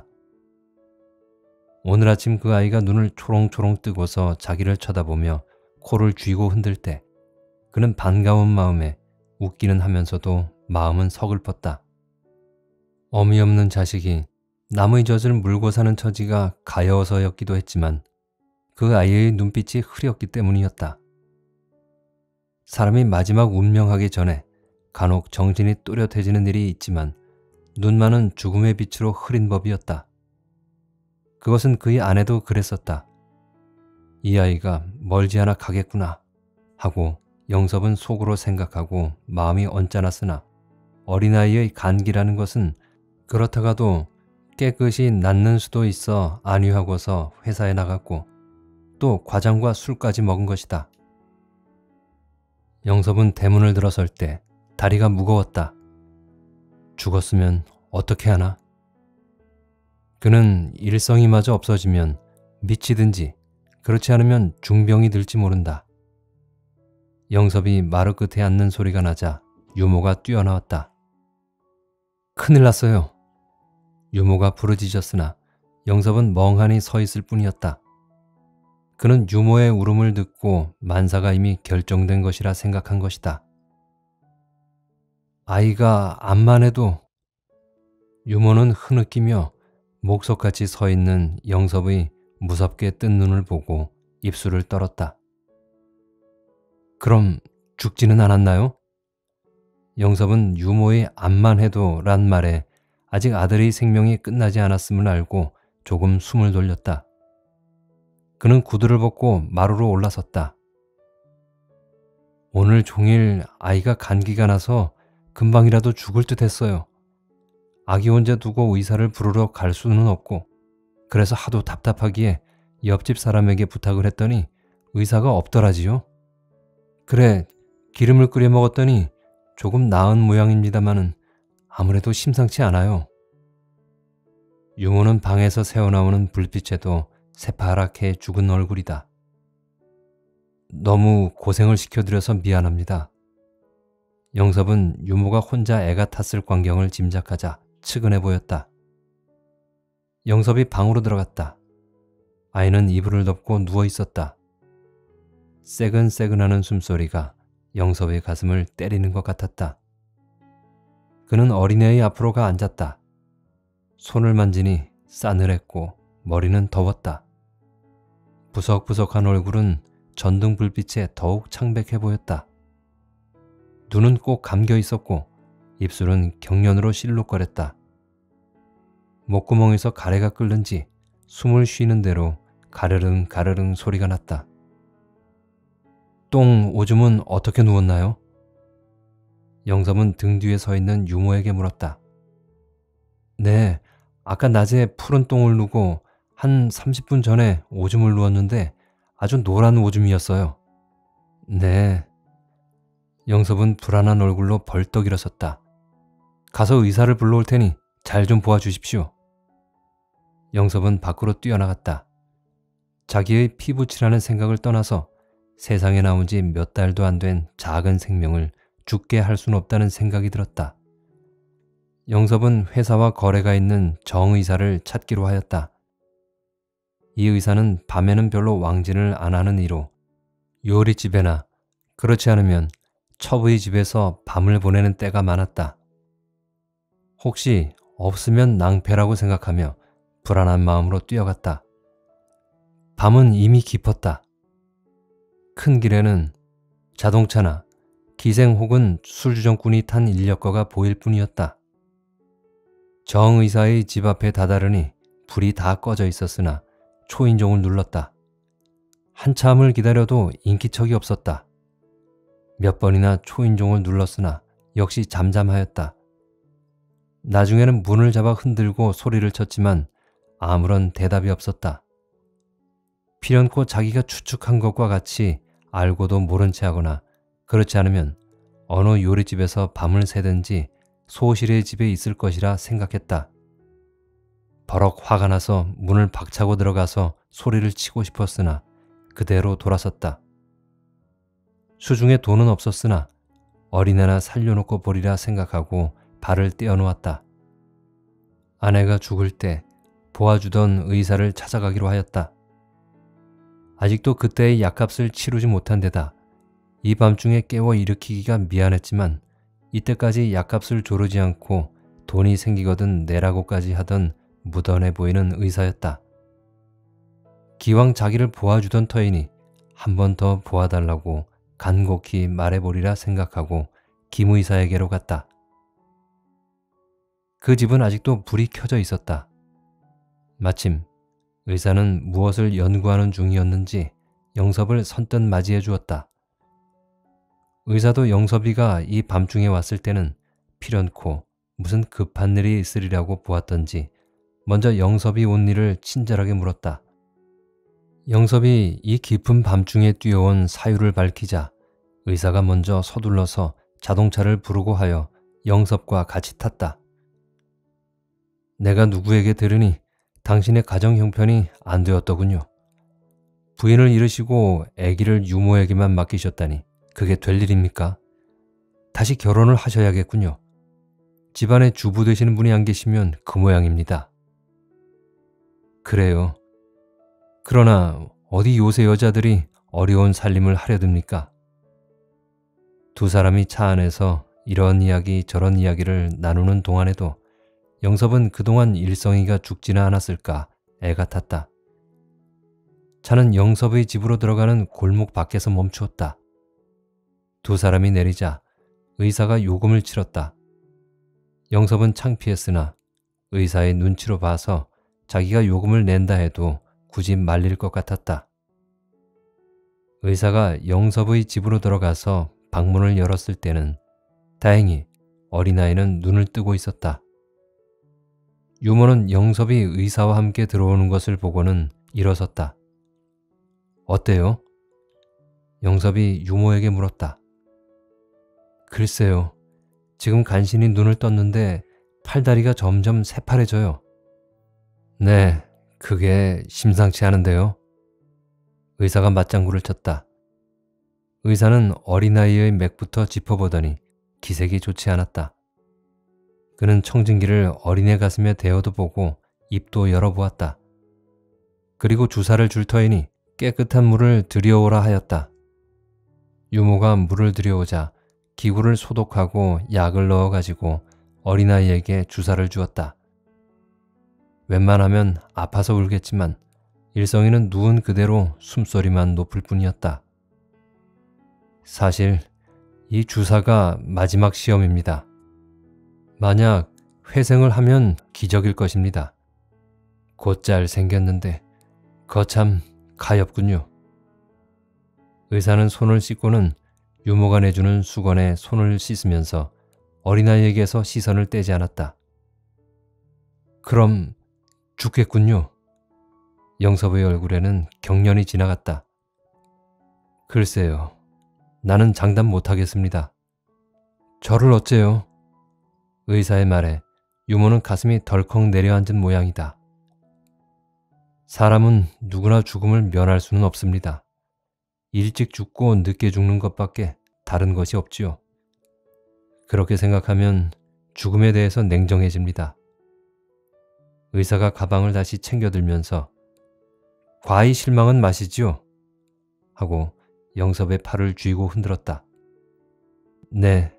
Speaker 1: 오늘 아침 그 아이가 눈을 초롱초롱 뜨고서 자기를 쳐다보며 코를 쥐고 흔들 때 그는 반가운 마음에 웃기는 하면서도 마음은 서글펐다. 어미 없는 자식이 남의 젖을 물고 사는 처지가 가여워서였기도 했지만 그 아이의 눈빛이 흐렸기 때문이었다. 사람이 마지막 운명하기 전에 간혹 정신이 또렷해지는 일이 있지만 눈만은 죽음의 빛으로 흐린 법이었다. 그것은 그의 아내도 그랬었다. 이 아이가 멀지 않아 가겠구나 하고 영섭은 속으로 생각하고 마음이 언짢았으나 어린아이의 간기라는 것은 그렇다가도 깨끗이 낫는 수도 있어 안위하고서 회사에 나갔고 또 과장과 술까지 먹은 것이다. 영섭은 대문을 들어설 때 다리가 무거웠다. 죽었으면 어떻게 하나? 그는 일성이마저 없어지면 미치든지 그렇지 않으면 중병이 들지 모른다. 영섭이 마루 끝에 앉는 소리가 나자 유모가 뛰어나왔다. 큰일 났어요. 유모가 부르짖었으나 영섭은 멍하니 서 있을 뿐이었다. 그는 유모의 울음을 듣고 만사가 이미 결정된 것이라 생각한 것이다. 아이가 암만 해도. 유모는 흐느끼며 목석같이 서 있는 영섭의 무섭게 뜬 눈을 보고 입술을 떨었다. 그럼 죽지는 않았나요? 영섭은 유모의 암만 해도 란 말에 아직 아들의 생명이 끝나지 않았음을 알고 조금 숨을 돌렸다. 그는 구두를 벗고 마루로 올라섰다. 오늘 종일 아이가 간기가 나서 금방이라도 죽을 듯 했어요. 아기 혼자 두고 의사를 부르러 갈 수는 없고 그래서 하도 답답하기에 옆집 사람에게 부탁을 했더니 의사가 없더라지요. 그래 기름을 끓여 먹었더니 조금 나은 모양입니다마는 아무래도 심상치 않아요. 유모는 방에서 새어나오는 불빛에도 새파랗게 죽은 얼굴이다. 너무 고생을 시켜드려서 미안합니다. 영섭은 유모가 혼자 애가 탔을 광경을 짐작하자 측은해 보였다. 영섭이 방으로 들어갔다. 아이는 이불을 덮고 누워 있었다. 새근새근하는 숨소리가 영섭의 가슴을 때리는 것 같았다. 그는 어린애의 앞으로 가 앉았다. 손을 만지니 싸늘했고 머리는 더웠다. 부석부석한 얼굴은 전등 불빛에 더욱 창백해 보였다. 눈은 꼭 감겨 있었고 입술은 경련으로 실룩거렸다. 목구멍에서 가래가 끓는지 숨을 쉬는 대로 가르릉 가르릉 소리가 났다. 똥 오줌은 어떻게 누웠나요? 영섭은 등 뒤에 서 있는 유모에게 물었다. 네, 아까 낮에 푸른 똥을 누고 한 삼십 분 전에 오줌을 누웠는데 아주 노란 오줌이었어요. 네. 영섭은 불안한 얼굴로 벌떡 일어섰다. 가서 의사를 불러올 테니 잘 좀 보아주십시오. 영섭은 밖으로 뛰어나갔다. 자기의 피부치라는 생각을 떠나서 세상에 나온 지 몇 달도 안 된 작은 생명을 죽게 할 수는 없다는 생각이 들었다. 영섭은 회사와 거래가 있는 정 의사를 찾기로 하였다. 이 의사는 밤에는 별로 왕진을 안 하는 이로 요리집에나 그렇지 않으면 첩의 집에서 밤을 보내는 때가 많았다. 혹시 없으면 낭패라고 생각하며 불안한 마음으로 뛰어갔다. 밤은 이미 깊었다. 큰 길에는 자동차나 기생 혹은 술주정꾼이 탄 인력거가 보일 뿐이었다. 정 의사의 집 앞에 다다르니 불이 다 꺼져 있었으나 초인종을 눌렀다. 한참을 기다려도 인기척이 없었다. 몇 번이나 초인종을 눌렀으나 역시 잠잠하였다. 나중에는 문을 잡아 흔들고 소리를 쳤지만 아무런 대답이 없었다. 필연코 자기가 추측한 것과 같이 알고도 모른 채 하거나 그렇지 않으면 어느 요리집에서 밤을 새든지 소실의 집에 있을 것이라 생각했다. 버럭 화가 나서 문을 박차고 들어가서 소리를 치고 싶었으나 그대로 돌아섰다. 수중에 돈은 없었으나 어린애나 살려놓고 보리라 생각하고 발을 떼어놓았다. 아내가 죽을 때 보아주던 의사를 찾아가기로 하였다. 아직도 그때의 약값을 치르지 못한 데다 이 밤중에 깨워 일으키기가 미안했지만 이때까지 약값을 조르지 않고 돈이 생기거든 내라고까지 하던 무던해 보이는 의사였다. 기왕 자기를 보아주던 터이니 한 번 더 보아달라고 간곡히 말해보리라 생각하고 김 의사에게로 갔다. 그 집은 아직도 불이 켜져 있었다. 마침 의사는 무엇을 연구하는 중이었는지 영섭을 선뜻 맞이해 주었다. 의사도 영섭이가 이 밤중에 왔을 때는 필연코 무슨 급한 일이 있으리라고 보았던지 먼저 영섭이 온 일을 친절하게 물었다. 영섭이 이 깊은 밤중에 뛰어온 사유를 밝히자 의사가 먼저 서둘러서 자동차를 부르고 하여 영섭과 같이 탔다. 내가 누구에게 들으니 당신의 가정 형편이 안 되었더군요. 부인을 잃으시고 아기를 유모에게만 맡기셨다니 그게 될 일입니까? 다시 결혼을 하셔야겠군요. 집안에 주부 되시는 분이 안 계시면 그 모양입니다. 그래요. 그러나 어디 요새 여자들이 어려운 살림을 하려듭니까? 두 사람이 차 안에서 이런 이야기 저런 이야기를 나누는 동안에도 영섭은 그동안 일성이가 죽지는 않았을까 애가 탔다. 차는 영섭의 집으로 들어가는 골목 밖에서 멈추었다. 두 사람이 내리자 의사가 요금을 치렀다. 영섭은 창피했으나 의사의 눈치로 봐서 자기가 요금을 낸다 해도 굳이 말릴 것 같았다. 의사가 영섭의 집으로 들어가서 방문을 열었을 때는 다행히 어린아이는 눈을 뜨고 있었다. 유모는 영섭이 의사와 함께 들어오는 것을 보고는 일어섰다. 어때요? 영섭이 유모에게 물었다. 글쎄요. 지금 간신히 눈을 떴는데 팔다리가 점점 새파래져요. 네, 그게 심상치 않은데요. 의사가 맞장구를 쳤다. 의사는 어린아이의 맥부터 짚어보더니 기색이 좋지 않았다. 그는 청진기를 어린애 가슴에 대어도 보고 입도 열어보았다. 그리고 주사를 줄 터이니 깨끗한 물을 들여오라 하였다. 유모가 물을 들여오자 기구를 소독하고 약을 넣어가지고 어린아이에게 주사를 주었다. 웬만하면 아파서 울겠지만 일성이는 누운 그대로 숨소리만 높을 뿐이었다. 사실 이 주사가 마지막 시험입니다. 만약 회생을 하면 기적일 것입니다. 곧잘 생겼는데 거참 가엾군요. 의사는 손을 씻고는 유모가 내주는 수건에 손을 씻으면서 어린아이에게서 시선을 떼지 않았다. 그럼 죽겠군요. 영섭의 얼굴에는 경련이 지나갔다. 글쎄요. 나는 장담 못하겠습니다. 저를 어째요? 의사의 말에 유모는 가슴이 덜컥 내려앉은 모양이다. 사람은 누구나 죽음을 면할 수는 없습니다. 일찍 죽고 늦게 죽는 것밖에 다른 것이 없지요. 그렇게 생각하면 죽음에 대해서 냉정해집니다. 의사가 가방을 다시 챙겨들면서 과히 실망은 마시지요? 하고 영섭의 팔을 쥐고 흔들었다. 네.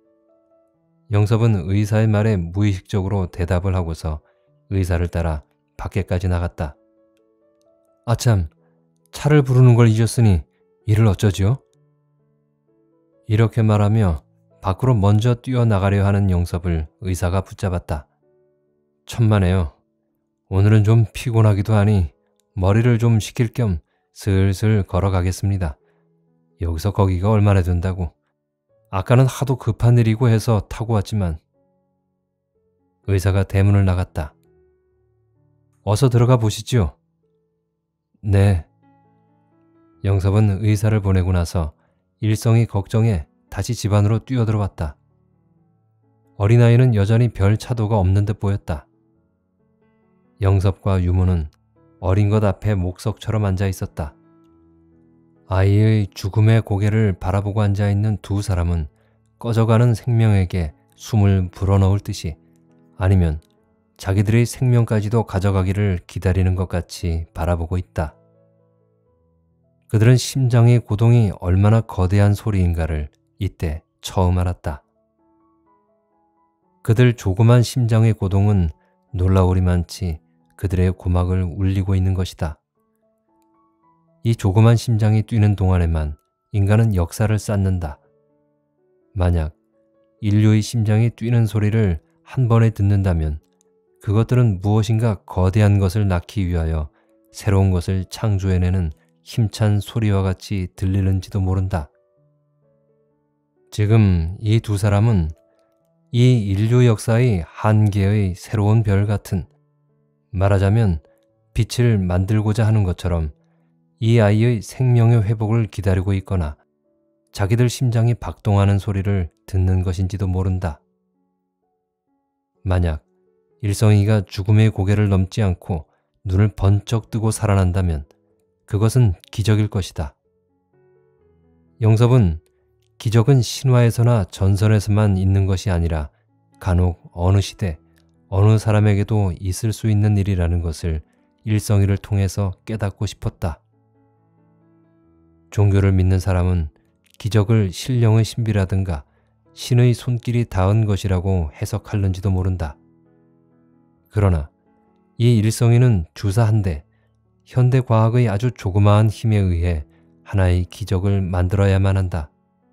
Speaker 1: 영섭은 의사의 말에 무의식적으로 대답을 하고서 의사를 따라 밖에까지 나갔다. 아참, 차를 부르는 걸 잊었으니 이를 어쩌지요? 이렇게 말하며 밖으로 먼저 뛰어나가려 하는 영섭을 의사가 붙잡았다. 천만에요. 오늘은 좀 피곤하기도 하니 머리를 좀 식힐 겸 슬슬 걸어가겠습니다. 여기서 거기가 얼마나 된다고. 아까는 하도 급한 일이고 해서 타고 왔지만. 의사가 대문을 나갔다. 어서 들어가 보시지요. 네. 영섭은 의사를 보내고 나서 일성이 걱정해 다시 집 안으로 뛰어들어왔다. 어린아이는 여전히 별 차도가 없는 듯 보였다. 영섭과 유모는 어린 것 앞에 목석처럼 앉아 있었다. 아이의 죽음의 고개를 바라보고 앉아있는 두 사람은 꺼져가는 생명에게 숨을 불어넣을 듯이, 아니면 자기들의 생명까지도 가져가기를 기다리는 것 같이 바라보고 있다. 그들은 심장의 고동이 얼마나 거대한 소리인가를 이때 처음 알았다. 그들 조그만 심장의 고동은 놀라우리만치 그들의 고막을 울리고 있는 것이다. 이 조그만 심장이 뛰는 동안에만 인간은 역사를 쌓는다. 만약 인류의 심장이 뛰는 소리를 한 번에 듣는다면 그것들은 무엇인가 거대한 것을 낳기 위하여 새로운 것을 창조해내는 힘찬 소리와 같이 들리는지도 모른다. 지금 이 두 사람은 이 인류 역사의 한 개의 새로운 별 같은, 말하자면 빛을 만들고자 하는 것처럼 이 아이의 생명의 회복을 기다리고 있거나 자기들 심장이 박동하는 소리를 듣는 것인지도 모른다. 만약 일성이가 죽음의 고개를 넘지 않고 눈을 번쩍 뜨고 살아난다면 그것은 기적일 것이다. 영섭은 기적은 신화에서나 전설에서만 있는 것이 아니라 간혹 어느 시대, 어느 사람에게도 있을 수 있는 일이라는 것을 일성이를 통해서 깨닫고 싶었다. 종교를 믿는 사람은 기적을 신령의 신비라든가 신의 손길이 닿은 것이라고 해석할는지도 모른다. 그러나 이 일성이는 주사 한 대, 현대 과학의 아주 조그마한 힘에 의해 하나의 기적을 만들어야만 한다.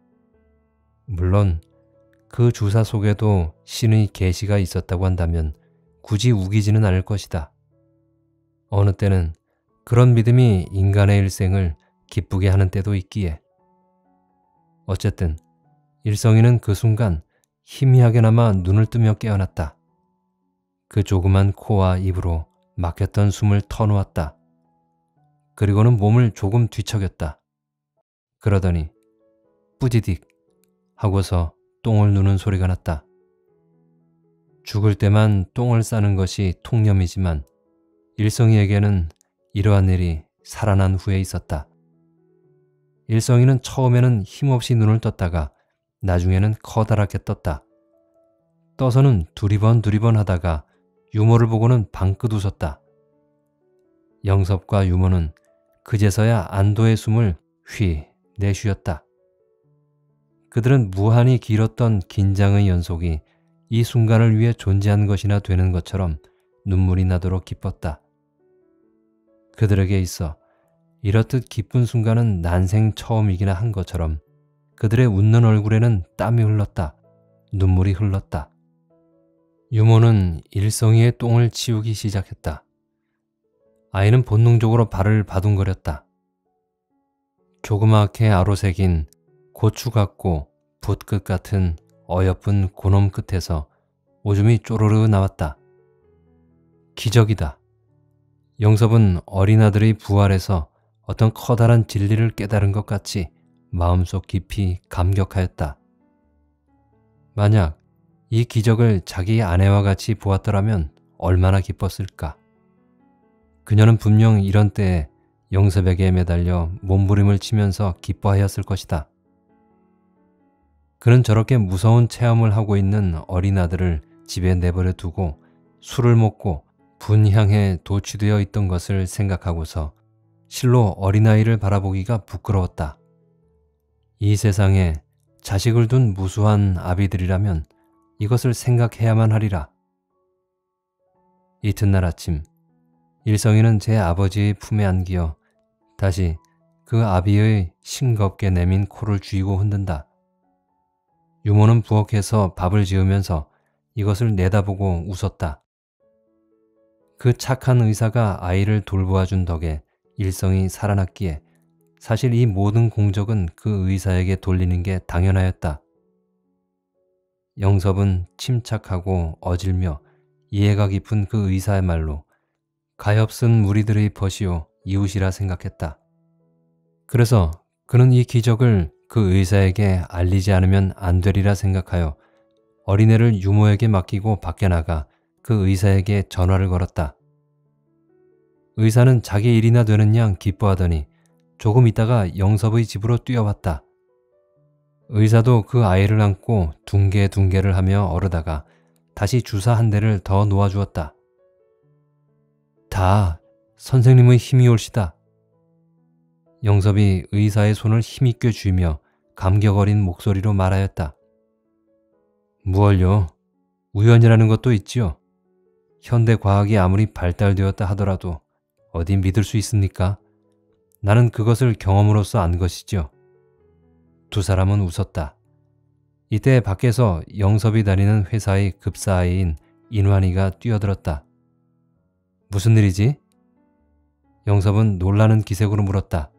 Speaker 1: 물론 그 주사 속에도 신의 계시가 있었다고 한다면 굳이 우기지는 않을 것이다. 어느 때는 그런 믿음이 인간의 일생을 기쁘게 하는 때도 있기에. 어쨌든 일성이는 그 순간 희미하게나마 눈을 뜨며 깨어났다. 그 조그만 코와 입으로 막혔던 숨을 터놓았다. 그리고는 몸을 조금 뒤척였다. 그러더니 뿌디딕 하고서 똥을 누는 소리가 났다. 죽을 때만 똥을 싸는 것이 통념이지만 일성이에게는 이러한 일이 살아난 후에 있었다. 일성이는 처음에는 힘없이 눈을 떴다가 나중에는 커다랗게 떴다. 떠서는 두리번 두리번 하다가 유모를 보고는 방긋 웃었다. 영섭과 유모는 그제서야 안도의 숨을 휘 내쉬었다. 그들은 무한히 길었던 긴장의 연속이 이 순간을 위해 존재한 것이나 되는 것처럼 눈물이 나도록 기뻤다. 그들에게 있어 이렇듯 기쁜 순간은 난생 처음이기나 한 것처럼 그들의 웃는 얼굴에는 땀이 흘렀다. 눈물이 흘렀다. 유모는 일성이의 똥을 치우기 시작했다. 아이는 본능적으로 발을 바둥거렸다. 조그맣게 아로새긴 고추 같고 붓끝 같은 어여쁜 고놈 끝에서 오줌이 쪼르르 나왔다. 기적이다. 영섭은 어린아들의 부활에서 어떤 커다란 진리를 깨달은 것 같이 마음속 깊이 감격하였다. 만약 이 기적을 자기 아내와 같이 보았더라면 얼마나 기뻤을까. 그녀는 분명 이런 때에 영섭에게 매달려 몸부림을 치면서 기뻐하였을 것이다. 그는 저렇게 무서운 체험을 하고 있는 어린 아들을 집에 내버려 두고 술을 먹고 분향에 도취되어 있던 것을 생각하고서 실로 어린아이를 바라보기가 부끄러웠다. 이 세상에 자식을 둔 무수한 아비들이라면 이것을 생각해야만 하리라. 이튿날 아침, 일성이는 제 아버지의 품에 안기어 다시 그 아비의 싱겁게 내민 코를 쥐고 흔든다. 유모는 부엌에서 밥을 지으면서 이것을 내다보고 웃었다. 그 착한 의사가 아이를 돌보아준 덕에 일성이 살아났기에 사실 이 모든 공적은 그 의사에게 돌리는 게 당연하였다. 영섭은 침착하고 어질며 이해가 깊은 그 의사의 말로 가엾은 무리들의 벗이요 이웃이라 생각했다. 그래서 그는 이 기적을 그 의사에게 알리지 않으면 안 되리라 생각하여 어린애를 유모에게 맡기고 밖에 나가 그 의사에게 전화를 걸었다. 의사는 자기 일이나 되는 양 기뻐하더니 조금 있다가 영섭의 집으로 뛰어왔다. 의사도 그 아이를 안고 둥개둥개를 하며 어르다가 다시 주사 한 대를 더 놓아주었다. 다 선생님의 힘이 올시다. 영섭이 의사의 손을 힘있게 쥐며 감격 어린 목소리로 말하였다. 무얼요? 우연이라는 것도 있지요. 현대 과학이 아무리 발달되었다 하더라도 어디 믿을 수 있습니까? 나는 그것을 경험으로써 안 것이지요. 두 사람은 웃었다. 이때 밖에서 영섭이 다니는 회사의 급사아이인 인환이가 뛰어들었다. 무슨 일이지? 영섭은 놀라는 기색으로 물었다.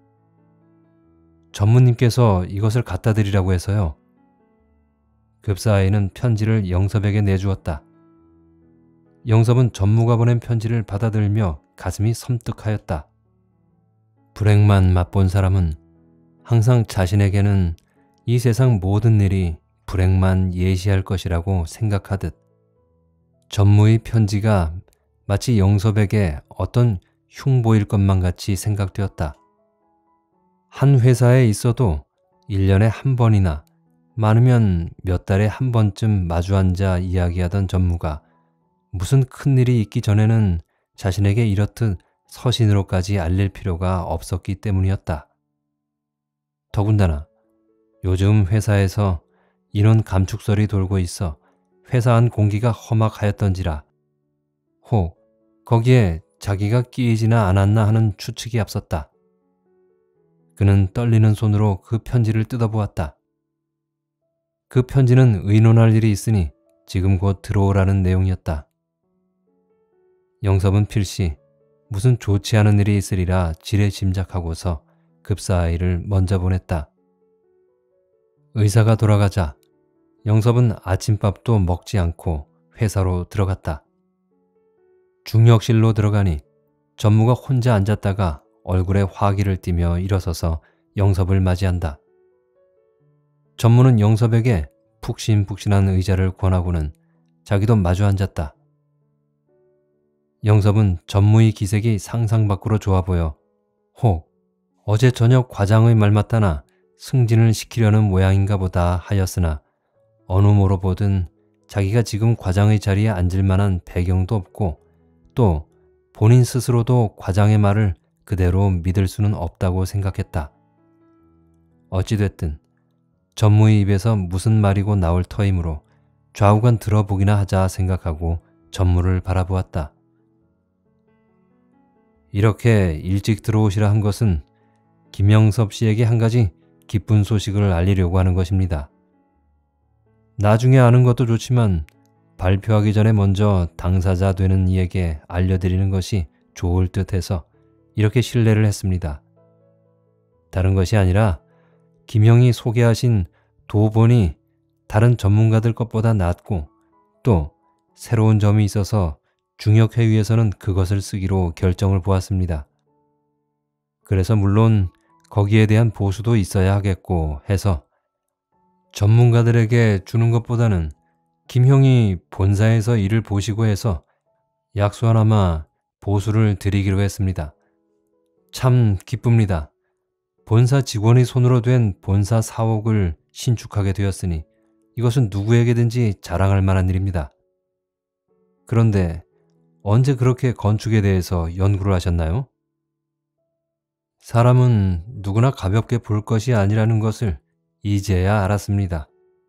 Speaker 1: 전무님께서 이것을 갖다 드리라고 해서요. 급사아이는 편지를 영섭에게 내주었다. 영섭은 전무가 보낸 편지를 받아들며 가슴이 섬뜩하였다. 불행만 맛본 사람은 항상 자신에게는 이 세상 모든 일이 불행만 예시할 것이라고 생각하듯 전무의 편지가 마치 영섭에게 어떤 흉보일 것만 같이 생각되었다. 한 회사에 있어도 일 년에 한 번이나 많으면 몇 달에 한 번쯤 마주 앉아 이야기하던 전무가 무슨 큰일이 있기 전에는 자신에게 이렇듯 서신으로까지 알릴 필요가 없었기 때문이었다. 더군다나 요즘 회사에서 인원 감축설이 돌고 있어 회사 안 공기가 험악하였던지라 혹 거기에 자기가 끼이지나 않았나 하는 추측이 앞섰다. 그는 떨리는 손으로 그 편지를 뜯어보았다. 그 편지는 의논할 일이 있으니 지금 곧 들어오라는 내용이었다. 영섭은 필시 무슨 좋지 않은 일이 있으리라 지레 짐작하고서 급사아이를 먼저 보냈다. 의사가 돌아가자 영섭은 아침밥도 먹지 않고 회사로 들어갔다. 중역실로 들어가니 전무가 혼자 앉았다가 얼굴에 화기를 띠며 일어서서 영섭을 맞이한다. 전무는 영섭에게 푹신푹신한 의자를 권하고는 자기도 마주 앉았다. 영섭은 전무의 기색이 상상 밖으로 좋아 보여 혹 어제 저녁 과장의 말 맞다나 승진을 시키려는 모양인가 보다 하였으나 어느 모로 보든 자기가 지금 과장의 자리에 앉을 만한 배경도 없고 또 본인 스스로도 과장의 말을 그대로 믿을 수는 없다고 생각했다. 어찌됐든 전무의 입에서 무슨 말이고 나올 터이므로 좌우간 들어보기나 하자 생각하고 전무를 바라보았다. 이렇게 일찍 들어오시라 한 것은 김영섭 씨에게 한 가지 기쁜 소식을 알리려고 하는 것입니다. 나중에 아는 것도 좋지만 발표하기 전에 먼저 당사자 되는 이에게 알려드리는 것이 좋을 듯해서 이렇게 실례를 했습니다. 다른 것이 아니라 김형이 소개하신 도본이 다른 전문가들 것보다 낫고 또 새로운 점이 있어서 중역회의에서는 그것을 쓰기로 결정을 보았습니다. 그래서 물론 거기에 대한 보수도 있어야 하겠고 해서 전문가들에게 주는 것보다는 김형이 본사에서 일을 보시고 해서 약수 하나마 보수를 드리기로 했습니다. 참 기쁩니다. 본사 직원의 손으로 된 본사 사옥을 신축하게 되었으니 이것은 누구에게든지 자랑할 만한 일입니다. 그런데 언제 그렇게 건축에 대해서 연구를 하셨나요? 사람은 누구나 가볍게 볼 것이 아니라는 것을 이제야 알았습니다.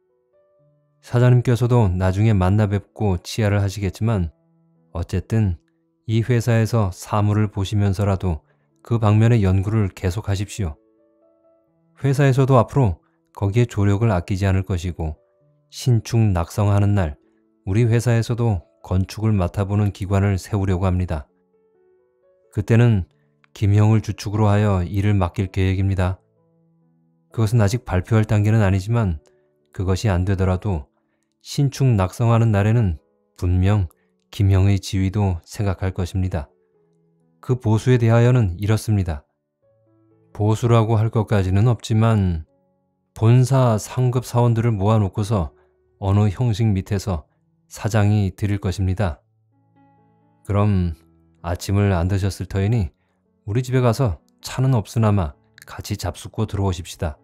Speaker 1: 사장님께서도 나중에 만나 뵙고 치하를 하시겠지만 어쨌든 이 회사에서 사물을 보시면서라도 그 방면의 연구를 계속하십시오. 회사에서도 앞으로 거기에 조력을 아끼지 않을 것이고 신축 낙성하는 날 우리 회사에서도 건축을 맡아보는 기관을 세우려고 합니다. 그때는 김형을 주축으로 하여 일을 맡길 계획입니다. 그것은 아직 발표할 단계는 아니지만 그것이 안 되더라도 신축 낙성하는 날에는 분명 김형의 지위도 생각할 것입니다. 그 보수에 대하여는 이렇습니다. 보수라고 할 것까지는 없지만 본사 상급 사원들을 모아놓고서 어느 형식 밑에서 사장이 드릴 것입니다. 그럼 아침을 안 드셨을 터이니 우리 집에 가서 차는 없으나마 같이 잡숫고 들어오십시다.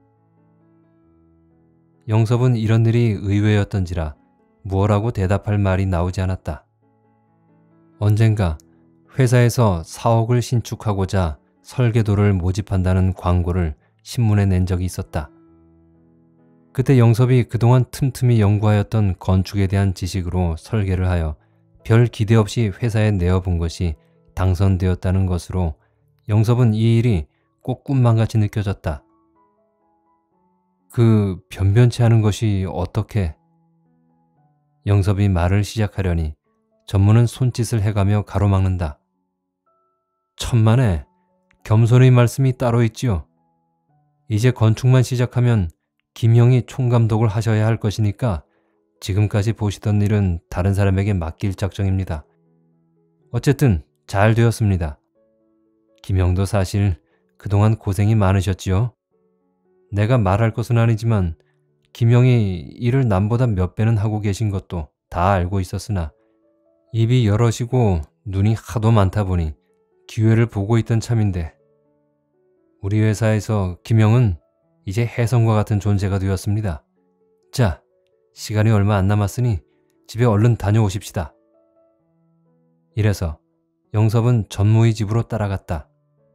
Speaker 1: 영섭은 이런 일이 의외였던지라 무엇라고 대답할 말이 나오지 않았다. 언젠가 회사에서 사옥을 신축하고자 설계도를 모집한다는 광고를 신문에 낸 적이 있었다. 그때 영섭이 그동안 틈틈이 연구하였던 건축에 대한 지식으로 설계를 하여 별 기대 없이 회사에 내어본 것이 당선되었다는 것으로 영섭은 이 일이 꼭 꿈만같이 느껴졌다. 그 변변치 않은 것이 어떻게? 영섭이 말을 시작하려니 전무는 손짓을 해가며 가로막는다. 천만에 겸손의 말씀이 따로 있지요. 이제 건축만 시작하면 김형이 총감독을 하셔야 할 것이니까 지금까지 보시던 일은 다른 사람에게 맡길 작정입니다. 어쨌든 잘 되었습니다. 김형도 사실 그동안 고생이 많으셨지요. 내가 말할 것은 아니지만 김형이 일을 남보다 몇 배는 하고 계신 것도 다 알고 있었으나 입이 여럿이고 눈이 하도 많다 보니 기회를 보고 있던 참인데 우리 회사에서 김형은 이제 혜성과 같은 존재가 되었습니다. 자, 시간이 얼마 안 남았으니 집에 얼른 다녀오십시다. 이래서 영섭은 전무의 집으로 따라갔다.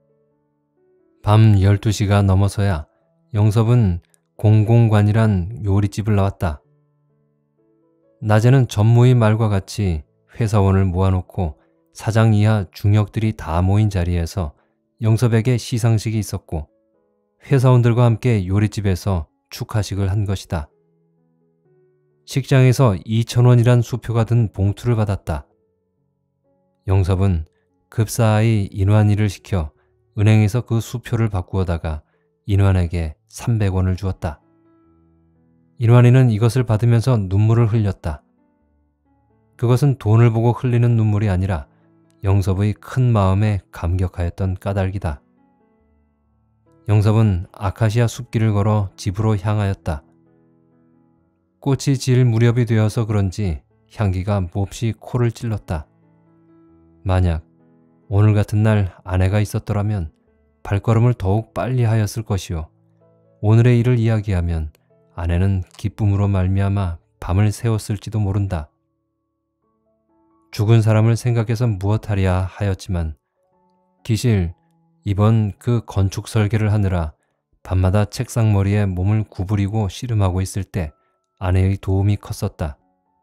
Speaker 1: 밤 열두 시가 넘어서야 영섭은 공공관이란 요리집을 나왔다. 낮에는 전무의 말과 같이 회사원을 모아놓고 사장 이하 중역들이 다 모인 자리에서 영섭에게 시상식이 있었고 회사원들과 함께 요리집에서 축하식을 한 것이다. 식장에서 이천 원이란 수표가 든 봉투를 받았다. 영섭은 급사히 인환이를 시켜 은행에서 그 수표를 바꾸어다가 인환에게 삼백 원을 주었다. 인환이는 이것을 받으면서 눈물을 흘렸다. 그것은 돈을 보고 흘리는 눈물이 아니라 영섭의 큰 마음에 감격하였던 까닭이다. 영섭은 아카시아 숲길을 걸어 집으로 향하였다. 꽃이 질 무렵이 되어서 그런지 향기가 몹시 코를 찔렀다. 만약 오늘 같은 날 아내가 있었더라면 발걸음을 더욱 빨리 하였을 것이요. 오늘의 일을 이야기하면 아내는 기쁨으로 말미암아 밤을 새웠을지도 모른다. 죽은 사람을 생각해서 무엇하랴 하였지만 기실 이번 그 건축 설계를 하느라 밤마다 책상머리에 몸을 구부리고 씨름하고 있을 때 아내의 도움이 컸었다.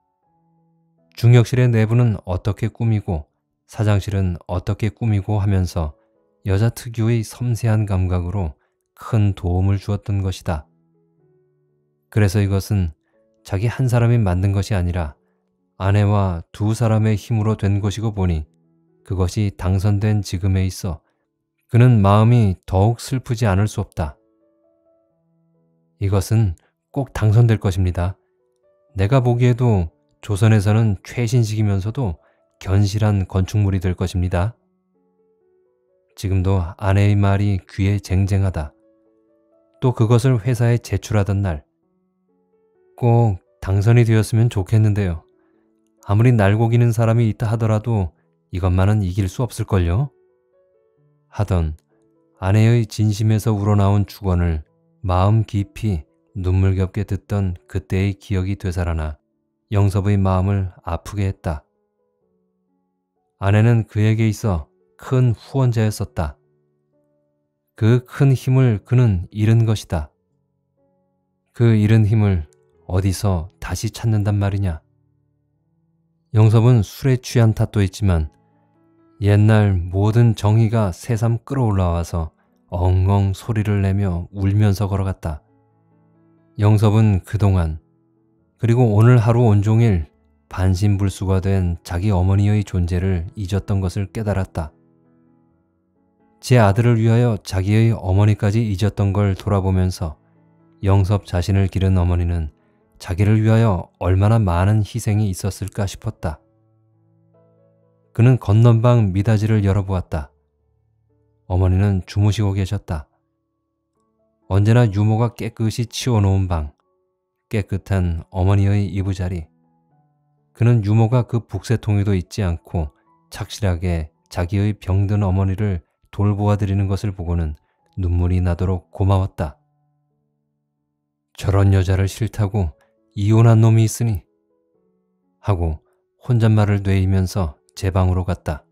Speaker 1: 중역실의 내부는 어떻게 꾸미고 사장실은 어떻게 꾸미고 하면서 여자 특유의 섬세한 감각으로 큰 도움을 주었던 것이다. 그래서 이것은 자기 한 사람이 만든 것이 아니라 아내와 두 사람의 힘으로 된 것이고 보니 그것이 당선된 지금에 있어 그는 마음이 더욱 슬프지 않을 수 없다. 이것은 꼭 당선될 것입니다. 내가 보기에도 조선에서는 최신식이면서도 견실한 건축물이 될 것입니다. 지금도 아내의 말이 귀에 쟁쟁하다. 또 그것을 회사에 제출하던 날 꼭 당선이 되었으면 좋겠는데요. 아무리 날고기는 사람이 있다 하더라도 이것만은 이길 수 없을걸요? 하던 아내의 진심에서 우러나온 축원을 마음 깊이 눈물겹게 듣던 그때의 기억이 되살아나 영섭의 마음을 아프게 했다. 아내는 그에게 있어 큰 후원자였었다. 그 큰 힘을 그는 잃은 것이다. 그 잃은 힘을 어디서 다시 찾는단 말이냐. 영섭은 술에 취한 탓도 있지만 옛날 모든 정의가 새삼 끌어올라와서 엉엉 소리를 내며 울면서 걸어갔다. 영섭은 그동안 그리고 오늘 하루 온종일 반신불수가 된 자기 어머니의 존재를 잊었던 것을 깨달았다. 제 아들을 위하여 자기의 어머니까지 잊었던 걸 돌아보면서 영섭 자신을 기른 어머니는 자기를 위하여 얼마나 많은 희생이 있었을까 싶었다. 그는 건넌방 미닫이를 열어보았다. 어머니는 주무시고 계셨다. 언제나 유모가 깨끗이 치워놓은 방, 깨끗한 어머니의 이부자리. 그는 유모가 그 북새통에도 잊지 않고 착실하게 자기의 병든 어머니를 돌보아드리는 것을 보고는 눈물이 나도록 고마웠다. 저런 여자를 싫다고 이혼한 놈이 있으니 하고 혼잣말을 뇌이면서 제 방으로 갔다.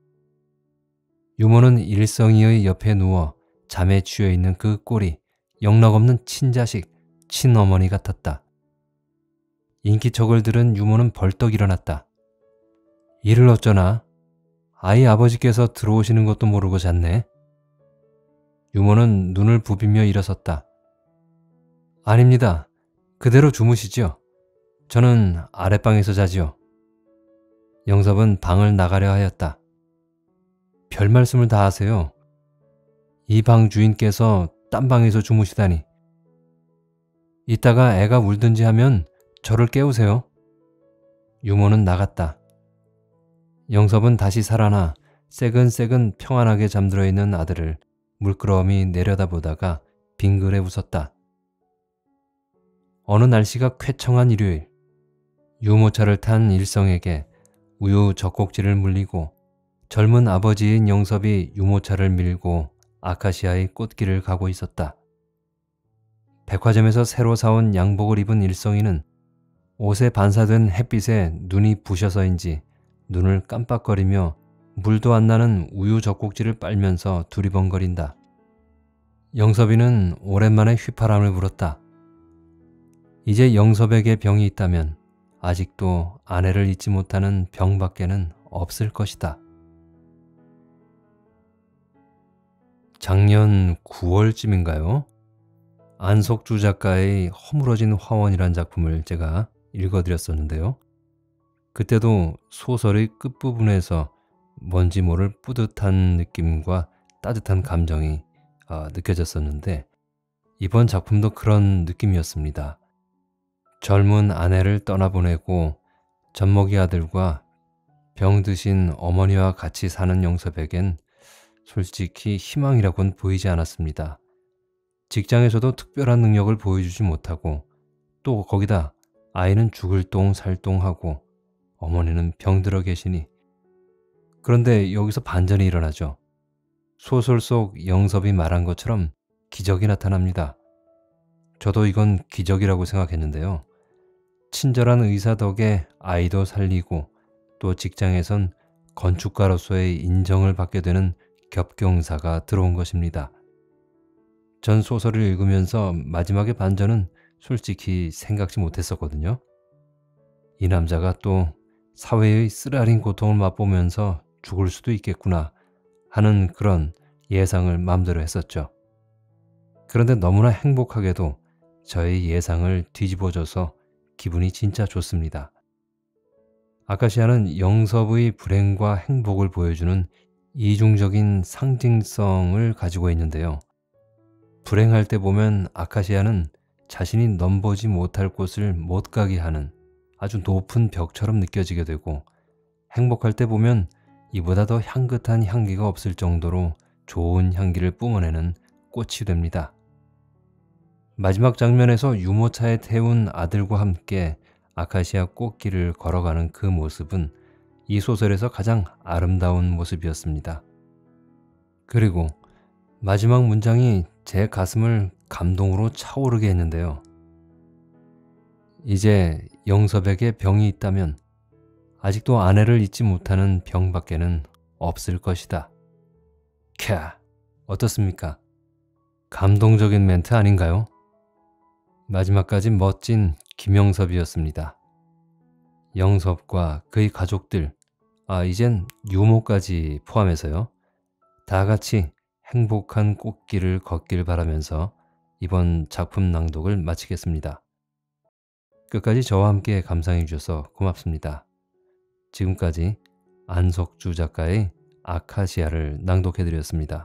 Speaker 1: 유모는 일성이의 옆에 누워 잠에 취해있는 그 꼴이 영락없는 친자식, 친어머니 같았다. 인기척을 들은 유모는 벌떡 일어났다. 이를 어쩌나? 아이 아버지께서 들어오시는 것도 모르고 잤네. 유모는 눈을 부비며 일어섰다. 아닙니다. 그대로 주무시지요. 저는 아랫방에서 자지요. 영섭은 방을 나가려 하였다. 별 말씀을 다 하세요. 이 방 주인께서 딴 방에서 주무시다니. 이따가 애가 울든지 하면 저를 깨우세요. 유모는 나갔다. 영섭은 다시 살아나 새근새근 평안하게 잠들어 있는 아들을 물끄러미 내려다보다가 빙그레 웃었다. 어느 날씨가 쾌청한 일요일, 유모차를 탄 일성에게 우유 젖꼭지를 물리고 젊은 아버지인 영섭이 유모차를 밀고 아카시아의 꽃길을 가고 있었다. 백화점에서 새로 사온 양복을 입은 일성이는 옷에 반사된 햇빛에 눈이 부셔서인지 눈을 깜빡거리며 물도 안 나는 우유 젖꼭지를 빨면서 두리번거린다. 영섭이는 오랜만에 휘파람을 불었다. 이제 영섭에게 병이 있다면 아직도 아내를 잊지 못하는 병밖에는 없을 것이다. 작년 구월쯤인가요? 안석주 작가의 허물어진 화원이란 작품을 제가 읽어드렸었는데요. 그때도 소설의 끝부분에서 뭔지 모를 뿌듯한 느낌과 따뜻한 감정이 어, 느껴졌었는데 이번 작품도 그런 느낌이었습니다. 젊은 아내를 떠나보내고 젖먹이 아들과 병드신 어머니와 같이 사는 영섭에겐 솔직히 희망이라고는 보이지 않았습니다. 직장에서도 특별한 능력을 보여주지 못하고 또 거기다 아이는 죽을 똥 살똥하고 어머니는 병들어 계시니. 그런데 여기서 반전이 일어나죠. 소설 속 영섭이 말한 것처럼 기적이 나타납니다. 저도 이건 기적이라고 생각했는데요. 친절한 의사 덕에 아이도 살리고 또 직장에선 건축가로서의 인정을 받게 되는 겹경사가 들어온 것입니다. 전 소설을 읽으면서 마지막의 반전은 솔직히 생각지 못했었거든요. 이 남자가 또 사회의 쓰라린 고통을 맛보면서 죽을 수도 있겠구나 하는 그런 예상을 마음대로 했었죠. 그런데 너무나 행복하게도 저의 예상을 뒤집어줘서 기분이 진짜 좋습니다. 아카시아는 영섭의 불행과 행복을 보여주는 이중적인 상징성을 가지고 있는데요. 불행할 때 보면 아카시아는 자신이 넘보지 못할 곳을 못 가게 하는 아주 높은 벽처럼 느껴지게 되고, 행복할 때 보면 이보다 더 향긋한 향기가 없을 정도로 좋은 향기를 뿜어내는 꽃이 됩니다. 마지막 장면에서 유모차에 태운 아들과 함께 아카시아 꽃길을 걸어가는 그 모습은 이 소설에서 가장 아름다운 모습이었습니다. 그리고 마지막 문장이 제 가슴을 감동으로 차오르게 했는데요. 이제 영섭에게 병이 있다면 아직도 아내를 잊지 못하는 병밖에는 없을 것이다. 캬, 어떻습니까? 감동적인 멘트 아닌가요? 마지막까지 멋진 김영섭이었습니다. 영섭과 그의 가족들, 아 이젠 유모까지 포함해서요. 다 같이 행복한 꽃길을 걷길 바라면서 이번 작품 낭독을 마치겠습니다. 끝까지 저와 함께 감상해 주셔서 고맙습니다. 지금까지 안석주 작가의 아카시아를 낭독해 드렸습니다.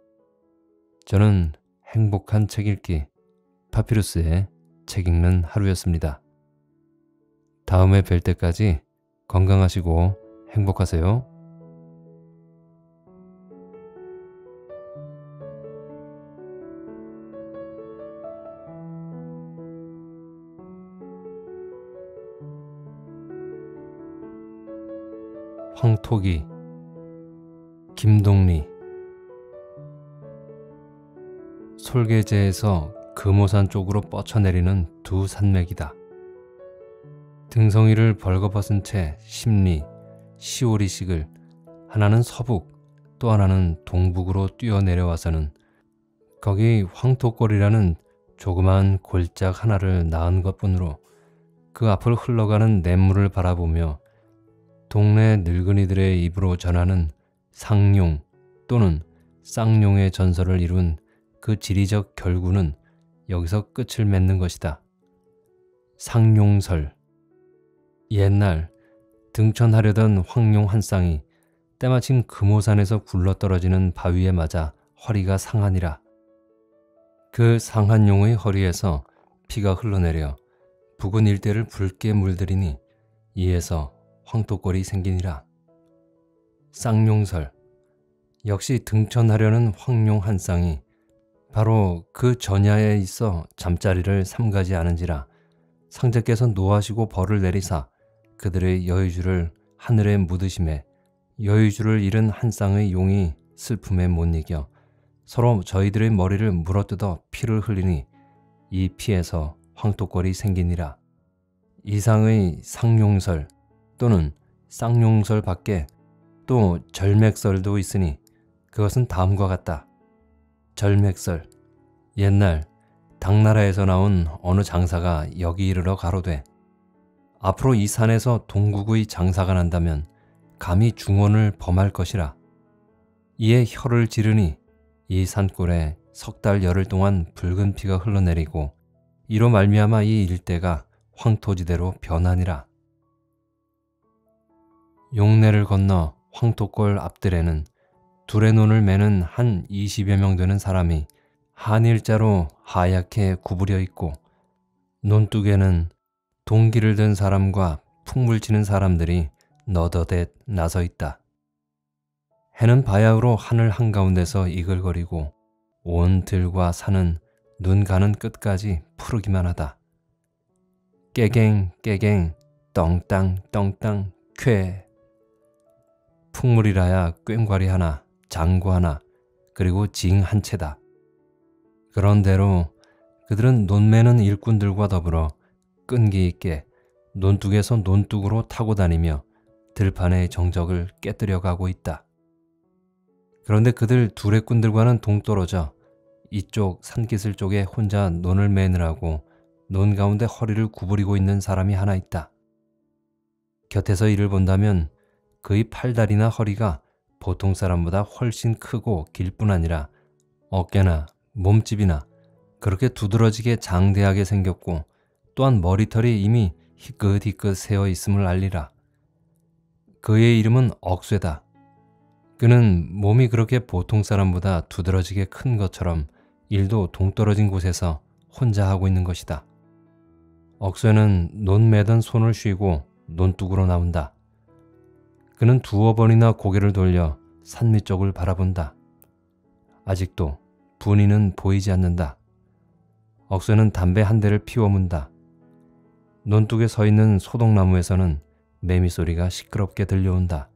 Speaker 1: 저는 행복한 책 읽기 파피루스의 책 읽는 하루였습니다. 다음에 뵐 때까지 건강하시고 행복하세요. 황토기, 김동리. 솔개제에서 금오산 쪽으로 뻗쳐내리는 두 산맥이다. 등성이를 벌거벗은 채 십리, 시오리식을 하나는 서북 또 하나는 동북으로 뛰어내려와서는 거기 황토골이라는 조그만 골짝 하나를 낳은 것뿐으로 그 앞을 흘러가는 냇물을 바라보며 동네 늙은이들의 입으로 전하는 상룡 또는 쌍룡의 전설을 이룬 그 지리적 결구는 여기서 끝을 맺는 것이다. 상룡설. 옛날 등천하려던 황룡 한 쌍이 때마침 금오산에서 굴러떨어지는 바위에 맞아 허리가 상하니라. 그 상한 용의 허리에서 피가 흘러내려 부근 일대를 붉게 물들이니 이에서 황토골이 생기니라. 쌍룡설. 역시 등천하려는 황룡 한 쌍이 바로 그 전야에 있어 잠자리를 삼가지 않은지라 상제께서 노하시고 벌을 내리사 그들의 여의주를 하늘에 묻으심에 여의주를 잃은 한 쌍의 용이 슬픔에 못 이겨 서로 저희들의 머리를 물어뜯어 피를 흘리니 이 피에서 황토골이 생기니라. 이상의 상룡설 또는 쌍룡설 밖에 또 절맥설도 있으니 그것은 다음과 같다. 절맥설. 옛날 당나라에서 나온 어느 장사가 여기 이르러 가로되 앞으로 이 산에서 동국의 장사가 난다면 감히 중언을 범할 것이라. 이에 혀를 지르니 이 산골에 석 달 열흘 동안 붉은 피가 흘러내리고 이로 말미암아 이 일대가 황토지대로 변하니라. 용내를 건너 황토골 앞들에는 둘의 논을 매는 한 이십여 명 되는 사람이 한일자로 하얗게 구부려 있고 논둑에는 동기를 든 사람과 풍물 치는 사람들이 너더댓 나서 있다. 해는 바야흐로 하늘 한가운데서 이글거리고 온 들과 산은 눈 가는 끝까지 푸르기만 하다. 깨갱 깨갱 떵땅 떵땅 쾌. 풍물이라야 꽹과리 하나, 장구 하나, 그리고 징 한 채다. 그런대로 그들은 논매는 일꾼들과 더불어 끈기 있게 논둑에서 논둑으로 타고 다니며 들판의 정적을 깨뜨려 가고 있다. 그런데 그들 둘의 꾼들과는 동떨어져 이쪽 산기슭 쪽에 혼자 논을 매느라고 논 가운데 허리를 구부리고 있는 사람이 하나 있다. 곁에서 이를 본다면 그의 팔다리나 허리가 보통 사람보다 훨씬 크고 길 뿐 아니라 어깨나 몸집이나 그렇게 두드러지게 장대하게 생겼고 또한 머리털이 이미 희끗희끗 새어 있음을 알리라. 그의 이름은 억쇠다. 그는 몸이 그렇게 보통 사람보다 두드러지게 큰 것처럼 일도 동떨어진 곳에서 혼자 하고 있는 것이다. 억쇠는 논 매던 손을 쉬고 논둑으로 나온다. 그는 두어 번이나 고개를 돌려 산 밑쪽을 바라본다. 아직도 분이는 보이지 않는다. 억쇠는 담배 한 대를 피워 문다. 논둑에 서 있는 소독나무에서는 매미 소리가 시끄럽게 들려온다.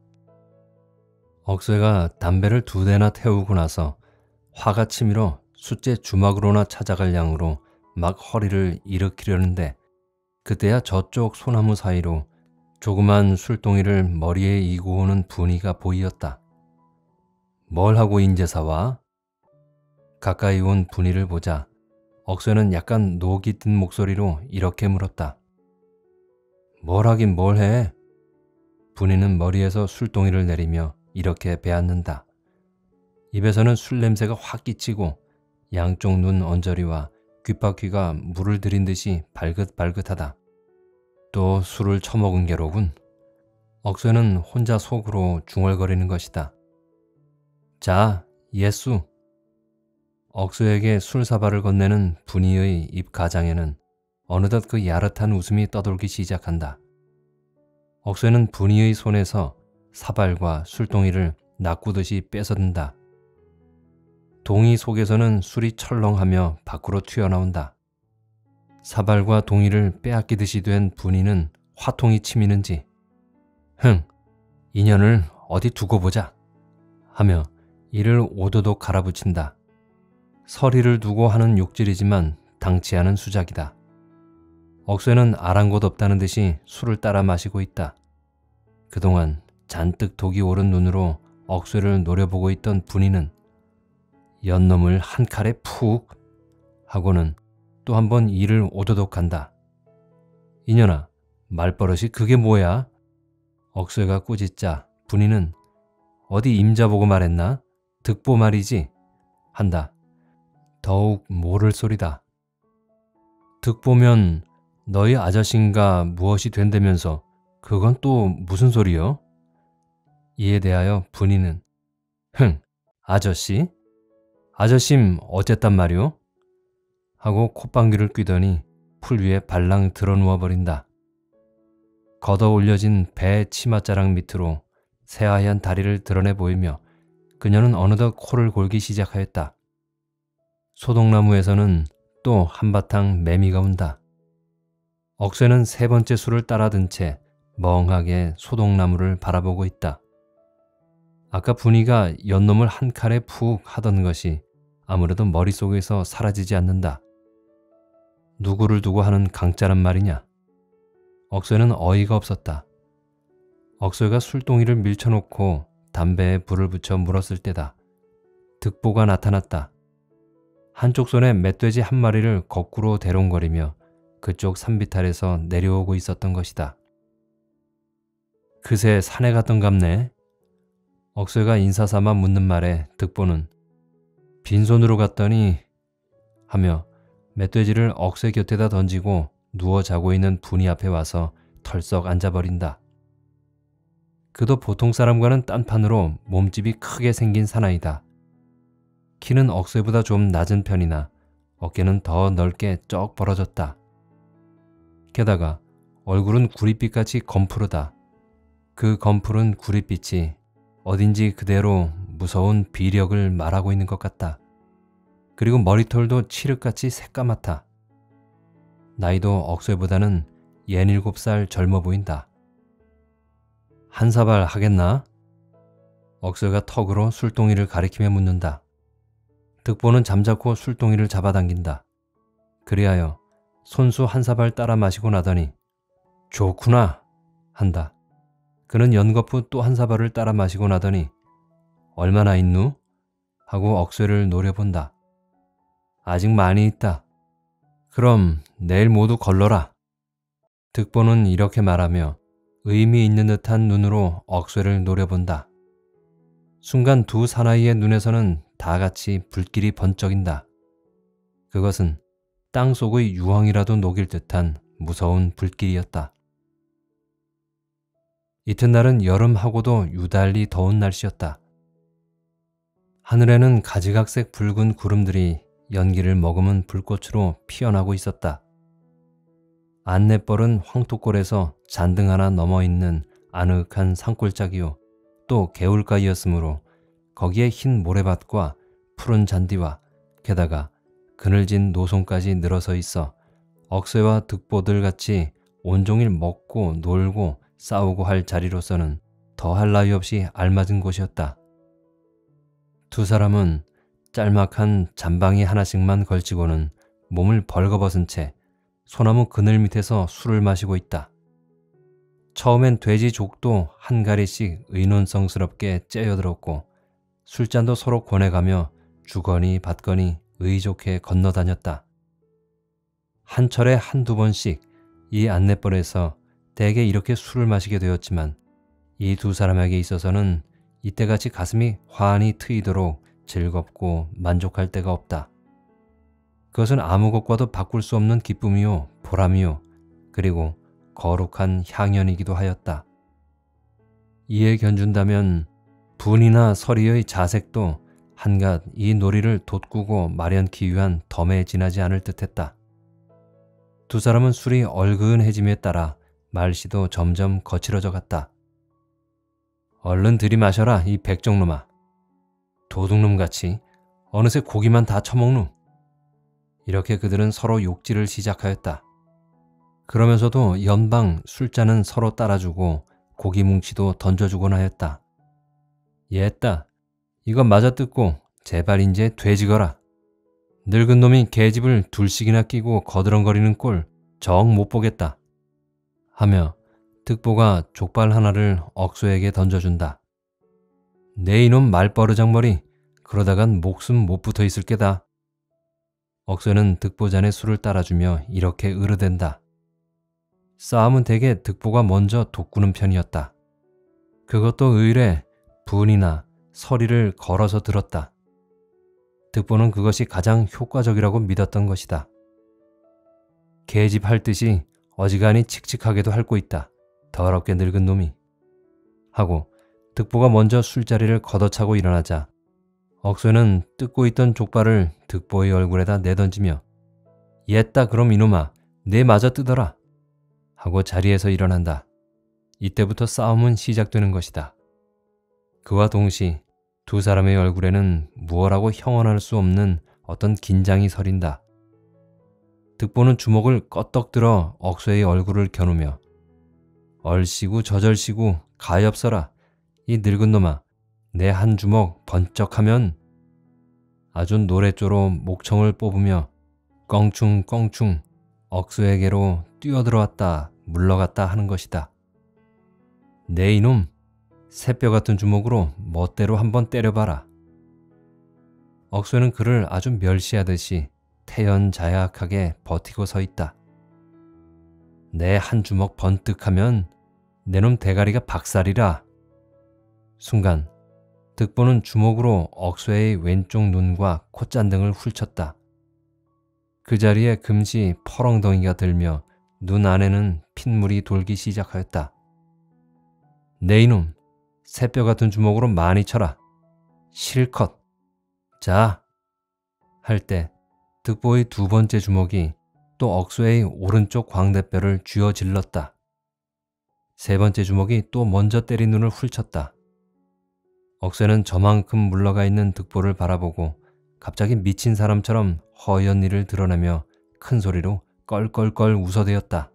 Speaker 1: 억새가 담배를 두 대나 태우고 나서 화가 치밀어 숫째 주먹으로나 찾아갈 양으로 막 허리를 일으키려는데 그때야 저쪽 소나무 사이로 조그만 술동이를 머리에 이고 오는 분이가 보이었다. 뭘 하고 인제사와? 가까이 온 분이를 보자 억새는 약간 녹이 든 목소리로 이렇게 물었다. 뭘 하긴 뭘 해? 분이는 머리에서 술동이를 내리며 이렇게 베앗는다. 입에서는 술 냄새가 확 끼치고 양쪽 눈 언저리와 귓바퀴가 물을 들인 듯이 발긋발긋하다. 또 술을 처먹은 게로군. 억새는 혼자 속으로 중얼거리는 것이다. 자, 예수. 억새에게 술사발을 건네는 분이의 입 가장에는 어느덧 그 야릇한 웃음이 떠돌기 시작한다. 억새는 분이의 손에서 사발과 술동이를 낚구듯이 뺏어든다. 동이 속에서는 술이 철렁하며 밖으로 튀어나온다. 사발과 동이를 빼앗기듯이 된 분이는 화통이 치미는지 흥, 인연을 어디 두고 보자 하며 이를 오도독 갈아붙인다. 서리를 두고 하는 욕질이지만 당치 않은 수작이다. 억새는 아랑곳 없다는 듯이 술을 따라 마시고 있다. 그동안 잔뜩 독이 오른 눈으로 억새를 노려보고 있던 분이는 연놈을 한 칼에 푹 하고는 또 한 번 이를 오도독 간다. 이년아, 말버릇이 그게 뭐야? 억새가 꾸짖자 분이는 어디 임자 보고 말했나? 득보 말이지? 한다. 더욱 모를 소리다. 득보면 너희 아저씨인가 무엇이 된다면서 그건 또 무슨 소리여? 이에 대하여 분이는 흥, 아저씨? 아저씨임 어쨌단 말이오? 하고 콧방귀를 뀌더니 풀 위에 발랑 드러 누워버린다. 걷어 올려진 배 치맛자락 밑으로 새하얀 다리를 드러내 보이며 그녀는 어느덧 코를 골기 시작하였다. 소독나무에서는 또 한바탕 매미가 운다. 억새는 세 번째 술을 따라 든 채 멍하게 소독나무를 바라보고 있다. 아까 분이가 연놈을 한 칼에 푹 하던 것이 아무래도 머릿속에서 사라지지 않는다. 누구를 두고 하는 강짜란 말이냐? 억새는 어이가 없었다. 억새가 술동이를 밀쳐놓고 담배에 불을 붙여 물었을 때다. 득보가 나타났다. 한쪽 손에 멧돼지 한 마리를 거꾸로 대롱거리며 그쪽 산비탈에서 내려오고 있었던 것이다. 그새 산에 갔던갑네. 억새가 인사삼아 묻는 말에 득보는 빈손으로 갔더니 하며 멧돼지를 억새 곁에다 던지고 누워 자고 있는 분이 앞에 와서 털썩 앉아버린다. 그도 보통 사람과는 딴판으로 몸집이 크게 생긴 사나이다. 키는 억새보다 좀 낮은 편이나 어깨는 더 넓게 쩍 벌어졌다. 게다가 얼굴은 구릿빛같이 검푸르다. 그 검푸른 구릿빛이 어딘지 그대로 무서운 비력을 말하고 있는 것 같다. 그리고 머리털도 칠흑같이 새까맣다. 나이도 억새보다는 예닐곱 살 젊어 보인다. 한 사발 하겠나? 억새가 턱으로 술동이를 가리키며 묻는다. 득보는 잠자코 술동이를 잡아당긴다. 그리하여 손수 한 사발 따라 마시고 나더니 좋구나 한다. 그는 연거푸 또 한 사발을 따라 마시고 나더니 얼마나 있누? 하고 억새를 노려본다. 아직 많이 있다. 그럼 내일 모두 걸러라. 득보는 이렇게 말하며 의미 있는 듯한 눈으로 억새를 노려본다. 순간 두 사나이의 눈에서는 다같이 불길이 번쩍인다. 그것은 땅속의 유황이라도 녹일 듯한 무서운 불길이었다. 이튿날은 여름하고도 유달리 더운 날씨였다. 하늘에는 가지각색 붉은 구름들이 연기를 머금은 불꽃으로 피어나고 있었다. 안내벌은 황토골에서 잔등 하나 넘어있는 아늑한 산골짜기요 또 개울가이였으므로 거기에 흰 모래밭과 푸른 잔디와 게다가 그늘진 노송까지 늘어서 있어 억새와 득보들 같이 온종일 먹고 놀고 싸우고 할 자리로서는 더할 나위 없이 알맞은 곳이었다. 두 사람은 짤막한 잠방이 하나씩만 걸치고는 몸을 벌거벗은 채 소나무 그늘 밑에서 술을 마시고 있다. 처음엔 돼지 족도 한 가리씩 의논성스럽게 째여들었고 술잔도 서로 권해가며 주거니 받거니 의좋게 건너다녔다. 한철에 한두 번씩 이 안내벌에서 대개 이렇게 술을 마시게 되었지만 이 두 사람에게 있어서는 이때같이 가슴이 환히 트이도록 즐겁고 만족할 때가 없다. 그것은 아무 것과도 바꿀 수 없는 기쁨이요 보람이요 그리고 거룩한 향연이기도 하였다. 이에 견준다면 분이나 서리의 자색도 한갓 이 놀이를 돋구고 마련키 위한 덤에 지나지 않을 듯했다. 두 사람은 술이 얼그은해짐에 따라 말씨도 점점 거칠어져 갔다. 얼른 들이마셔라 이 백종놈아. 도둑놈같이 어느새 고기만 다 처먹누. 이렇게 그들은 서로 욕질을 시작하였다. 그러면서도 연방 술잔은 서로 따라주고 고기 뭉치도 던져주곤 하였다. 옛다. 이거 맞아 뜯고 제발 인제 돼지거라. 늙은 놈이 계집을 둘씩이나 끼고 거드렁거리는 꼴 정 못 보겠다. 하며 득보가 족발 하나를 억소에게 던져준다. 내 이놈 말버르장머리 그러다간 목숨 못 붙어 있을 게다. 억소는 득보 잔에 술을 따라주며 이렇게 으르댄다. 싸움은 대개 득보가 먼저 돋구는 편이었다. 그것도 의뢰 분이나 서리를 걸어서 들었다. 득보는 그것이 가장 효과적이라고 믿었던 것이다. 계집할 듯이 어지간히 칙칙하게도 핥고 있다. 더럽게 늙은 놈이. 하고 득보가 먼저 술자리를 걷어차고 일어나자 억소는 뜯고 있던 족발을 득보의 얼굴에다 내던지며 옛다 그럼 이놈아 내 마저 뜯어라 하고 자리에서 일어난다. 이때부터 싸움은 시작되는 것이다. 그와 동시 두 사람의 얼굴에는 무엇라고 형언할 수 없는 어떤 긴장이 서린다. 득보는 주먹을 껐떡 들어 억소의 얼굴을 겨누며 얼씨구 저절씨구 가엾어라 이 늙은 놈아 내 한 주먹 번쩍하면 아주 노랫조로 목청을 뽑으며 껑충껑충 억소에게로 뛰어들어왔다 물러갔다 하는 것이다. 내 이놈 새뼈 같은 주먹으로 멋대로 한번 때려봐라. 억소는 그를 아주 멸시하듯이 태연자약하게 버티고 서 있다. 내 한 주먹 번뜩하면 내 놈 대가리가 박살이라. 순간 득보는 주먹으로 억소의 왼쪽 눈과 콧잔등을 훌쳤다. 그 자리에 금시 퍼렁덩이가 들며 눈 안에는 핏물이 돌기 시작하였다. 내 이놈 새뼈 같은 주먹으로 많이 쳐라. 실컷. 자. 할 때 득보의 두 번째 주먹이 또 억소의 오른쪽 광대뼈를 쥐어 질렀다. 세 번째 주먹이 또 먼저 때린 눈을 훌쳤다. 억소는 저만큼 물러가 있는 득보를 바라보고 갑자기 미친 사람처럼 허연 이를 드러내며 큰 소리로 껄껄껄 웃어대었다.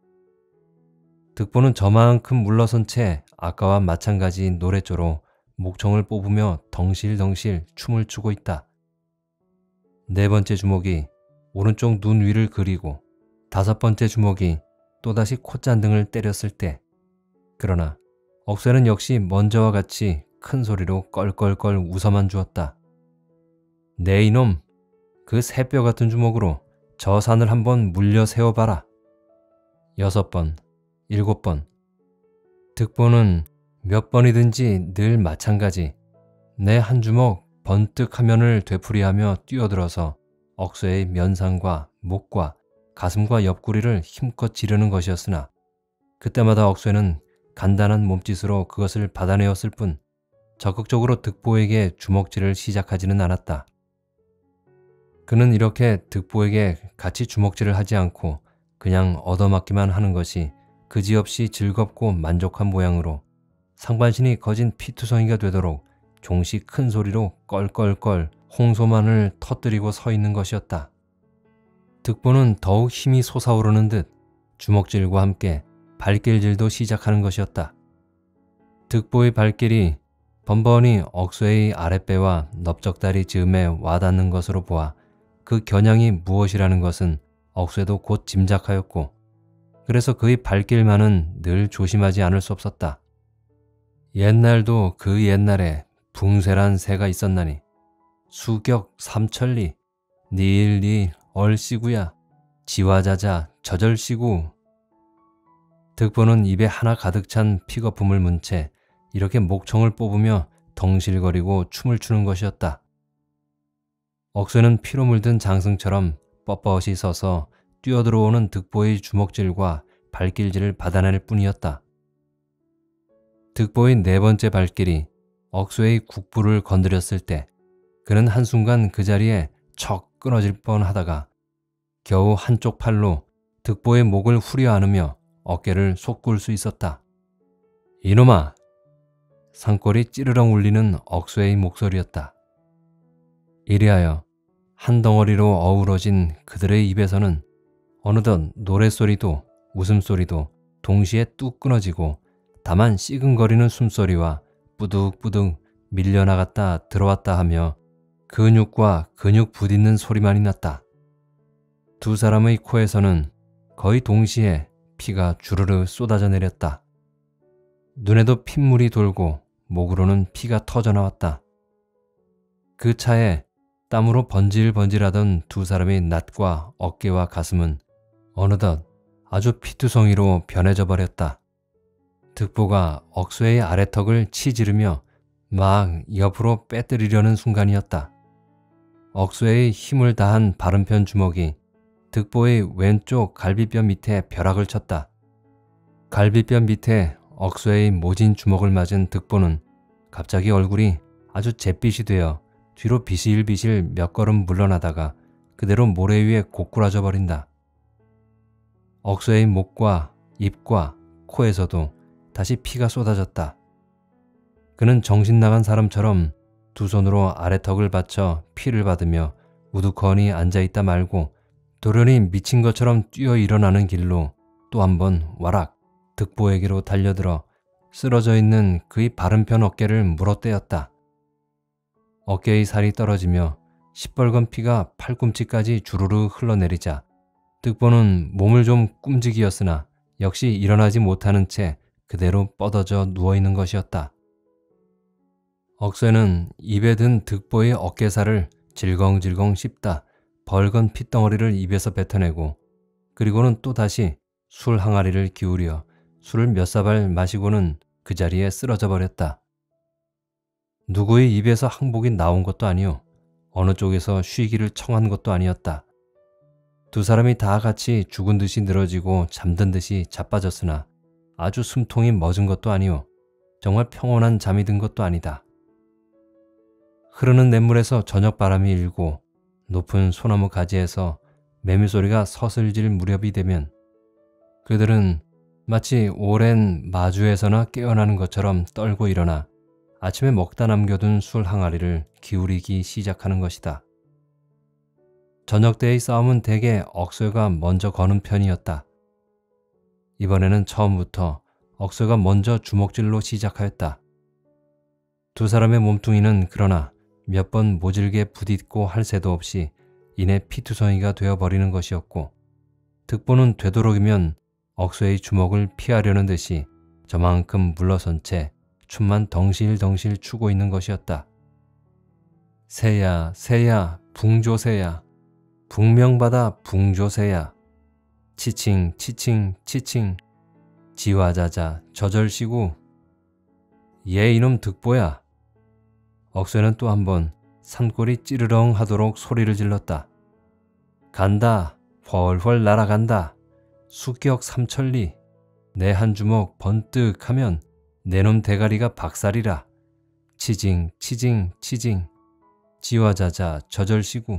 Speaker 1: 득보는 저만큼 물러선 채 아까와 마찬가지 노랫조로 목청을 뽑으며 덩실덩실 춤을 추고 있다. 네 번째 주먹이 오른쪽 눈 위를 그리고 다섯 번째 주먹이 또다시 콧잔등을 때렸을 때 그러나 억소는 역시 먼저와 같이 큰 소리로 껄껄껄 웃어만 주었다. 내 이놈 그 새뼈 같은 주먹으로 저 산을 한번 물려 세워봐라. 여섯 번, 일곱 번. 득보는 몇 번이든지 늘 마찬가지 내 한 주먹 번뜩하면을 되풀이하며 뛰어들어서 억소의 면상과 목과 가슴과 옆구리를 힘껏 지르는 것이었으나 그때마다 억소는 간단한 몸짓으로 그것을 받아내었을 뿐 적극적으로 득보에게 주먹질을 시작하지는 않았다. 그는 이렇게 득보에게 같이 주먹질을 하지 않고 그냥 얻어맞기만 하는 것이 그지없이 즐겁고 만족한 모양으로 상반신이 거진 피투성이가 되도록 종시 큰 소리로 껄껄껄 홍소만을 터뜨리고 서 있는 것이었다. 득보는 더욱 힘이 솟아오르는 듯 주먹질과 함께 발길질도 시작하는 것이었다. 득보의 발길이 번번이 억새의 아랫배와 넓적다리 즈음에 와닿는 것으로 보아 그 겨냥이 무엇이라는 것은 억새도 곧 짐작하였고, 그래서 그의 발길만은 늘 조심하지 않을 수 없었다. 옛날도 그 옛날에 붕쇠란 새가 있었나니 수격 삼천리 니일니일 얼씨구야 지화자자 저절씨구. 득보는 입에 하나 가득 찬 픽어품을 문 채 이렇게 목청을 뽑으며 덩실거리고 춤을 추는 것이었다. 억새는 피로 물든 장승처럼 뻣뻣이 서서 뛰어들어오는 득보의 주먹질과 발길질을 받아낼 뿐이었다. 득보의 네 번째 발길이 억새의 국부를 건드렸을 때 그는 한순간 그 자리에 척 끊어질 뻔하다가 겨우 한쪽 팔로 득보의 목을 후려 안으며 어깨를 솟굴 수 있었다. 이놈아! 산골이 찌르렁 울리는 억새의 목소리였다. 이리하여 한 덩어리로 어우러진 그들의 입에서는 어느덧 노랫소리도 웃음소리도 동시에 뚝 끊어지고 다만 씨근거리는 숨소리와 뿌득뿌득 밀려나갔다 들어왔다 하며 근육과 근육 부딪는 소리만이 났다. 두 사람의 코에서는 거의 동시에 피가 주르르 쏟아져 내렸다. 눈에도 핏물이 돌고 목으로는 피가 터져 나왔다. 그 차에 땀으로 번질번질하던 두 사람의 낫과 어깨와 가슴은 어느덧 아주 피투성이로 변해져 버렸다. 득보가 억새의 아래턱을 치지르며 막 옆으로 빼뜨리려는 순간이었다. 억새의 힘을 다한 바른편 주먹이 득보의 왼쪽 갈비뼈 밑에 벼락을 쳤다. 갈비뼈 밑에 억새의 모진 주먹을 맞은 득보는 갑자기 얼굴이 아주 잿빛이 되어 뒤로 비실비실 몇 걸음 물러나다가 그대로 모래 위에 고꾸라져 버린다. 억새의 목과 입과 코에서도 다시 피가 쏟아졌다. 그는 정신 나간 사람처럼 두 손으로 아래턱을 받쳐 피를 받으며 우두커니 앉아있다 말고 돌연히 미친 것처럼 뛰어 일어나는 길로 또 한 번 와락 득보에게로 달려들어 쓰러져 있는 그의 바른편 어깨를 물어떼었다. 어깨의 살이 떨어지며 시뻘건 피가 팔꿈치까지 주르르 흘러내리자 득보는 몸을 좀 꿈직이었으나 역시 일어나지 못하는 채 그대로 뻗어져 누워있는 것이었다. 억새는 입에 든 득보의 어깨살을 질겅질겅 씹다 벌건 핏덩어리를 입에서 뱉어내고 그리고는 또다시 술 항아리를 기울여 술을 몇 사발 마시고는 그 자리에 쓰러져 버렸다. 누구의 입에서 항복이 나온 것도 아니오 어느 쪽에서 쉬기를 청한 것도 아니었다. 두 사람이 다 같이 죽은 듯이 늘어지고 잠든 듯이 자빠졌으나 아주 숨통이 멎은 것도 아니오 정말 평온한 잠이 든 것도 아니다. 흐르는 냇물에서 저녁 바람이 일고 높은 소나무 가지에서 매미소리가 서슬질 무렵이 되면 그들은 마치 오랜 마주에서나 깨어나는 것처럼 떨고 일어나 아침에 먹다 남겨둔 술 항아리를 기울이기 시작하는 것이다. 저녁 때의 싸움은 대개 억새가 먼저 거는 편이었다. 이번에는 처음부터 억새가 먼저 주먹질로 시작하였다. 두 사람의 몸뚱이는 그러나 몇 번 모질게 부딪고 할 새도 없이 이내 피투성이가 되어버리는 것이었고 득보는 되도록이면 억새의 주먹을 피하려는 듯이 저만큼 물러선 채 춤만 덩실덩실 추고 있는 것이었다. 새야 새야 붕조새야 북명바다 붕조새야 치칭 치칭 치칭 지화자자 저절시구 얘 이놈 득보야. 억새는 또 한 번 산골이 찌르렁 하도록 소리를 질렀다. 간다 훨훨 날아간다 수격 삼천리 내 한 주먹 번뜩하면 내놈 대가리가 박살이라 치징 치징 치징 지화자자 저절시구.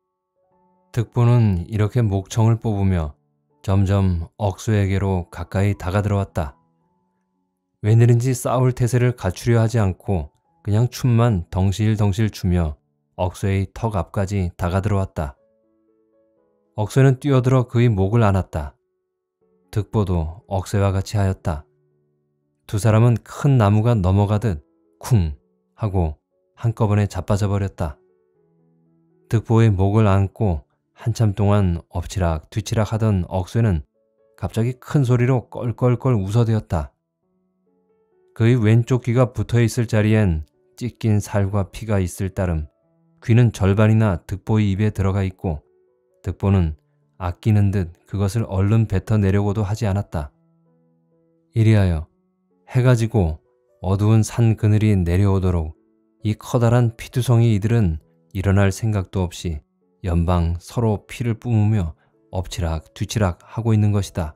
Speaker 1: 득보는 이렇게 목청을 뽑으며 점점 억새에게로 가까이 다가들어왔다. 웬일인지 싸울 태세를 갖추려 하지 않고 그냥 춤만 덩실덩실 추며 억새의 턱 앞까지 다가들어왔다. 억새는 뛰어들어 그의 목을 안았다. 득보도 억새와 같이 하였다. 두 사람은 큰 나무가 넘어가듯 쿵 하고 한꺼번에 자빠져 버렸다. 득보의 목을 안고 한참 동안 엎치락 뒤치락 하던 억새는 갑자기 큰 소리로 껄껄껄 웃어대었다. 그의 왼쪽 귀가 붙어있을 자리엔 찢긴 살과 피가 있을 따름 귀는 절반이나 득보의 입에 들어가 있고 득보는 아끼는 듯 그것을 얼른 뱉어내려고도 하지 않았다. 이리하여 해가 지고 어두운 산 그늘이 내려오도록 이 커다란 피투성이 이들은 일어날 생각도 없이 연방 서로 피를 뿜으며 엎치락 뒤치락 하고 있는 것이다.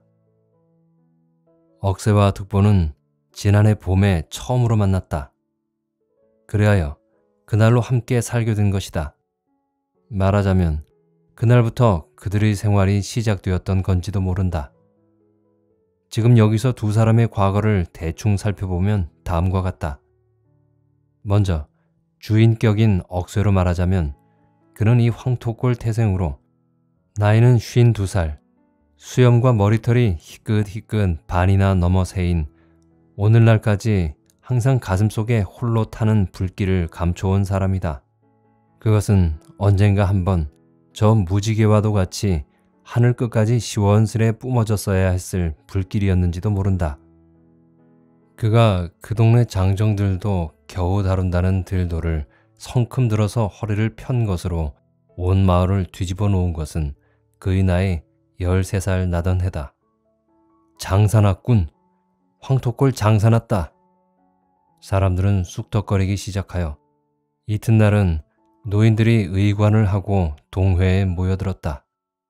Speaker 1: 억새와 득보는 지난해 봄에 처음으로 만났다. 그리하여 그날로 함께 살게 된 것이다. 말하자면 그날부터 그들의 생활이 시작되었던 건지도 모른다. 지금 여기서 두 사람의 과거를 대충 살펴보면 다음과 같다. 먼저 주인격인 억새로 말하자면 그는 이 황토골 태생으로 나이는 쉰두 살, 수염과 머리털이 희끗희끗 반이나 넘어 새인 오늘날까지 항상 가슴속에 홀로 타는 불길을 감춰온 사람이다. 그것은 언젠가 한번 저 무지개와도 같이 하늘 끝까지 시원스레 뿜어졌어야 했을 불길이었는지도 모른다. 그가 그 동네 장정들도 겨우 다룬다는 들도를 성큼 들어서 허리를 편 것으로 온 마을을 뒤집어 놓은 것은 그의 나이 열세 살 나던 해다. 장사났군. 황토골 장사났다. 사람들은 쑥덕거리기 시작하여 이튿날은 노인들이 의관을 하고 동회에 모여들었다.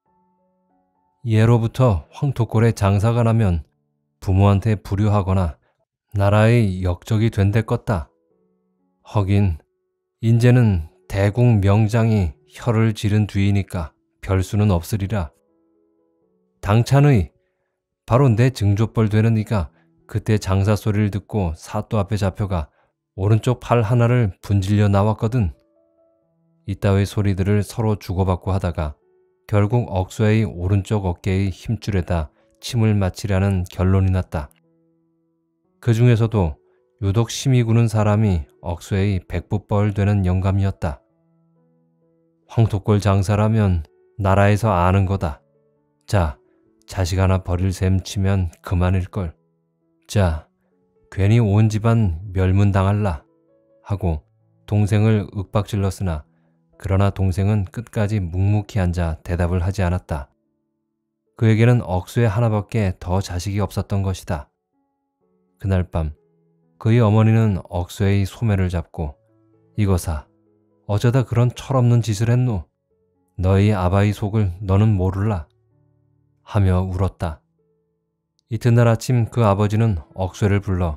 Speaker 1: 예로부터 황토골에 장사가 나면 부모한테 불효하거나 나라의 역적이 된댔겄다. 허긴 인제는 대국 명장이 혀를 지른 뒤이니까 별수는 없으리라. 당찬의 바로 내 증조벌 되는 이가 그때 장사 소리를 듣고 사또 앞에 잡혀가 오른쪽 팔 하나를 분질려 나왔거든. 이따위 소리들을 서로 주고받고 하다가 결국 억새의 오른쪽 어깨의 힘줄에다 침을 맞히려는 결론이 났다. 그 중에서도 유독 심히 구는 사람이 억새의 백부뻘 되는 영감이었다. 황토골 장사라면 나라에서 아는 거다. 자, 자식 하나 버릴 셈 치면 그만일걸. 자, 괜히 온 집안 멸문당할라 하고 동생을 윽박질렀으나 그러나 동생은 끝까지 묵묵히 앉아 대답을 하지 않았다. 그에게는 억새 하나밖에 더 자식이 없었던 것이다. 그날 밤 그의 어머니는 억새의 소매를 잡고 이거사, 어쩌다 그런 철없는 짓을 했노? 너희 아바의 속을 너는 모를라 하며 울었다. 이튿날 아침 그 아버지는 억새를 불러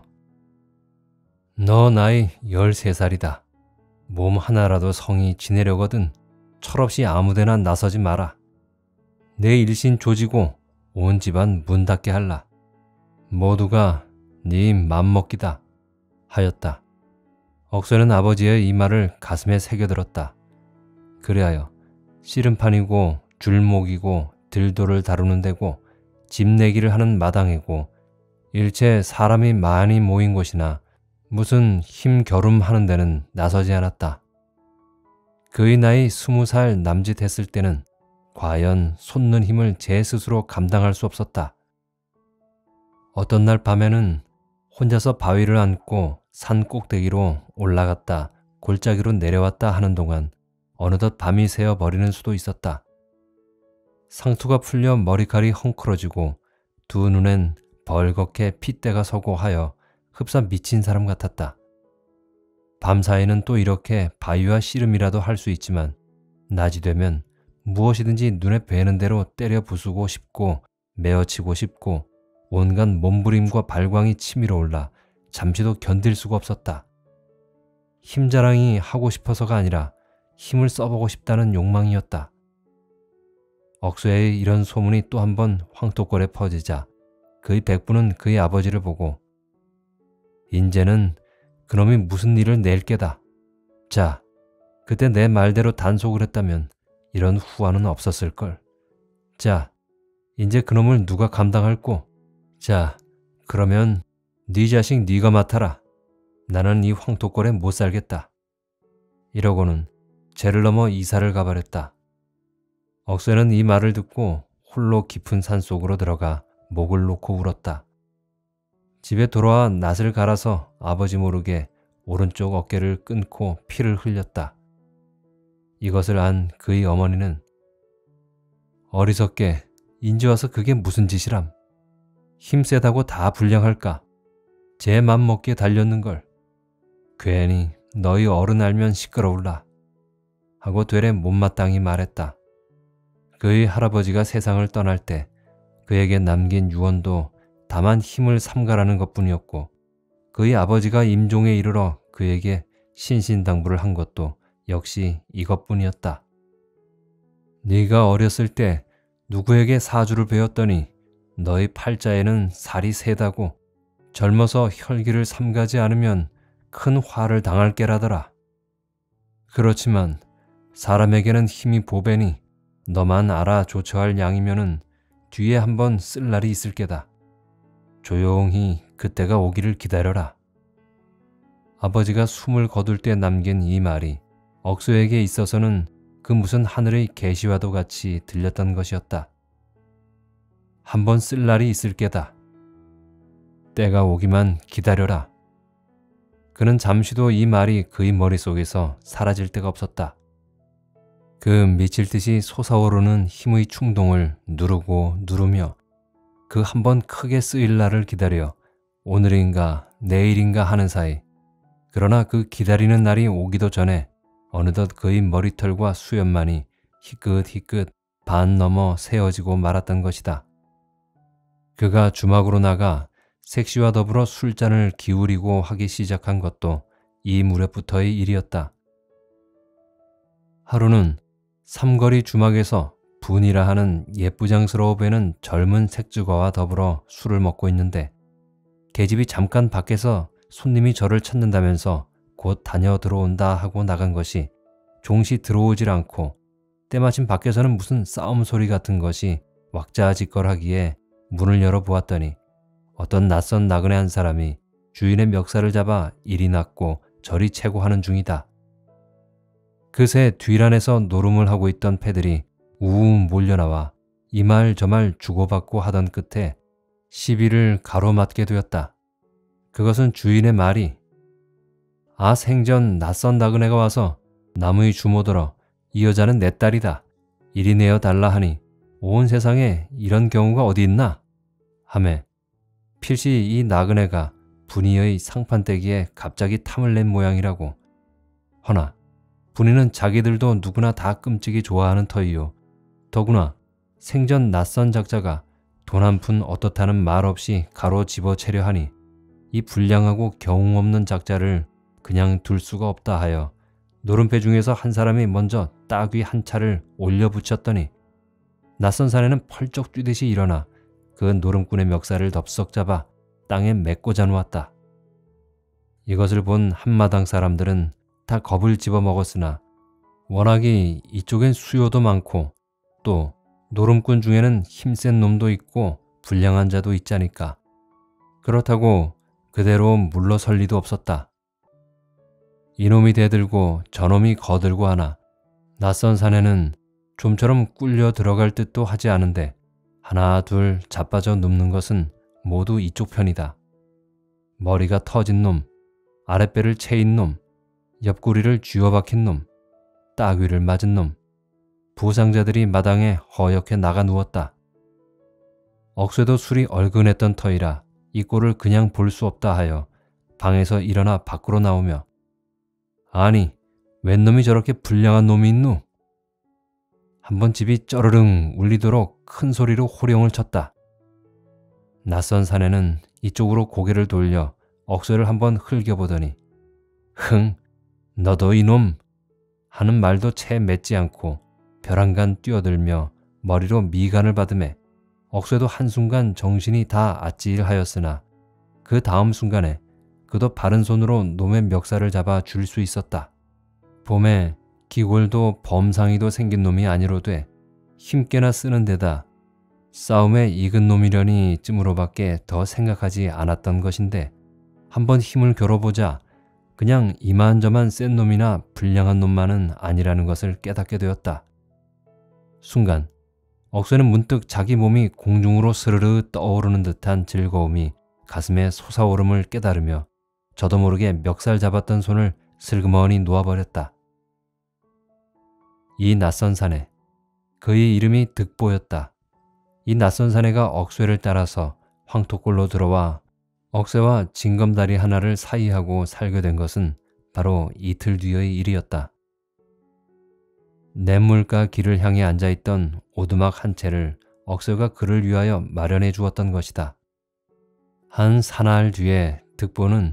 Speaker 1: 너 나이 열세 살이다. 몸 하나라도 성이 지내려거든 철없이 아무데나 나서지 마라. 내 일신 조지고 온 집안 문 닫게 할라. 모두가 네 맘먹기다 하였다. 억새는 아버지의 이 말을 가슴에 새겨들었다. 그리하여 씨름판이고 줄목이고 들도를 다루는 데고 집 내기를 하는 마당이고 일체 사람이 많이 모인 곳이나 무슨 힘겨룸하는 데는 나서지 않았다. 그의 나이 스무 살 남짓했을 때는 과연 솟는 힘을 제 스스로 감당할 수 없었다. 어떤 날 밤에는 혼자서 바위를 안고 산 꼭대기로 올라갔다 골짜기로 내려왔다 하는 동안 어느덧 밤이 새어버리는 수도 있었다. 상투가 풀려 머리칼이 헝클어지고 두 눈엔 벌겋게 핏대가 서고 하여 흡사 미친 사람 같았다. 밤사이는 또 이렇게 바위와 씨름이라도 할 수 있지만 낮이 되면 무엇이든지 눈에 뵈는 대로 때려 부수고 싶고 메어치고 싶고 온갖 몸부림과 발광이 치밀어 올라 잠시도 견딜 수가 없었다. 힘자랑이 하고 싶어서가 아니라 힘을 써보고 싶다는 욕망이었다. 억새의 이런 소문이 또 한 번 황토골에 퍼지자 그의 백부는 그의 아버지를 보고 인제는 그놈이 무슨 일을 낼 게다. 자, 그때 내 말대로 단속을 했다면 이런 후환은 없었을걸. 자, 이제 그놈을 누가 감당할꼬? 자, 그러면 네 자식 네가 맡아라. 나는 이 황토골에 못 살겠다. 이러고는 죄를 넘어 이사를 가버렸다. 억새는 이 말을 듣고 홀로 깊은 산속으로 들어가 목을 놓고 울었다. 집에 돌아와 낫을 갈아서 아버지 모르게 오른쪽 어깨를 끊고 피를 흘렸다. 이것을 안 그의 어머니는 어리석게 인제 와서 그게 무슨 짓이람. 힘세다고 다 불량할까. 제 맘먹기에 달렸는걸. 괜히 너희 어른 알면 시끄러울라. 하고 되레 못마땅히 말했다. 그의 할아버지가 세상을 떠날 때 그에게 남긴 유언도 다만 힘을 삼가라는 것뿐이었고 그의 아버지가 임종에 이르러 그에게 신신당부를 한 것도 역시 이것뿐이었다. 네가 어렸을 때 누구에게 사주를 배웠더니 너희 팔자에는 살이 세다고 젊어서 혈기를 삼가지 않으면 큰 화를 당할 게라더라. 그렇지만 사람에게는 힘이 보배니 너만 알아 조처할 양이면은 뒤에 한번 쓸 날이 있을 게다. 조용히 그때가 오기를 기다려라. 아버지가 숨을 거둘 때 남긴 이 말이 억수에게 있어서는 그 무슨 하늘의 계시와도 같이 들렸던 것이었다. 한번 쓸 날이 있을 게다. 때가 오기만 기다려라. 그는 잠시도 이 말이 그의 머릿속에서 사라질 데가 없었다. 그 미칠 듯이 솟아오르는 힘의 충동을 누르고 누르며 그 한 번 크게 쓰일 날을 기다려 오늘인가 내일인가 하는 사이, 그러나 그 기다리는 날이 오기도 전에 어느덧 그의 머리털과 수염만이 희끗희끗 반 넘어 세어지고 말았던 것이다. 그가 주막으로 나가 색시와 더불어 술잔을 기울이고 하기 시작한 것도 이 무렵부터의 일이었다. 하루는 삼거리 주막에서 분이라 하는 예쁘장스러워 보이는 젊은 색주가와 더불어 술을 먹고 있는데 계집이 잠깐 밖에서 손님이 저를 찾는다면서 곧 다녀 들어온다 하고 나간 것이 종시 들어오질 않고 때마침 밖에서는 무슨 싸움 소리 같은 것이 왁자지껄하기에 문을 열어 보았더니 어떤 낯선 나그네 한 사람이 주인의 멱살을 잡아 이리 낳고 저리 채고 하는 중이다. 그새 뒤란에서 노름을 하고 있던 패들이 우웅 몰려나와 이 말 저 말 주고받고 하던 끝에 시비를 가로막게 되었다. 그것은 주인의 말이 아 생전 낯선 나그네가 와서 나무의 주모들어 이 여자는 내 딸이다. 이리 내어 달라 하니 온 세상에 이런 경우가 어디 있나? 하매 필시 이 나그네가 분이의 상판떼기에 갑자기 탐을 낸 모양이라고. 허나 분이는 자기들도 누구나 다 끔찍이 좋아하는 터이요. 더구나 생전 낯선 작자가 돈 한 푼 어떻다는 말 없이 가로 집어채려 하니 이 불량하고 경웅 없는 작자를 그냥 둘 수가 없다 하여 노름패 중에서 한 사람이 먼저 따귀 한 차를 올려 붙였더니 낯선 사내는 펄쩍 뛰듯이 일어나 그 노름꾼의 멱살을 덥석 잡아 땅에 메꿔자 놓았다. 이것을 본 한마당 사람들은 다 겁을 집어먹었으나 워낙이 이쪽엔 수요도 많고 또 노름꾼 중에는 힘센 놈도 있고 불량한 자도 있자니까 그렇다고 그대로 물러설 리도 없었다. 이놈이 대들고 저놈이 거들고 하나 낯선 사내는 좀처럼 꿀려 들어갈 듯도 하지 않은데 하나 둘 자빠져 눕는 것은 모두 이쪽 편이다. 머리가 터진 놈, 아랫배를 채인 놈, 옆구리를 쥐어박힌 놈, 따귀를 맞은 놈, 부상자들이 마당에 허옇게 나가 누웠다. 억새도 술이 얼근했던 터이라 이 꼴을 그냥 볼 수 없다 하여 방에서 일어나 밖으로 나오며 아니 웬 놈이 저렇게 불량한 놈이 있누? 한번 집이 쩌르릉 울리도록 큰 소리로 호령을 쳤다. 낯선 사내는 이쪽으로 고개를 돌려 억새를 한번 흘겨보더니 흥 너도 이놈 하는 말도 채 맺지 않고 벼랑간 뛰어들며 머리로 미간을 받으매 억새도 한순간 정신이 다 아찔하였으나 그 다음 순간에 그도 바른 손으로 놈의 멱살을 잡아 줄 수 있었다. 봄에 기골도 범상이도 생긴 놈이 아니로되 힘께나 쓰는 데다 싸움에 익은 놈이려니 쯤으로밖에 더 생각하지 않았던 것인데 한번 힘을 겨뤄보자 그냥 이만저만 센 놈이나 불량한 놈만은 아니라는 것을 깨닫게 되었다. 순간 억새는 문득 자기 몸이 공중으로 스르르 떠오르는 듯한 즐거움이 가슴에 솟아오름을 깨달으며 저도 모르게 멱살 잡았던 손을 슬그머니 놓아버렸다. 이 낯선 사내, 그의 이름이 득보였다. 이 낯선 사내가 억새를 따라서 황토골로 들어와 억새와 징검다리 하나를 사이하고 살게 된 것은 바로 이틀 뒤의 일이었다. 냇물가 길을 향해 앉아있던 오두막 한 채를 억새가 그를 위하여 마련해 주었던 것이다. 한 사나흘 뒤에 득보는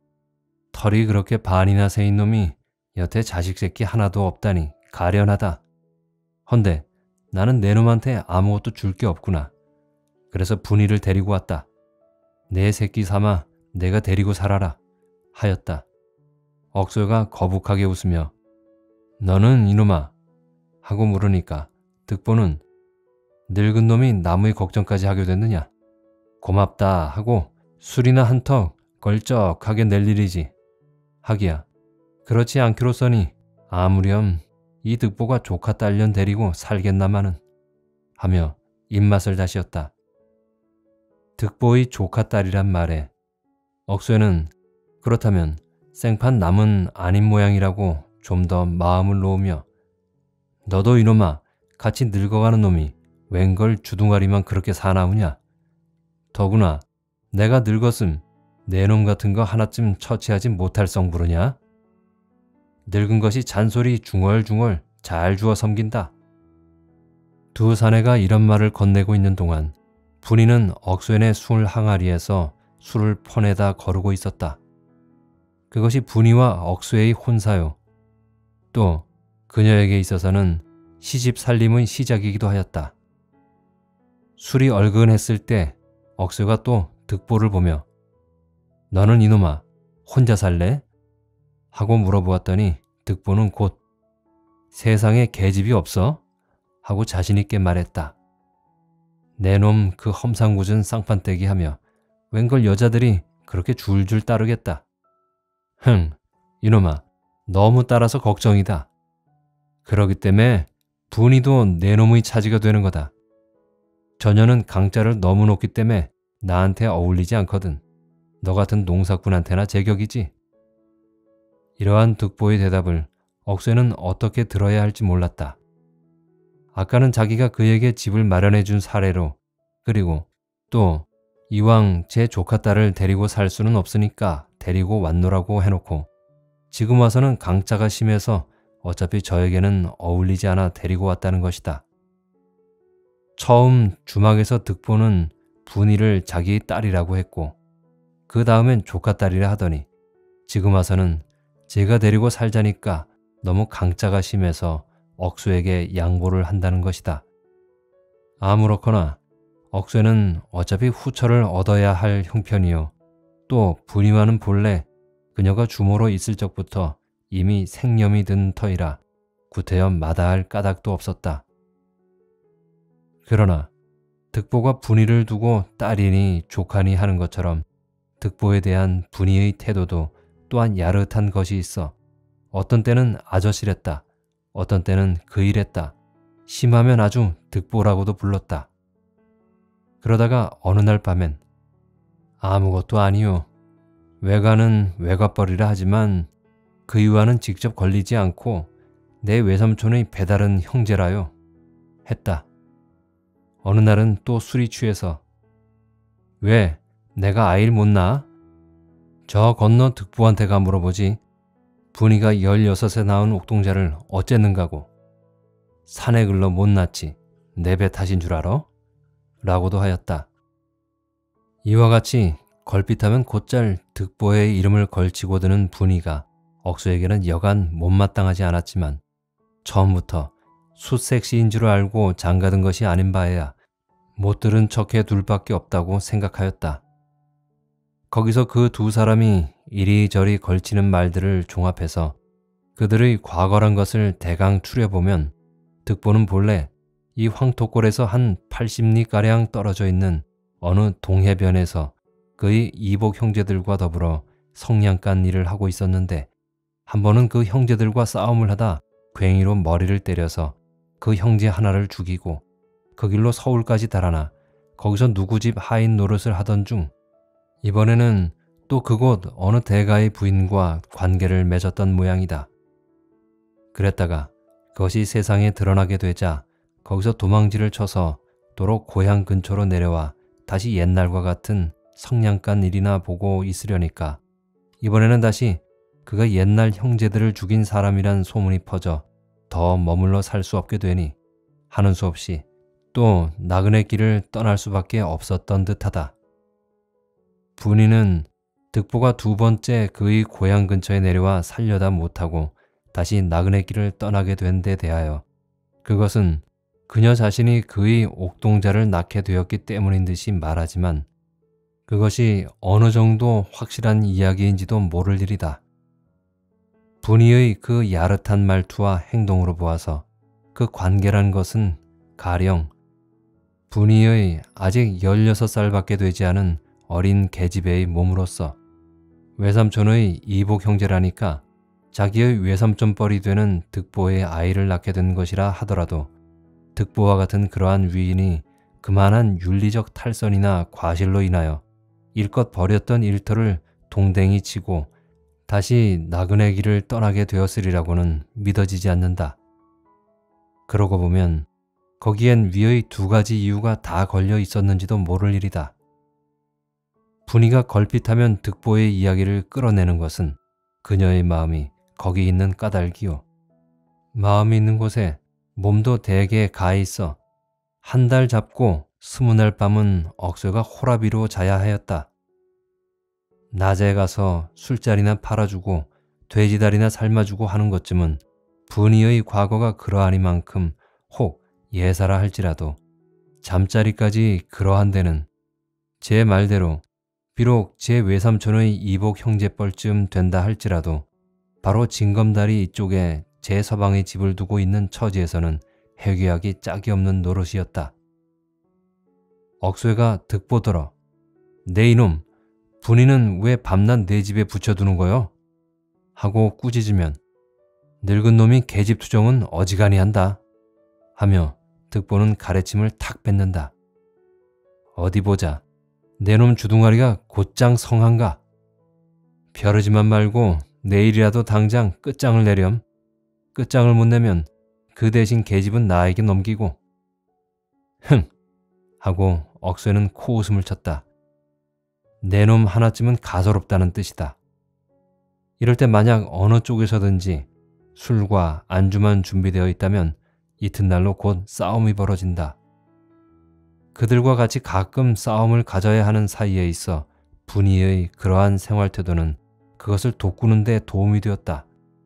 Speaker 1: 털이 그렇게 반이나 새인 놈이 여태 자식 새끼 하나도 없다니 가련하다. 헌데 나는 내 놈한테 아무것도 줄 게 없구나. 그래서 분이를 데리고 왔다. 내 새끼 삼아 내가 데리고 살아라 하였다. 억새가 거북하게 웃으며 너는 이놈아 하고 물으니까 득보는 늙은 놈이 나무의 걱정까지 하게 됐느냐. 고맙다 하고 술이나 한턱 걸쩍하게 낼 일이지. 하기야 그렇지 않기로써니 아무렴 이 득보가 조카 딸년 데리고 살겠나마는 하며 입맛을 다시었다. 득보의 조카 딸이란 말에 억새는 그렇다면 생판 남은 아닌 모양이라고 좀 더 마음을 놓으며 너도 이놈아 같이 늙어가는 놈이 웬걸 주둥아리만 그렇게 사나우냐. 더구나 내가 늙었음 내 놈 같은 거 하나쯤 처치하지 못할 성부르냐. 늙은 것이 잔소리 중얼중얼 잘 주워 섬긴다. 두 사내가 이런 말을 건네고 있는 동안 분이는 억새네 술 항아리에서 술을 퍼내다 거르고 있었다. 그것이 분이와 억새의 혼사요. 또 그녀에게 있어서는 시집 살림의 시작이기도 하였다. 술이 얼근했을 때 억새가 또 득보를 보며 너는 이놈아 혼자 살래? 하고 물어보았더니 득보는 곧 세상에 계집이 없어? 하고 자신있게 말했다. 내 놈 그 험상궂은 쌍판떼기 하며 웬걸 여자들이 그렇게 줄줄 따르겠다. 흥 이놈아 너무 따라서 걱정이다. 그러기 때문에 분이도 내 놈의 차지가 되는 거다. 저녀는 강자를 너무 높기 때문에 나한테 어울리지 않거든. 너 같은 농사꾼한테나 제격이지. 이러한 득보의 대답을 억새는 어떻게 들어야 할지 몰랐다. 아까는 자기가 그에게 집을 마련해 준 사례로 그리고 또 이왕 제 조카 딸을 데리고 살 수는 없으니까 데리고 왔노라고 해놓고 지금 와서는 강자가 심해서 어차피 저에게는 어울리지 않아 데리고 왔다는 것이다. 처음 주막에서 득보는 분이를 자기의 딸이라고 했고 그 다음엔 조카 딸이라 하더니 지금 와서는 제가 데리고 살자니까 너무 강자가 심해서 억새에게 양보를 한다는 것이다. 아무렇거나 억새는 어차피 후처를 얻어야 할 형편이요. 또 분이와는 본래 그녀가 주모로 있을 적부터 이미 생념이 든 터이라 구태여 마다할 까닭도 없었다. 그러나 득보가 분이를 두고 딸이니 조카니 하는 것처럼 득보에 대한 분이의 태도도 또한 야릇한 것이 있어 어떤 때는 아저씨랬다. 어떤 때는 그이랬다. 심하면 아주 득보라고도 불렀다. 그러다가 어느 날 밤엔 아무것도 아니요. 외가는 외갓벌이라 하지만 그이와는 직접 걸리지 않고 내 외삼촌의 배다른 형제라요. 했다. 어느 날은 또 술이 취해서 왜 내가 아이를 못 낳아? 저 건너 득보한테 가 물어보지. 분이가 열여섯에 낳은 옥동자를 어쨌는가고. 산에 글러 못 낳지. 내 배 탓인 줄 알아? 라고도 하였다. 이와 같이 걸핏하면 곧잘 득보의 이름을 걸치고 드는 분이가 억새에게는 여간 못마땅하지 않았지만 처음부터 숫색시인 줄 알고 장가든 것이 아닌 바에야 못 들은 척해 둘 밖에 없다고 생각하였다. 거기서 그 두 사람이 이리저리 걸치는 말들을 종합해서 그들의 과거란 것을 대강 추려보면 득보는 본래 이 황토골에서 한 팔십 리가량 떨어져 있는 어느 동해변에서 그의 이복 형제들과 더불어 성냥간 일을 하고 있었는데, 한 번은 그 형제들과 싸움을 하다 괭이로 머리를 때려서 그 형제 하나를 죽이고 그 길로 서울까지 달아나 거기서 누구 집 하인 노릇을 하던 중 이번에는 또 그곳 어느 대가의 부인과 관계를 맺었던 모양이다. 그랬다가 그것이 세상에 드러나게 되자 거기서 도망질을 쳐서 도로 고향 근처로 내려와 다시 옛날과 같은 성냥간 일이나 보고 있으려니까 이번에는 다시 그가 옛날 형제들을 죽인 사람이란 소문이 퍼져 더 머물러 살 수 없게 되니 하는 수 없이 또 나그네 길을 떠날 수밖에 없었던 듯하다. 분이는 득보가 두 번째 그의 고향 근처에 내려와 살려다 못하고 다시 나그네 길을 떠나게 된 데 대하여 그것은 그녀 자신이 그의 옥동자를 낳게 되었기 때문인 듯이 말하지만 그것이 어느 정도 확실한 이야기인지도 모를 일이다. 분이의 그 야릇한 말투와 행동으로 보아서 그 관계란 것은 가령 분이의 아직 열여섯 살밖에 되지 않은 어린 계집애의 몸으로서 외삼촌의 이복 형제라니까 자기의 외삼촌뻘이 되는 득보의 아이를 낳게 된 것이라 하더라도 득보와 같은 그러한 위인이 그만한 윤리적 탈선이나 과실로 인하여 일껏 버렸던 일터를 동댕이 치고 다시 나그네 길을 떠나게 되었으리라고는 믿어지지 않는다. 그러고 보면 거기엔 위의 두 가지 이유가 다 걸려 있었는지도 모를 일이다. 분이가 걸핏하면 득보의 이야기를 끌어내는 것은 그녀의 마음이 거기 있는 까닭이요. 마음이 있는 곳에 몸도 대개 가 있어 한 달 잡고 스무 날 밤은 억새가 호라비로 자야 하였다. 낮에 가서 술자리나 팔아주고 돼지다리나 삶아주고 하는 것쯤은 분이의 과거가 그러하니만큼 혹 예사라 할지라도 잠자리까지 그러한 데는 제 말대로 비록 제 외삼촌의 이복 형제뻘쯤 된다 할지라도 바로 징검다리 이쪽에 제 서방의 집을 두고 있는 처지에서는 해괴하기 짝이 없는 노릇이었다. 억쇠가 득보더러 내 이놈 분이는 왜 밤낮 내 집에 붙여두는 거요? 하고 꾸짖으면 늙은 놈이 계집 투정은 어지간히 한다 하며 득보는 가래침을 탁 뱉는다. 어디 보자. 내 놈 주둥아리가 곧장 성한가? 벼르지만 말고 내일이라도 당장 끝장을 내렴. 끝장을 못 내면 그 대신 계집은 나에게 넘기고. 흥! 하고 억쇠는 코웃음을 쳤다. 내 놈 하나쯤은 가소롭다는 뜻이다. 이럴 때 만약 어느 쪽에서든지 술과 안주만 준비되어 있다면 이튿날로 곧 싸움이 벌어진다. 그들과 같이 가끔 싸움을 가져야 하는 사이에 있어 분이의 그러한 생활태도는 그것을 돋구는 데 도움이 되었다.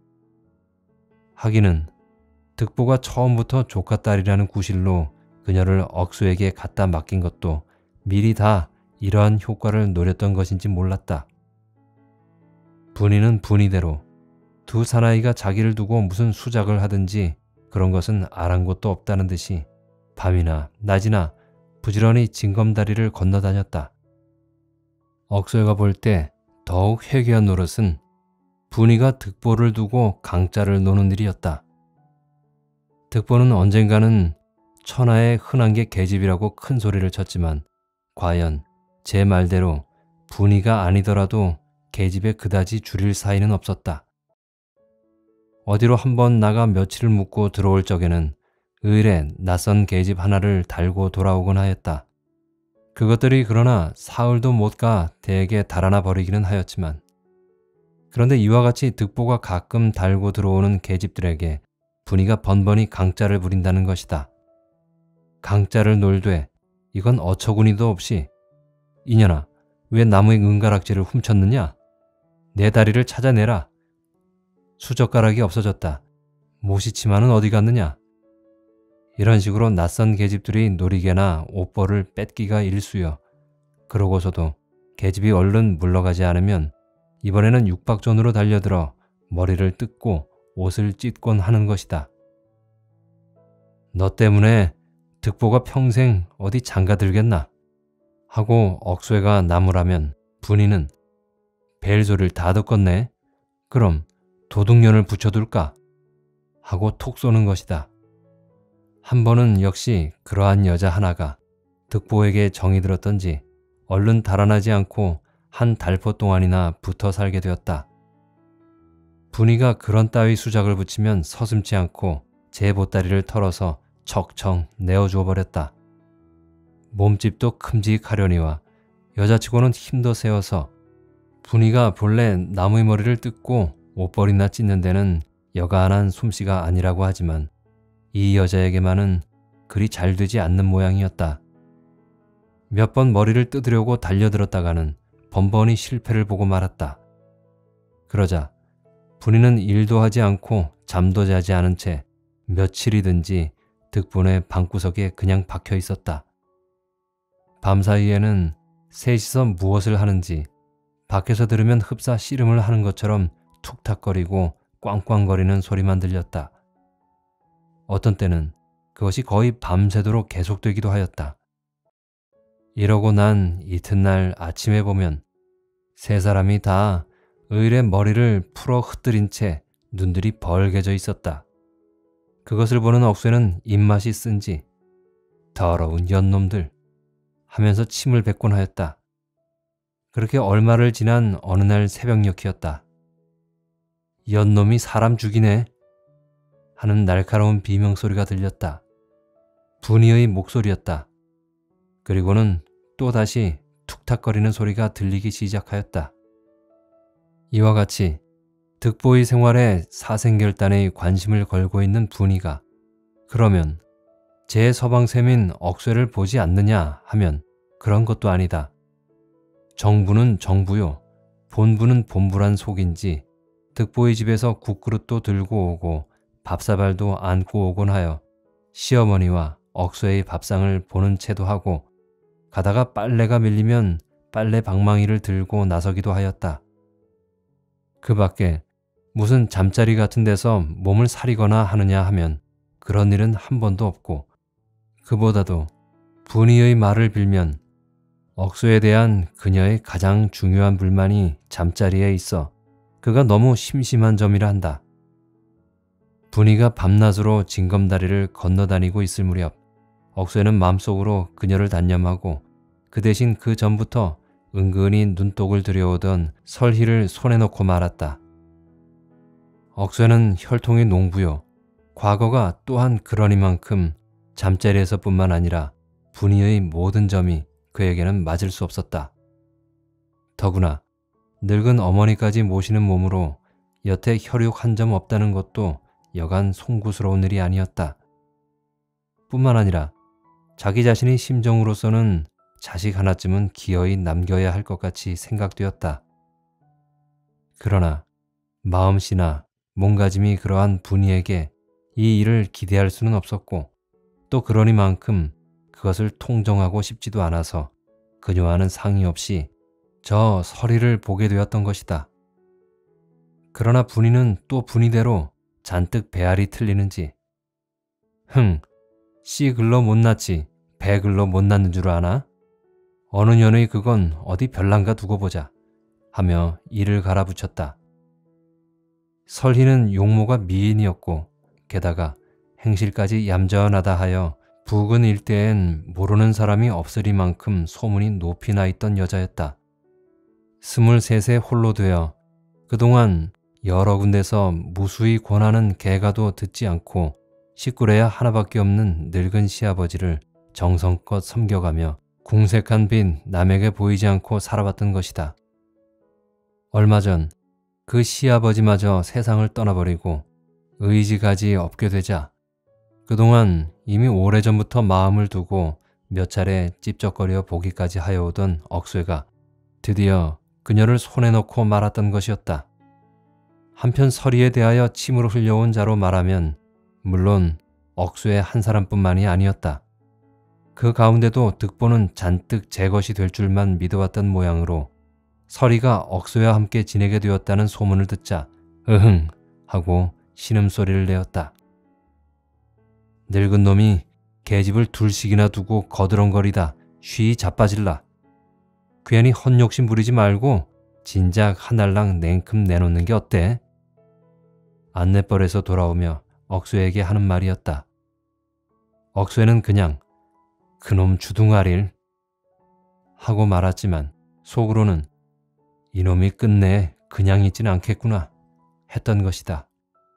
Speaker 1: 하기는 득보가 처음부터 조카딸이라는 구실로 그녀를 억수에게 갖다 맡긴 것도 미리 다 이러한 효과를 노렸던 것인지 몰랐다. 분이는 분이대로 두 사나이가 자기를 두고 무슨 수작을 하든지 그런 것은 아랑곳도 없다는 듯이 밤이나 낮이나 부지런히 징검다리를 건너다녔다. 억소가 볼 때 더욱 회개한 노릇은 분이가 득보를 두고 강짜를 노는 일이었다. 득보는 언젠가는 천하의 흔한 게 계집이라고 큰 소리를 쳤지만 과연 제 말대로 분이가 아니더라도 계집에 그다지 줄일 사이는 없었다. 어디로 한번 나가 며칠을 묵고 들어올 적에는 의례 낯선 계집 하나를 달고 돌아오곤 하였다. 그것들이 그러나 사흘도 못 가 대개 달아나 버리기는 하였지만 그런데 이와 같이 득보가 가끔 달고 들어오는 계집들에게 분이가 번번이 강짜를 부린다는 것이다. 강짜를 놀되 이건 어처구니도 없이 이년아 왜 나무의 은가락지를 훔쳤느냐? 내 다리를 찾아내라. 수젓가락이 없어졌다. 모시치마는 어디 갔느냐? 이런 식으로 낯선 계집들이 놀이개나 옷벌을 뺏기가 일쑤여 그러고서도 계집이 얼른 물러가지 않으면 이번에는 육박존으로 달려들어 머리를 뜯고 옷을 찢곤 하는 것이다. 너 때문에 득보가 평생 어디 장가들겠나 하고 억쇠가 나무라면 분이는 벨소리를 다 듣겄네. 그럼 도둑년을 붙여둘까 하고 톡 쏘는 것이다. 한 번은 역시 그러한 여자 하나가 득보에게 정이 들었던지 얼른 달아나지 않고 한 달포 동안이나 붙어 살게 되었다. 분이가 그런 따위 수작을 붙이면 서슴지 않고 제 보따리를 털어서 척청 내어주어 버렸다. 몸집도 큼직하려니와 여자치고는 힘도 세어서 분이가 본래 나무의 머리를 뜯고 옷벌이나 찢는 데는 여간한 솜씨가 아니라고 하지만 이 여자에게만은 그리 잘 되지 않는 모양이었다. 몇 번 머리를 뜯으려고 달려들었다가는 번번이 실패를 보고 말았다. 그러자 분이는 일도 하지 않고 잠도 자지 않은 채 며칠이든지 득분의 방구석에 그냥 박혀 있었다. 밤사이에는 셋이서 무엇을 하는지 밖에서 들으면 흡사 씨름을 하는 것처럼 툭탁거리고 꽝꽝거리는 소리만 들렸다. 어떤 때는 그것이 거의 밤새도록 계속되기도 하였다. 이러고 난 이튿날 아침에 보면 세 사람이 다 의뢰 머리를 풀어 흩뜨린 채 눈들이 벌게져 있었다. 그것을 보는 억쇠는 입맛이 쓴지 더러운 연놈들 하면서 침을 뱉곤 하였다. 그렇게 얼마를 지난 어느 날 새벽녘이었다. 연놈이 사람 죽이네 하는 날카로운 비명소리가 들렸다. 분이의 목소리였다. 그리고는 또다시 툭탁거리는 소리가 들리기 시작하였다. 이와 같이 득보의 생활에 사생결단의 관심을 걸고 있는 분이가 그러면 제 서방샘인 억쇠를 보지 않느냐 하면 그런 것도 아니다. 정부는 정부요, 본부는 본부란 속인지 득보의 집에서 국그릇도 들고 오고 밥사발도 안고 오곤 하여 시어머니와 억쇠의 밥상을 보는 채도 하고 가다가 빨래가 밀리면 빨래 방망이를 들고 나서기도 하였다. 그 밖에 무슨 잠자리 같은 데서 몸을 사리거나 하느냐 하면 그런 일은 한 번도 없고 그보다도 분이의 말을 빌면 억쇠에 대한 그녀의 가장 중요한 불만이 잠자리에 있어 그가 너무 심심한 점이라 한다. 분이가 밤낮으로 징검다리를 건너다니고 있을 무렵 억쇠는 마음속으로 그녀를 단념하고 그 대신 그 전부터 은근히 눈독을 들여오던 설희를 손에 넣고 말았다. 억쇠는 혈통이 농부요. 과거가 또한 그러니만큼 잠자리에서뿐만 아니라 분이의 모든 점이 그에게는 맞을 수 없었다. 더구나 늙은 어머니까지 모시는 몸으로 여태 혈육 한 점 없다는 것도 여간 송구스러운 일이 아니었다. 뿐만 아니라 자기 자신의 심정으로서는 자식 하나쯤은 기어이 남겨야 할 것 같이 생각되었다. 그러나 마음씨나 몸가짐이 그러한 분이에게 이 일을 기대할 수는 없었고 또 그러니만큼 그것을 통정하고 싶지도 않아서 그녀와는 상의 없이 저 설희를 보게 되었던 것이다. 그러나 분이는 또 분이대로 잔뜩 배알이 틀리는지 흥, 씨 글러 못 낳지 배 글러 못 낳는 줄 아나? 어느 년의 그건 어디 별난가 두고 보자 하며 이를 갈아붙였다. 설희는 용모가 미인이었고 게다가 행실까지 얌전하다 하여 부근 일대엔 모르는 사람이 없으리만큼 소문이 높이 나 있던 여자였다. 스물셋에 홀로 되어 그동안 여러 군데서 무수히 권하는 개가도 듣지 않고 식구래야 하나밖에 없는 늙은 시아버지를 정성껏 섬겨가며 궁색한 빛 남에게 보이지 않고 살아왔던 것이다. 얼마 전 그 시아버지마저 세상을 떠나버리고 의지가지 없게 되자 그동안 이미 오래전부터 마음을 두고 몇 차례 찝쩍거려 보기까지 하여오던 억쇠가 드디어 그녀를 손에 넣고 말았던 것이었다. 한편 설희에 대하여 침으로 흘려온 자로 말하면 물론 억쇠의 한 사람뿐만이 아니었다. 그 가운데도 득보는 잔뜩 제 것이 될 줄만 믿어왔던 모양으로 설희가 억쇠와 함께 지내게 되었다는 소문을 듣자 으흥 하고 신음소리를 내었다. 늙은 놈이 계집을 둘씩이나 두고 거드렁거리다 쉬이 자빠질라. 괜히 헛욕심 부리지 말고 진작 한알랑 냉큼 내놓는 게 어때? 안내벌에서 돌아오며 억수에게 하는 말이었다. 억수에는 그냥 그놈 주둥아릴 하고 말았지만 속으로는 이놈이 끝내 그냥 있진 않겠구나 했던 것이다.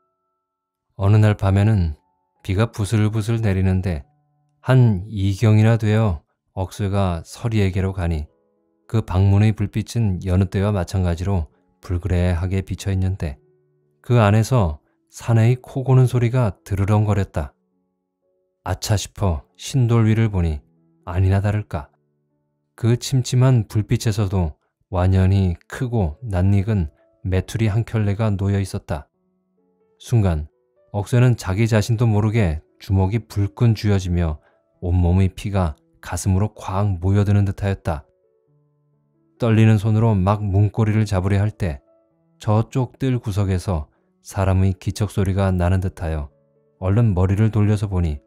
Speaker 1: 어느 날 밤에는 비가 부슬부슬 내리는데 한 이경이나 되어 억수가 서리에게로 가니 그 방문의 불빛은 여느 때와 마찬가지로 불그레하게 비쳐 있는데 그 안에서 사내의 코 고는 소리가 드르렁거렸다. 아차 싶어 신돌 위를 보니 아니나 다를까 그 침침한 불빛에서도 완연히 크고 낯익은 메투리 한 켤레가 놓여 있었다. 순간 억수는 자기 자신도 모르게 주먹이 불끈 쥐어지며 온몸의 피가 가슴으로 콱 모여드는 듯하였다. 떨리는 손으로 막 문고리를 잡으려 할 때 저쪽 뜰 구석에서 사람의 기척 소리가 나는 듯하여 얼른 머리를 돌려서 보니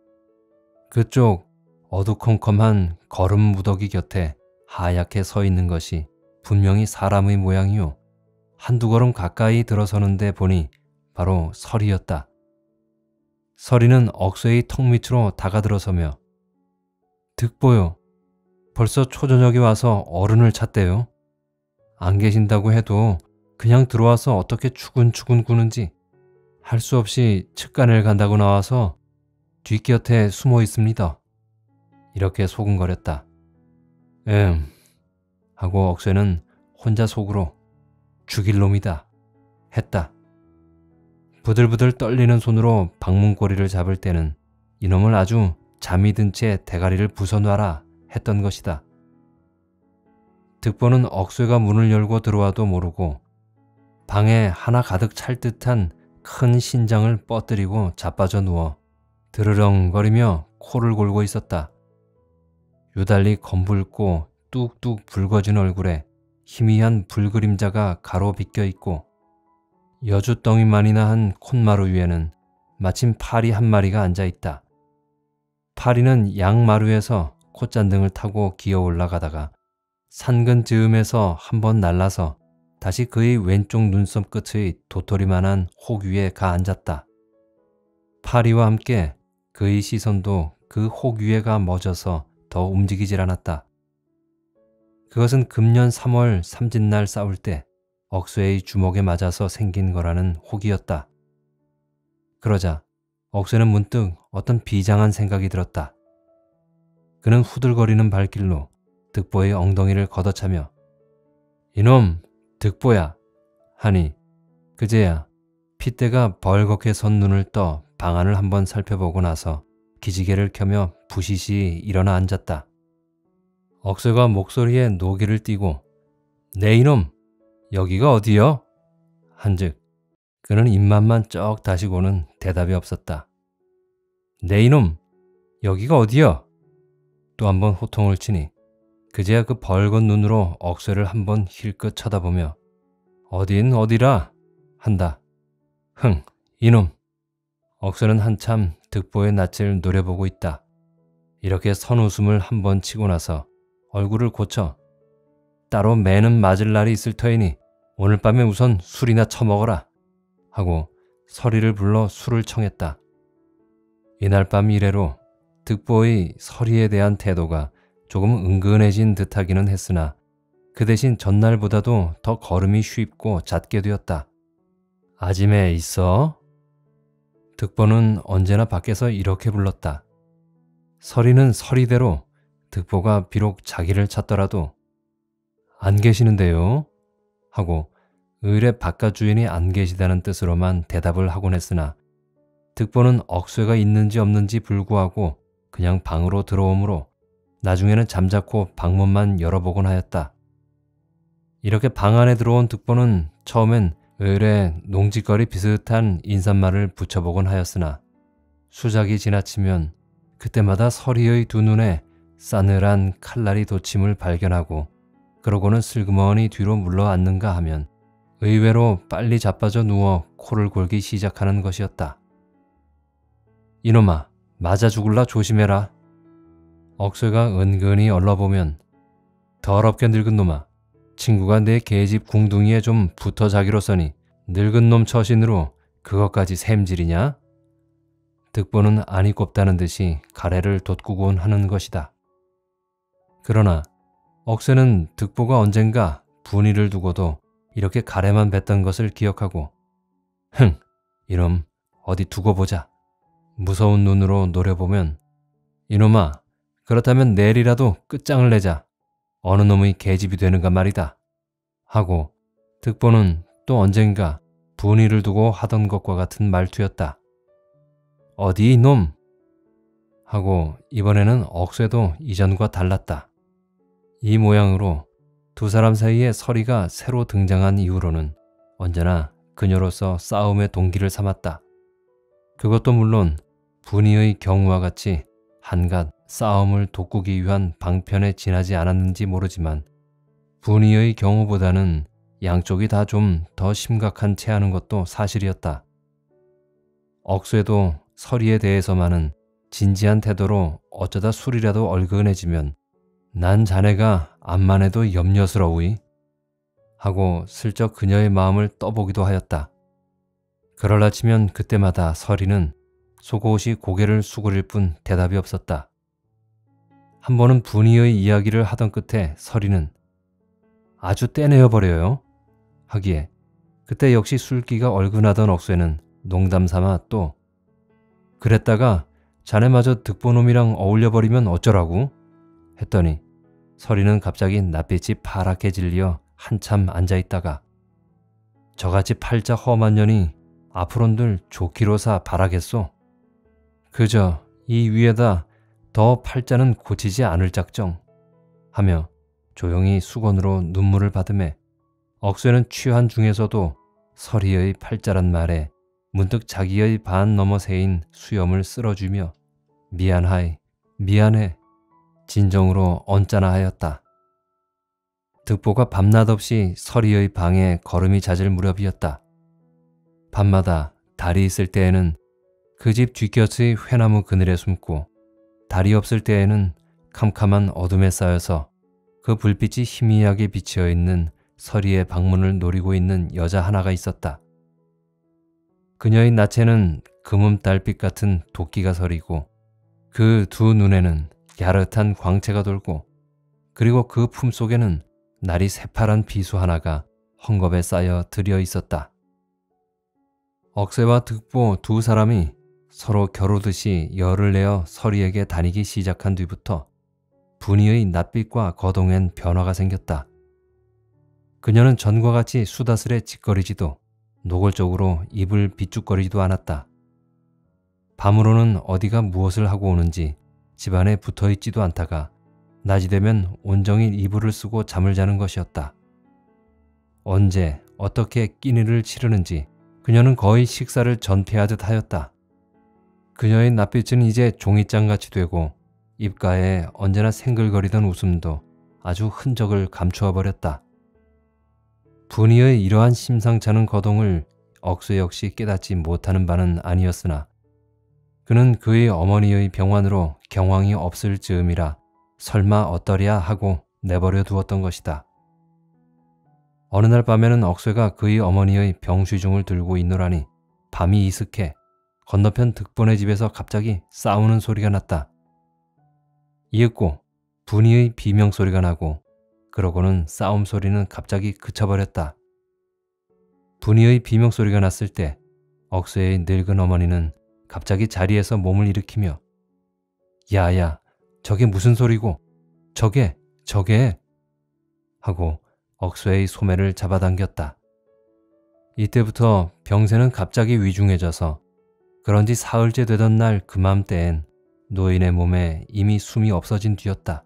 Speaker 1: 그쪽 어두컴컴한 거름 무더기 곁에 하얗게 서 있는 것이 분명히 사람의 모양이요. 한두 걸음 가까이 들어서는데 보니 바로 설이었다. 설이는 억수의 턱 밑으로 다가들어서며 득보요. 벌써 초저녁에 와서 어른을 찾대요. 안 계신다고 해도 그냥 들어와서 어떻게 추근추근 구는지 할 수 없이 측간을 간다고 나와서 뒷곁에 숨어 있습니다. 이렇게 소근거렸다. 음 하고 억수는 혼자 속으로 죽일 놈이다 했다. 부들부들 떨리는 손으로 방문고리를 잡을 때는 이놈을 아주 잠이 든 채 대가리를 부숴놔라 했던 것이다. 득보는 억수가 문을 열고 들어와도 모르고 방에 하나 가득 찰 듯한 큰 신장을 뻗들이고 자빠져 누워 드르렁거리며 코를 골고 있었다. 유달리 검붉고 뚝뚝 붉어진 얼굴에 희미한 불그림자가 가로 비껴 있고 여주덩이만이나 한 콧마루 위에는 마침 파리 한 마리가 앉아 있다. 파리는 양마루에서 콧잔등을 타고 기어 올라가다가 산근 즈음에서 한번 날라서 다시 그의 왼쪽 눈썹 끝의 도토리만한 혹 위에 가 앉았다. 파리와 함께 그의 시선도 그 혹 위에가 멎어서 더 움직이질 않았다. 그것은 금년 삼월 삼진날 싸울 때 억수의 주먹에 맞아서 생긴 거라는 혹이었다. 그러자 억수는 문득 어떤 비장한 생각이 들었다. 그는 후들거리는 발길로 득보의 엉덩이를 걷어차며 이놈 득보야 하니 그제야 핏대가 벌겋게 선 눈을 떠 방안을 한번 살펴보고 나서 기지개를 켜며 부시시 일어나 앉았다. 억수가 목소리에 노기를 띠고 네 이놈 여기가 어디여? 한즉 그는 입맛만 쩍 다시고는 대답이 없었다. 네 이놈 여기가 어디여? 또 한번 호통을 치니 그제야 그 벌건 눈으로 억수를 한번 힐끗 쳐다보며 어딘 어디라 한다. 흥 이놈. 억수는 한참 득보의 낯을 노려보고 있다. 이렇게 선웃음을 한번 치고 나서 얼굴을 고쳐 따로 매는 맞을 날이 있을 터이니 오늘 밤에 우선 술이나 처먹어라 하고 서리를 불러 술을 청했다. 이날 밤 이래로 득보의 서리에 대한 태도가 조금 은근해진 듯하기는 했으나 그 대신 전날보다도 더 걸음이 쉽고 잦게 되었다. 아짐에 있어? 득보는 언제나 밖에서 이렇게 불렀다. 서리는 서리대로 득보가 비록 자기를 찾더라도 안 계시는데요? 하고 의뢰 바깥 주인이 안 계시다는 뜻으로만 대답을 하곤 했으나 득보는 억쇠가 있는지 없는지 불구하고 그냥 방으로 들어오므로 나중에는 잠자코 방문만 열어보곤 하였다. 이렇게 방 안에 들어온 득보는 처음엔 의뢰 농지거리 비슷한 인사말을 붙여보곤 하였으나 수작이 지나치면 그때마다 서리의 두 눈에 싸늘한 칼날이 돋침을 발견하고 그러고는 슬그머니 뒤로 물러앉는가 하면 의외로 빨리 자빠져 누워 코를 골기 시작하는 것이었다. 이놈아, 맞아 죽을라 조심해라. 억쇠가 은근히 얼러보면 더럽게 늙은 놈아. 친구가 내 개집 궁둥이에 좀 붙어 자기로서니 늙은 놈 처신으로 그것까지 샘질이냐? 득보는 안이 곱다는 듯이 가래를 돋구곤 하는 것이다. 그러나 억쇠는 득보가 언젠가 분의를 두고도 이렇게 가래만 뱉던 것을 기억하고 흥! 이놈 어디 두고 보자. 무서운 눈으로 노려보면 이놈아 그렇다면 내일이라도 끝장을 내자. 어느 놈의 계집이 되는가 말이다. 하고 득보는 또 언젠가 분의를 두고 하던 것과 같은 말투였다. 어디 이놈? 하고 이번에는 억쇠도 이전과 달랐다. 이 모양으로 두 사람 사이에 서리가 새로 등장한 이후로는 언제나 그녀로서 싸움의 동기를 삼았다. 그것도 물론 분의의 경우와 같이 한갓 싸움을 돋구기 위한 방편에 지나지 않았는지 모르지만 분의의 경우보다는 양쪽이 다 좀 더 심각한 체하는 것도 사실이었다. 억쇠도 서리에 대해서만은 진지한 태도로 어쩌다 술이라도 얼큰해지면 난 자네가 암만 해도 염려스러우이 하고 슬쩍 그녀의 마음을 떠보기도 하였다. 그럴라 치면 그때마다 서리는 속옷이 고개를 수그릴 뿐 대답이 없었다. 한 번은 분의의 이야기를 하던 끝에 서리는 아주 떼내어버려요 하기에 그때 역시 술기가 얼큰하던 억쇠는 농담삼아 또 그랬다가 자네마저 득보놈이랑 어울려버리면 어쩌라고? 했더니 서리는 갑자기 낯빛이 파랗게 질려 한참 앉아있다가 저같이 팔자 험한 년이 앞으론들 좋기로사 바라겠소? 그저 이 위에다 더 팔자는 고치지 않을 작정 하며 조용히 수건으로 눈물을 받으매 억쇠는 취한 중에서도 서리의 팔자란 말에 문득 자기의 반 넘어 새인 수염을 쓸어주며 미안하이 미안해 진정으로 언짢아 하였다. 득보가 밤낮 없이 서리의 방에 걸음이 잦을 무렵이었다. 밤마다 달이 있을 때에는 그 집 뒷곁의 회나무 그늘에 숨고 달이 없을 때에는 캄캄한 어둠에 쌓여서 그 불빛이 희미하게 비치어 있는 서리의 방문을 노리고 있는 여자 하나가 있었다. 그녀의 낯에는 금음 달빛 같은 도끼가 서리고 그 두 눈에는 야릇한 광채가 돌고 그리고 그 품속에는 날이 새파란 비수 하나가 헝겊에 쌓여 들여 있었다. 억쇠와 득보 두 사람이 서로 겨루듯이 열을 내어 서리에게 다니기 시작한 뒤부터 분의의 낯빛과 거동엔 변화가 생겼다. 그녀는 전과 같이 수다스레 짓거리지도 노골적으로 입을 비죽거리지도 않았다. 밤으로는 어디가 무엇을 하고 오는지 집안에 붙어있지도 않다가 낮이 되면 온종일 이불을 쓰고 잠을 자는 것이었다. 언제 어떻게 끼니를 치르는지 그녀는 거의 식사를 전폐하듯 하였다. 그녀의 낯빛은 이제 종이장같이 되고 입가에 언제나 생글거리던 웃음도 아주 흔적을 감추어 버렸다. 분의의 이러한 심상찮은 거동을 억쇠 역시 깨닫지 못하는 바는 아니었으나 그는 그의 어머니의 병환으로 경황이 없을 즈음이라 설마 어떠랴 하고 내버려 두었던 것이다. 어느 날 밤에는 억쇠가 그의 어머니의 병쉬중을 들고 있노라니 밤이 이슥해 건너편 득본의 집에서 갑자기 싸우는 소리가 났다. 이윽고 분의의 비명소리가 나고 그러고는 싸움 소리는 갑자기 그쳐버렸다. 분의의 비명소리가 났을 때 억쇠의 늙은 어머니는 갑자기 자리에서 몸을 일으키며 야야 저게 무슨 소리고 저게 저게 하고 억쇠의 소매를 잡아당겼다. 이때부터 병세는 갑자기 위중해져서 그런지 사흘째 되던 날 그맘때엔 노인의 몸에 이미 숨이 없어진 뒤였다.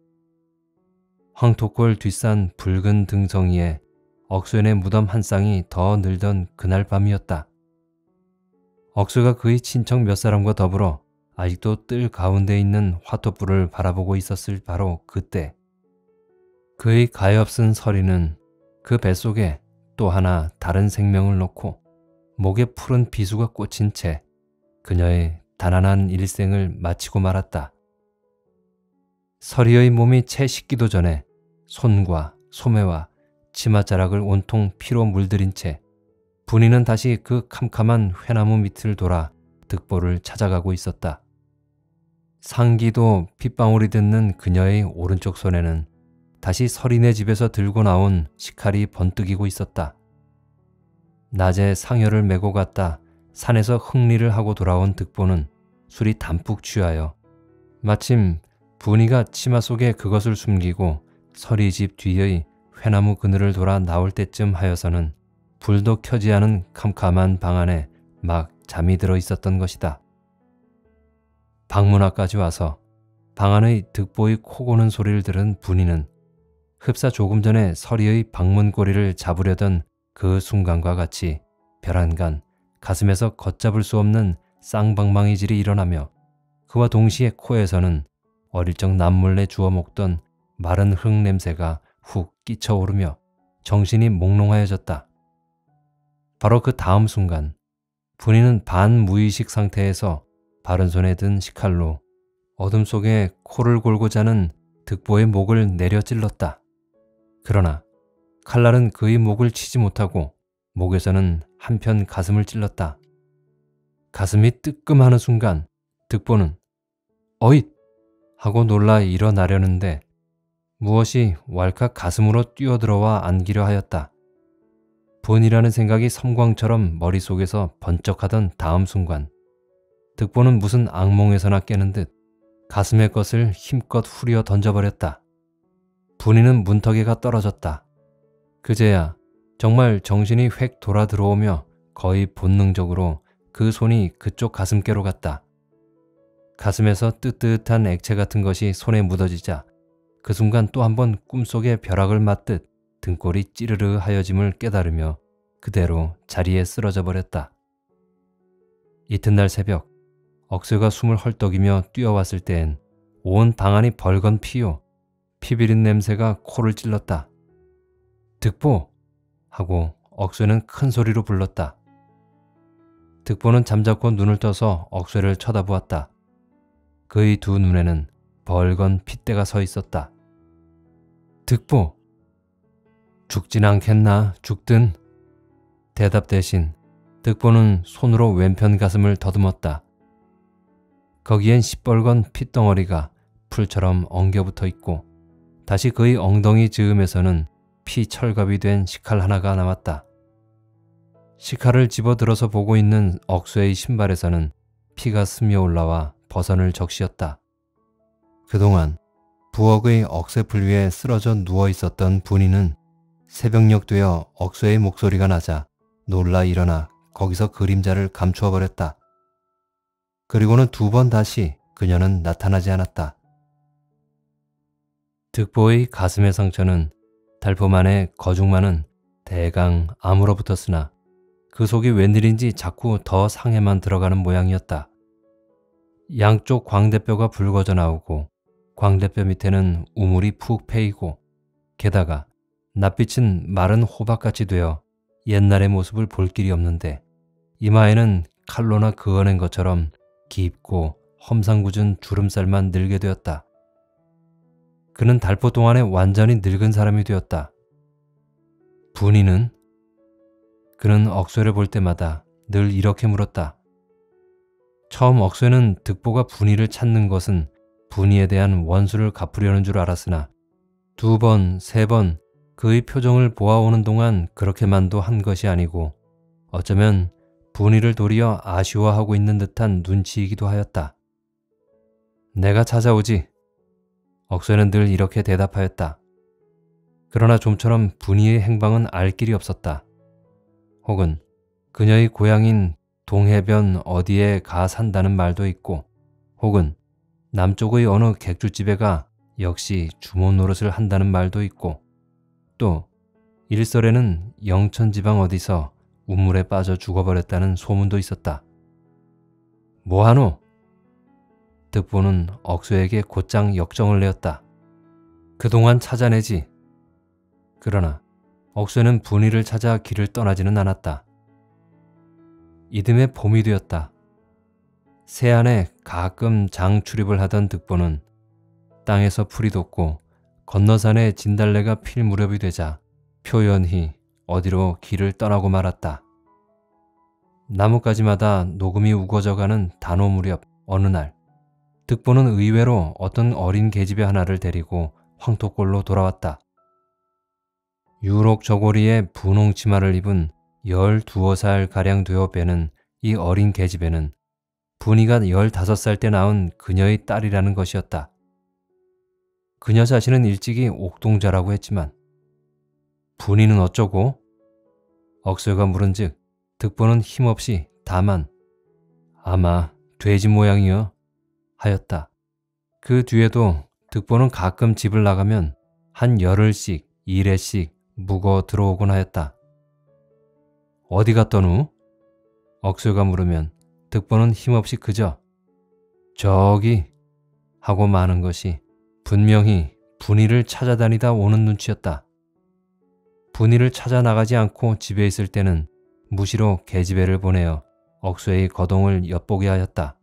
Speaker 1: 황토골 뒷산 붉은 등성이에 억쇠의 무덤 한 쌍이 더 늘던 그날 밤이었다. 억쇠가 그의 친척 몇 사람과 더불어 아직도 뜰 가운데 있는 화토불을 바라보고 있었을 바로 그때 그의 가엾은 서리는 그 뱃속에 또 하나 다른 생명을 놓고 목에 푸른 비수가 꽂힌 채 그녀의 가난한 일생을 마치고 말았다. 서리의 몸이 채 식기도 전에 손과 소매와 치맛자락을 온통 피로 물들인 채 분이는 다시 그 캄캄한 회나무 밑을 돌아 득보를 찾아가고 있었다. 상기도 핏방울이 듣는 그녀의 오른쪽 손에는 다시 서리네 집에서 들고 나온 식칼이 번뜩이고 있었다. 낮에 상여를 메고 갔다 산에서 흥리를 하고 돌아온 득보는 술이 담뿍 취하여 마침 분이가 치마 속에 그것을 숨기고 서리 집 뒤의 회나무 그늘을 돌아 나올 때쯤 하여서는 불도 켜지 않은 캄캄한 방 안에 막 잠이 들어 있었던 것이다. 방문 앞까지 와서 방 안의 득보의 코 고는 소리를 들은 분이는 흡사 조금 전에 서리의 방문고리를 잡으려던 그 순간과 같이 벼란간 가슴에서 걷잡을 수 없는 쌍방망이 질이 일어나며 그와 동시에 코에서는 어릴 적 남몰래 주워 먹던 마른 흙 냄새가 훅 끼쳐오르며 정신이 몽롱하여졌다. 바로 그 다음 순간 분이는 반무의식 상태에서 바른 손에 든 식칼로 어둠 속에 코를 골고 자는 득보의 목을 내려 찔렀다. 그러나 칼날은 그의 목을 치지 못하고 목에서는 한편 가슴을 찔렀다. 가슴이 뜨끔하는 순간 득보는 어잇! 하고 놀라 일어나려는데 무엇이 왈칵 가슴으로 뛰어들어와 안기려 하였다. 분이라는 생각이 섬광처럼 머릿속에서 번쩍하던 다음 순간 득보는 무슨 악몽에서나 깨는 듯 가슴의 것을 힘껏 후려 던져버렸다. 분이는 문턱에가 떨어졌다. 그제야 정말 정신이 획 돌아 들어오며 거의 본능적으로 그 손이 그쪽 가슴께로 갔다. 가슴에서 뜨뜻한 액체 같은 것이 손에 묻어지자 그 순간 또 한 번 꿈속의 벼락을 맞듯 등골이 찌르르 하여짐을 깨달으며 그대로 자리에 쓰러져 버렸다. 이튿날 새벽 억새가 숨을 헐떡이며 뛰어왔을 때엔 온 방안이 벌건 피요 피비린 냄새가 코를 찔렀다. 득보! 하고 억새는 큰 소리로 불렀다. 득보는 잠자코 눈을 떠서 억새를 쳐다보았다. 그의 두 눈에는 벌건 핏대가 서 있었다. 득보! 죽진 않겠나 죽든? 대답 대신 득보는 손으로 왼편 가슴을 더듬었다. 거기엔 시뻘건 핏덩어리가 풀처럼 엉겨붙어 있고 다시 그의 엉덩이 즈음에서는 피 철갑이 된 식칼 하나가 남았다. 식칼을 집어들어서 보고 있는 억새의 신발에서는 피가 스며 올라와 버선을 적시었다. 그동안 부엌의 억새풀 위에 쓰러져 누워 있었던 분이는 새벽녘 되어 억새의 목소리가 나자 놀라 일어나 거기서 그림자를 감추어 버렸다. 그리고는 두 번 다시 그녀는 나타나지 않았다. 득보의 가슴의 상처는 달폼 안에 거죽만은 대강 암으로 붙었으나 그 속이 웬일인지 자꾸 더 상해만 들어가는 모양이었다. 양쪽 광대뼈가 붉어져 나오고 광대뼈 밑에는 우물이 푹 패이고 게다가 낯빛은 마른 호박같이 되어 옛날의 모습을 볼 길이 없는데 이마에는 칼로나 그어낸 것처럼 깊고 험상궂은 주름살만 늘게 되었다. 그는 달포 동안에 완전히 늙은 사람이 되었다. 분이는? 그는 억새를 볼 때마다 늘 이렇게 물었다. 처음 억새는 득보가 분이를 찾는 것은 분이에 대한 원수를 갚으려는 줄 알았으나 두 번, 세 번 그의 표정을 보아오는 동안 그렇게만도 한 것이 아니고 어쩌면 분이를 도리어 아쉬워하고 있는 듯한 눈치이기도 하였다. 내가 찾아오지. 억새는 늘 이렇게 대답하였다. 그러나 좀처럼 분이의 행방은 알 길이 없었다. 혹은 그녀의 고향인 동해변 어디에 가 산다는 말도 있고 혹은 남쪽의 어느 객주집에 가 역시 주모 노릇을 한다는 말도 있고 또 일설에는 영천지방 어디서 우물에 빠져 죽어버렸다는 소문도 있었다. 뭐하노? 득보는 억새에게 곧장 역정을 내었다. 그동안 찾아내지. 그러나 억새는 분이를 찾아 길을 떠나지는 않았다. 이듬해 봄이 되었다. 새안에 가끔 장 출입을 하던 득보는 땅에서 풀이 돋고 건너산에 진달래가 필 무렵이 되자 표연히 어디로 길을 떠나고 말았다. 나뭇가지마다 녹음이 우거져가는 단오 무렵 어느 날 득보는 의외로 어떤 어린 계집애 하나를 데리고 황토골로 돌아왔다. 유록 저고리에 분홍 치마를 입은 열두어 살 가량 되어 배는 이 어린 계집애는 분이가 열다섯 살 때 낳은 그녀의 딸이라는 것이었다. 그녀 자신은 일찍이 옥동자라고 했지만 분이는 어쩌고? 억수가 물은즉 득보는 힘없이 다만 아마 돼지 모양이여 하였다. 그 뒤에도 득보는 가끔 집을 나가면 한 열흘씩 일회씩 묵어 들어오곤 하였다. 어디 갔더누? 억수가 물으면 득보는 힘없이 그저 저기 하고 마는 것이 분명히 분이를 찾아다니다 오는 눈치였다. 분이를 찾아 나가지 않고 집에 있을 때는 무시로 계집애를 보내어 억수의 거동을 엿보게 하였다.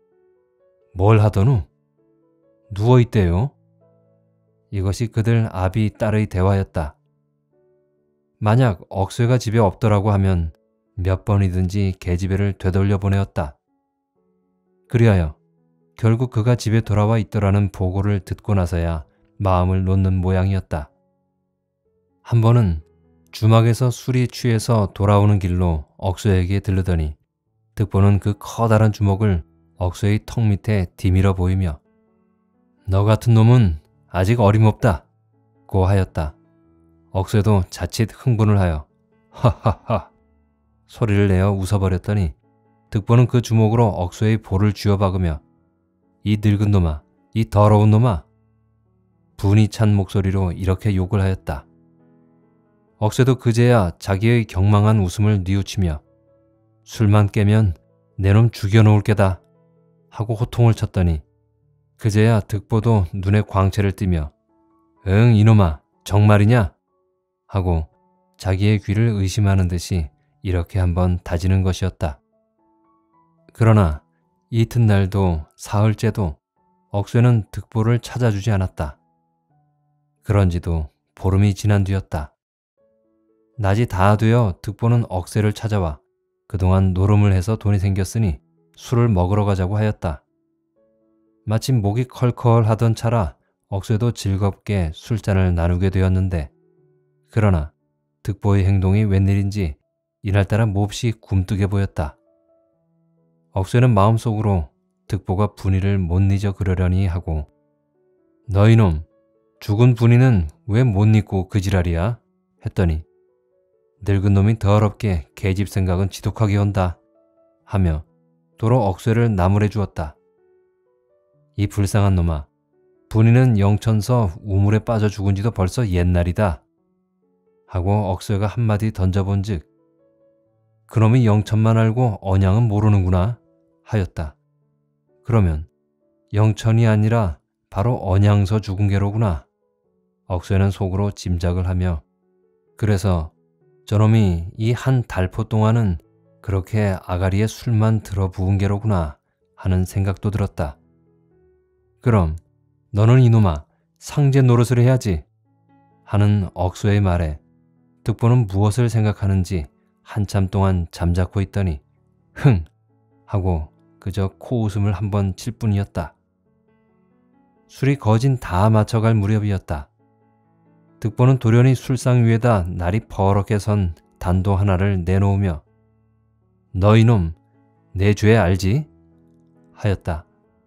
Speaker 1: 뭘 하더누? 누워있대요. 이것이 그들 아비 딸의 대화였다. 만약 억수가 집에 없더라고 하면 몇 번이든지 계집애를 되돌려 보내었다. 그리하여 결국 그가 집에 돌아와 있더라는 보고를 듣고 나서야 마음을 놓는 모양이었다. 한 번은 주막에서 술이 취해서 돌아오는 길로 억수에게 들르더니 득보는 그 커다란 주먹을 억수의 턱 밑에 디밀어 보이며 너 같은 놈은 아직 어림없다 고 하였다. 억수도 자칫 흥분을 하여 하하하 소리를 내어 웃어버렸더니 득보는 그 주먹으로 억수의 볼을 쥐어박으며 이 늙은 놈아, 이 더러운 놈아 분이 찬 목소리로 이렇게 욕을 하였다. 억수도 그제야 자기의 경망한 웃음을 뉘우치며 술만 깨면 내 놈 죽여놓을 게다 하고 호통을 쳤더니 그제야 득보도 눈에 광채를 띠며 응 이놈아 정말이냐? 하고 자기의 귀를 의심하는 듯이 이렇게 한번 다지는 것이었다. 그러나 이튿날도 사흘째도 억쇠는 득보를 찾아주지 않았다. 그런지도 보름이 지난 뒤였다. 낮이 다 되어 득보는 억새를 찾아와 그동안 노름을 해서 돈이 생겼으니 술을 먹으러 가자고 하였다. 마침 목이 컬컬하던 차라 억새도 즐겁게 술잔을 나누게 되었는데 그러나 득보의 행동이 웬일인지 이날따라 몹시 굼뜨게 보였다. 억새는 마음속으로 득보가 분이를 못 잊어 그러려니 하고 너 이놈 죽은 분이는 왜 못 잊고 그 지랄이야? 했더니 늙은 놈이 더럽게 계집 생각은 지독하게 온다 하며 도로 억쇠를 나무래 주었다. 이 불쌍한 놈아 분이는 영천서 우물에 빠져 죽은 지도 벌써 옛날이다 하고 억쇠가 한마디 던져본 즉 그놈이 영천만 알고 언양은 모르는구나 하였다. 그러면 영천이 아니라 바로 언양서 죽은 게로구나. 억쇠는 속으로 짐작을 하며 그래서 저놈이 이 한 달포 동안은 그렇게 아가리에 술만 들어 부은 게로구나 하는 생각도 들었다. 그럼 너는 이놈아 상제 노릇을 해야지 하는 억수의 말에 득보는 무엇을 생각하는지 한참 동안 잠자코 있더니 흥 하고 그저 코웃음을 한번 칠 뿐이었다. 술이 거진 다 맞춰갈 무렵이었다. 득보는 돌연히 술상 위에다 날이 퍼렇게 선 단도 하나를 내놓으며 너 이놈 내 죄 알지? 하였다.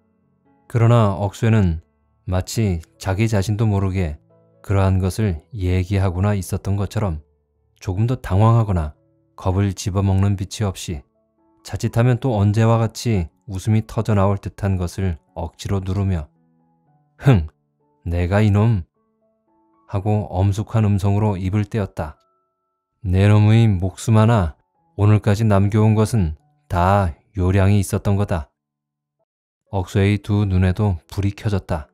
Speaker 1: 그러나 억쇠는 마치 자기 자신도 모르게 그러한 것을 얘기하거나 있었던 것처럼 조금 더 당황하거나 겁을 집어먹는 빛이 없이 자칫하면 또 언제와 같이 웃음이 터져나올 듯한 것을 억지로 누르며 흥 내가 이놈 하고 엄숙한 음성으로 입을 떼었다. 내 놈의 목숨 하나 오늘까지 남겨온 것은 다 요량이 있었던 거다. 억쇠의 두 눈에도 불이 켜졌다.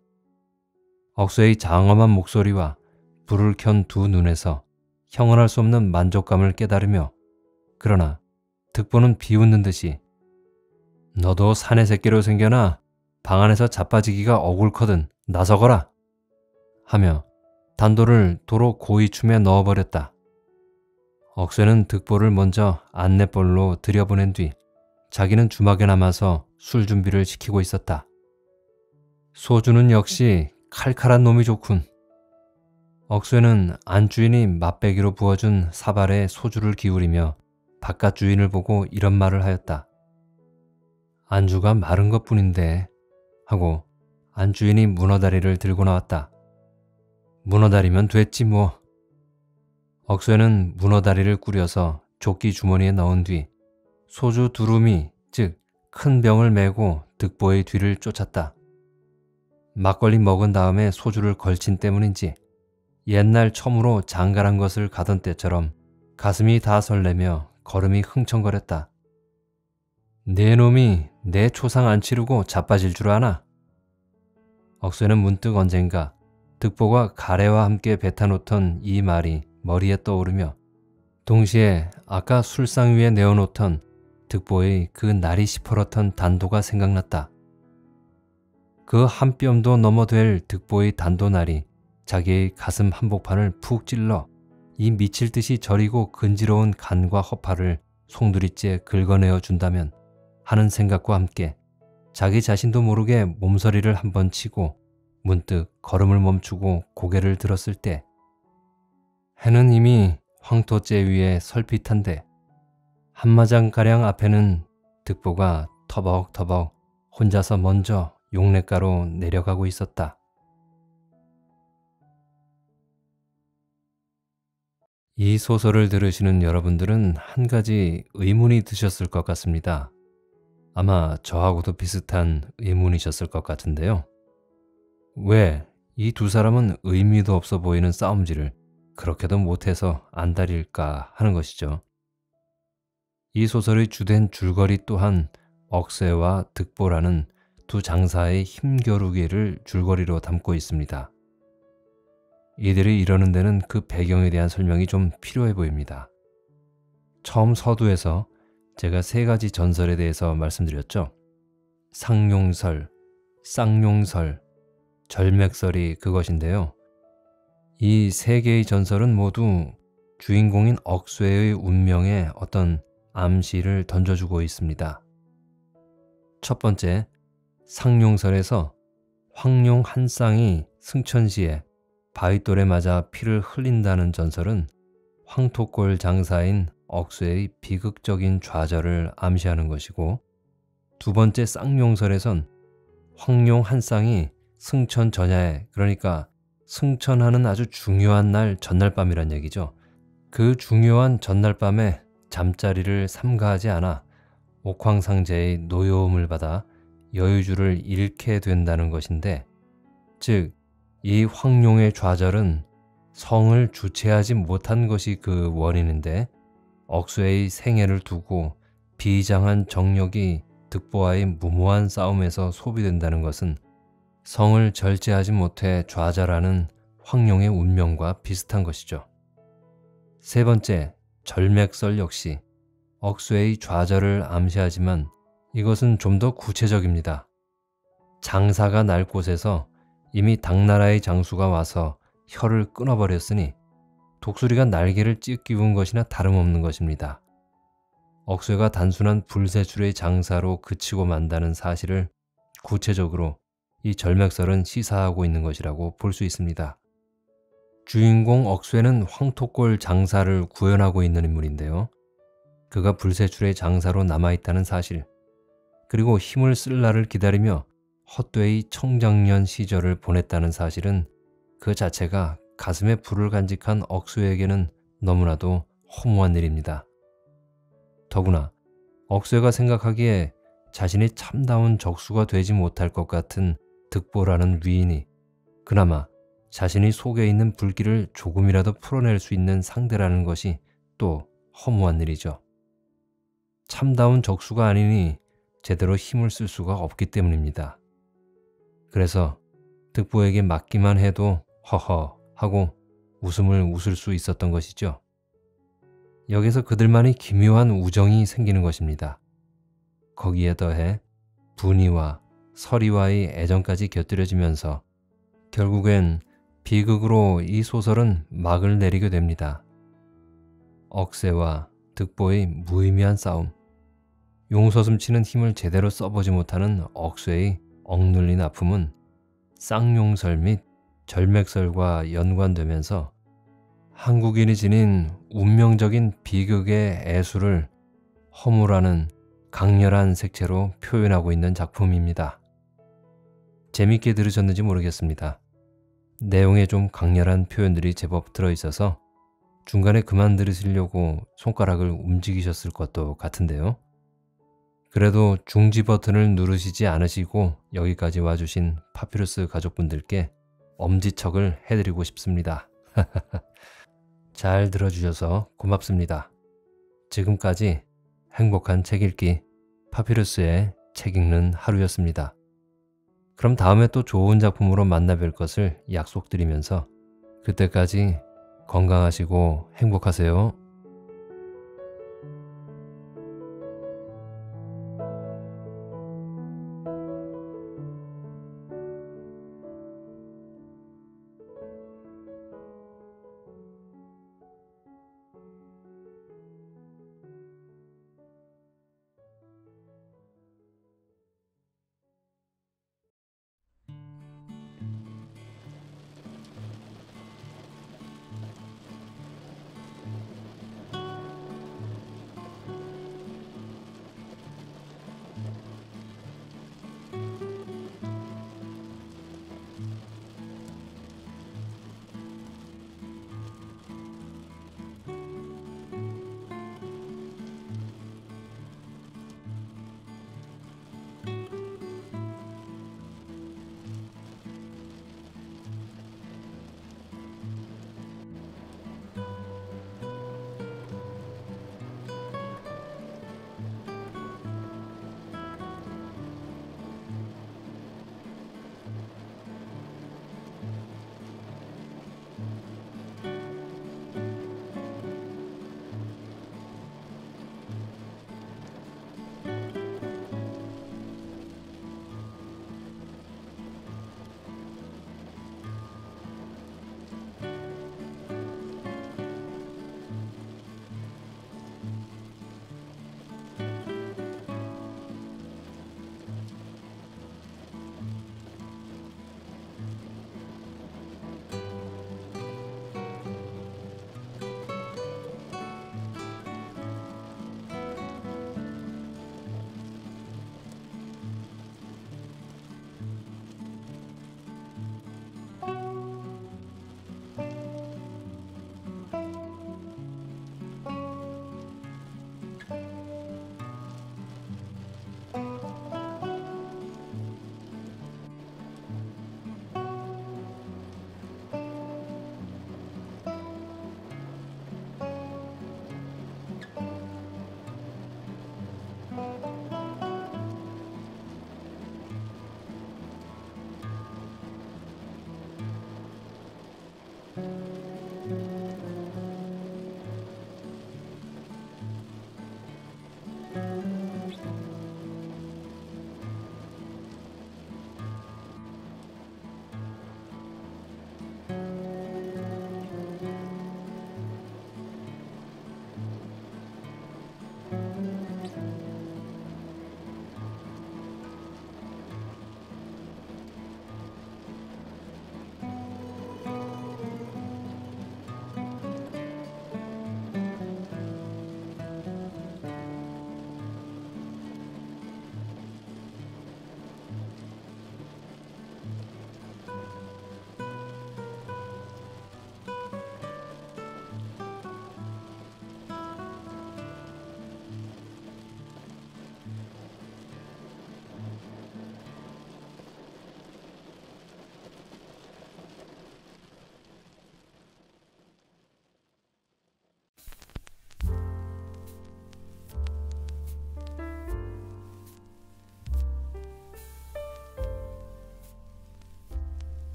Speaker 1: 억쇠의 장엄한 목소리와 불을 켠 두 눈에서 형언할 수 없는 만족감을 깨달으며 그러나 득보는 비웃는 듯이 너도 사내 새끼로 생겨나 방 안에서 자빠지기가 억울거든 나서거라 하며 단도를 도로 고이춤에 넣어버렸다. 억쇠는 득보를 먼저 안내벌로 들여보낸 뒤 자기는 주막에 남아서 술 준비를 시키고 있었다. 소주는 역시 칼칼한 놈이 좋군. 억쇠는 안주인이 맛배기로 부어준 사발에 소주를 기울이며 바깥 주인을 보고 이런 말을 하였다. 안주가 마른 것뿐인데 하고 안주인이 문어다리를 들고 나왔다. 문어다리면 됐지 뭐. 억쇠는 문어다리를 꾸려서 조끼 주머니에 넣은 뒤 소주 두루미 즉 큰 병을 메고 득보의 뒤를 쫓았다. 막걸리 먹은 다음에 소주를 걸친 때문인지 옛날 처음으로 장가란 것을 가던 때처럼 가슴이 다 설레며 걸음이 흥청거렸다. 네 놈이 내 초상 안 치르고 자빠질 줄 아나? 억쇠는 문득 언젠가 득보가 가래와 함께 뱉어놓던 이 말이 머리에 떠오르며 동시에 아까 술상 위에 내어놓던 득보의 그 날이 시퍼렇던 단도가 생각났다. 그 한 뼘도 넘어될 득보의 단도날이 자기의 가슴 한복판을 푹 찔러 이 미칠 듯이 저리고 근지러운 간과 허파를 송두리째 긁어내어 준다면 하는 생각과 함께 자기 자신도 모르게 몸서리를 한번 치고 문득 걸음을 멈추고 고개를 들었을 때 해는 이미 황토재 위에 설핏한데 한마장가량 앞에는 득보가 터벅터벅 혼자서 먼저 용냇가로 내려가고 있었다. 이 소설을 들으시는 여러분들은 한 가지 의문이 드셨을 것 같습니다. 아마 저하고도 비슷한 의문이셨을 것 같은데요. 왜 이 두 사람은 의미도 없어 보이는 싸움질을 그렇게도 못해서 안달일까 하는 것이죠. 이 소설의 주된 줄거리 또한 억쇠와 득보라는 두 장사의 힘겨루기를 줄거리로 담고 있습니다. 이들이 이러는 데는 그 배경에 대한 설명이 좀 필요해 보입니다. 처음 서두에서 제가 세 가지 전설에 대해서 말씀드렸죠. 상용설, 쌍용설, 절맥설이 그것인데요. 이 세 개의 전설은 모두 주인공인 억쇠의 운명에 어떤 암시를 던져주고 있습니다. 첫 번째, 상용설에서 황룡 한 쌍이 승천시에 바윗돌에 맞아 피를 흘린다는 전설은 황토골 장사인 억쇠의 비극적인 좌절을 암시하는 것이고, 두 번째 쌍용설에선 황룡 한 쌍이 승천 전야에, 그러니까 승천하는 아주 중요한 날 전날 밤이란 얘기죠. 그 중요한 전날 밤에 잠자리를 삼가하지 않아 옥황상제의 노여움을 받아 여유주를 잃게 된다는 것인데, 즉 이 황룡의 좌절은 성을 주체하지 못한 것이 그 원인인데, 억쇠의 생애를 두고 비장한 정력이 득보와의 무모한 싸움에서 소비된다는 것은 성을 절제하지 못해 좌절하는 황룡의 운명과 비슷한 것이죠. 세 번째, 절맥설 역시 억쇠의 좌절을 암시하지만 이것은 좀 더 구체적입니다. 장사가 날 곳에서 이미 당나라의 장수가 와서 혀를 끊어버렸으니 독수리가 날개를 찢기운 것이나 다름없는 것입니다. 억쇠가 단순한 불세출의 장사로 그치고 만다는 사실을 구체적으로 이 절맥설은 시사하고 있는 것이라고 볼 수 있습니다. 주인공 억쇠는 황토골 장사를 구현하고 있는 인물인데요. 그가 불세출의 장사로 남아있다는 사실, 그리고 힘을 쓸 날을 기다리며 헛되이 청장년 시절을 보냈다는 사실은 그 자체가 가슴에 불을 간직한 억쇠에게는 너무나도 허무한 일입니다. 더구나 억쇠가 생각하기에 자신이 참다운 적수가 되지 못할 것 같은 득보라는 위인이 그나마 자신이 속에 있는 불길을 조금이라도 풀어낼 수 있는 상대라는 것이 또 허무한 일이죠. 참다운 적수가 아니니 제대로 힘을 쓸 수가 없기 때문입니다. 그래서 득보에게 맞기만 해도 허허 하고 웃음을 웃을 수 있었던 것이죠. 여기서 그들만의 기묘한 우정이 생기는 것입니다. 거기에 더해 분이와 서리와의 애정까지 곁들여지면서 결국엔 비극으로 이 소설은 막을 내리게 됩니다. 억새와 득보의 무의미한 싸움, 용서숨치는 힘을 제대로 써보지 못하는 억새의 억눌린 아픔은 쌍용설 및 절맥설과 연관되면서 한국인이 지닌 운명적인 비극의 애수를 허물하는 강렬한 색채로 표현하고 있는 작품입니다. 재밌게 들으셨는지 모르겠습니다. 내용에 좀 강렬한 표현들이 제법 들어있어서 중간에 그만 들으시려고 손가락을 움직이셨을 것도 같은데요. 그래도 중지 버튼을 누르시지 않으시고 여기까지 와주신 파피루스 가족분들께 엄지척을 해드리고 싶습니다. 잘 들어주셔서 고맙습니다. 지금까지 행복한 책 읽기 파피루스의 책 읽는 하루였습니다. 그럼 다음에 또 좋은 작품으로 만나 뵐 것을 약속드리면서 그때까지 건강하시고 행복하세요.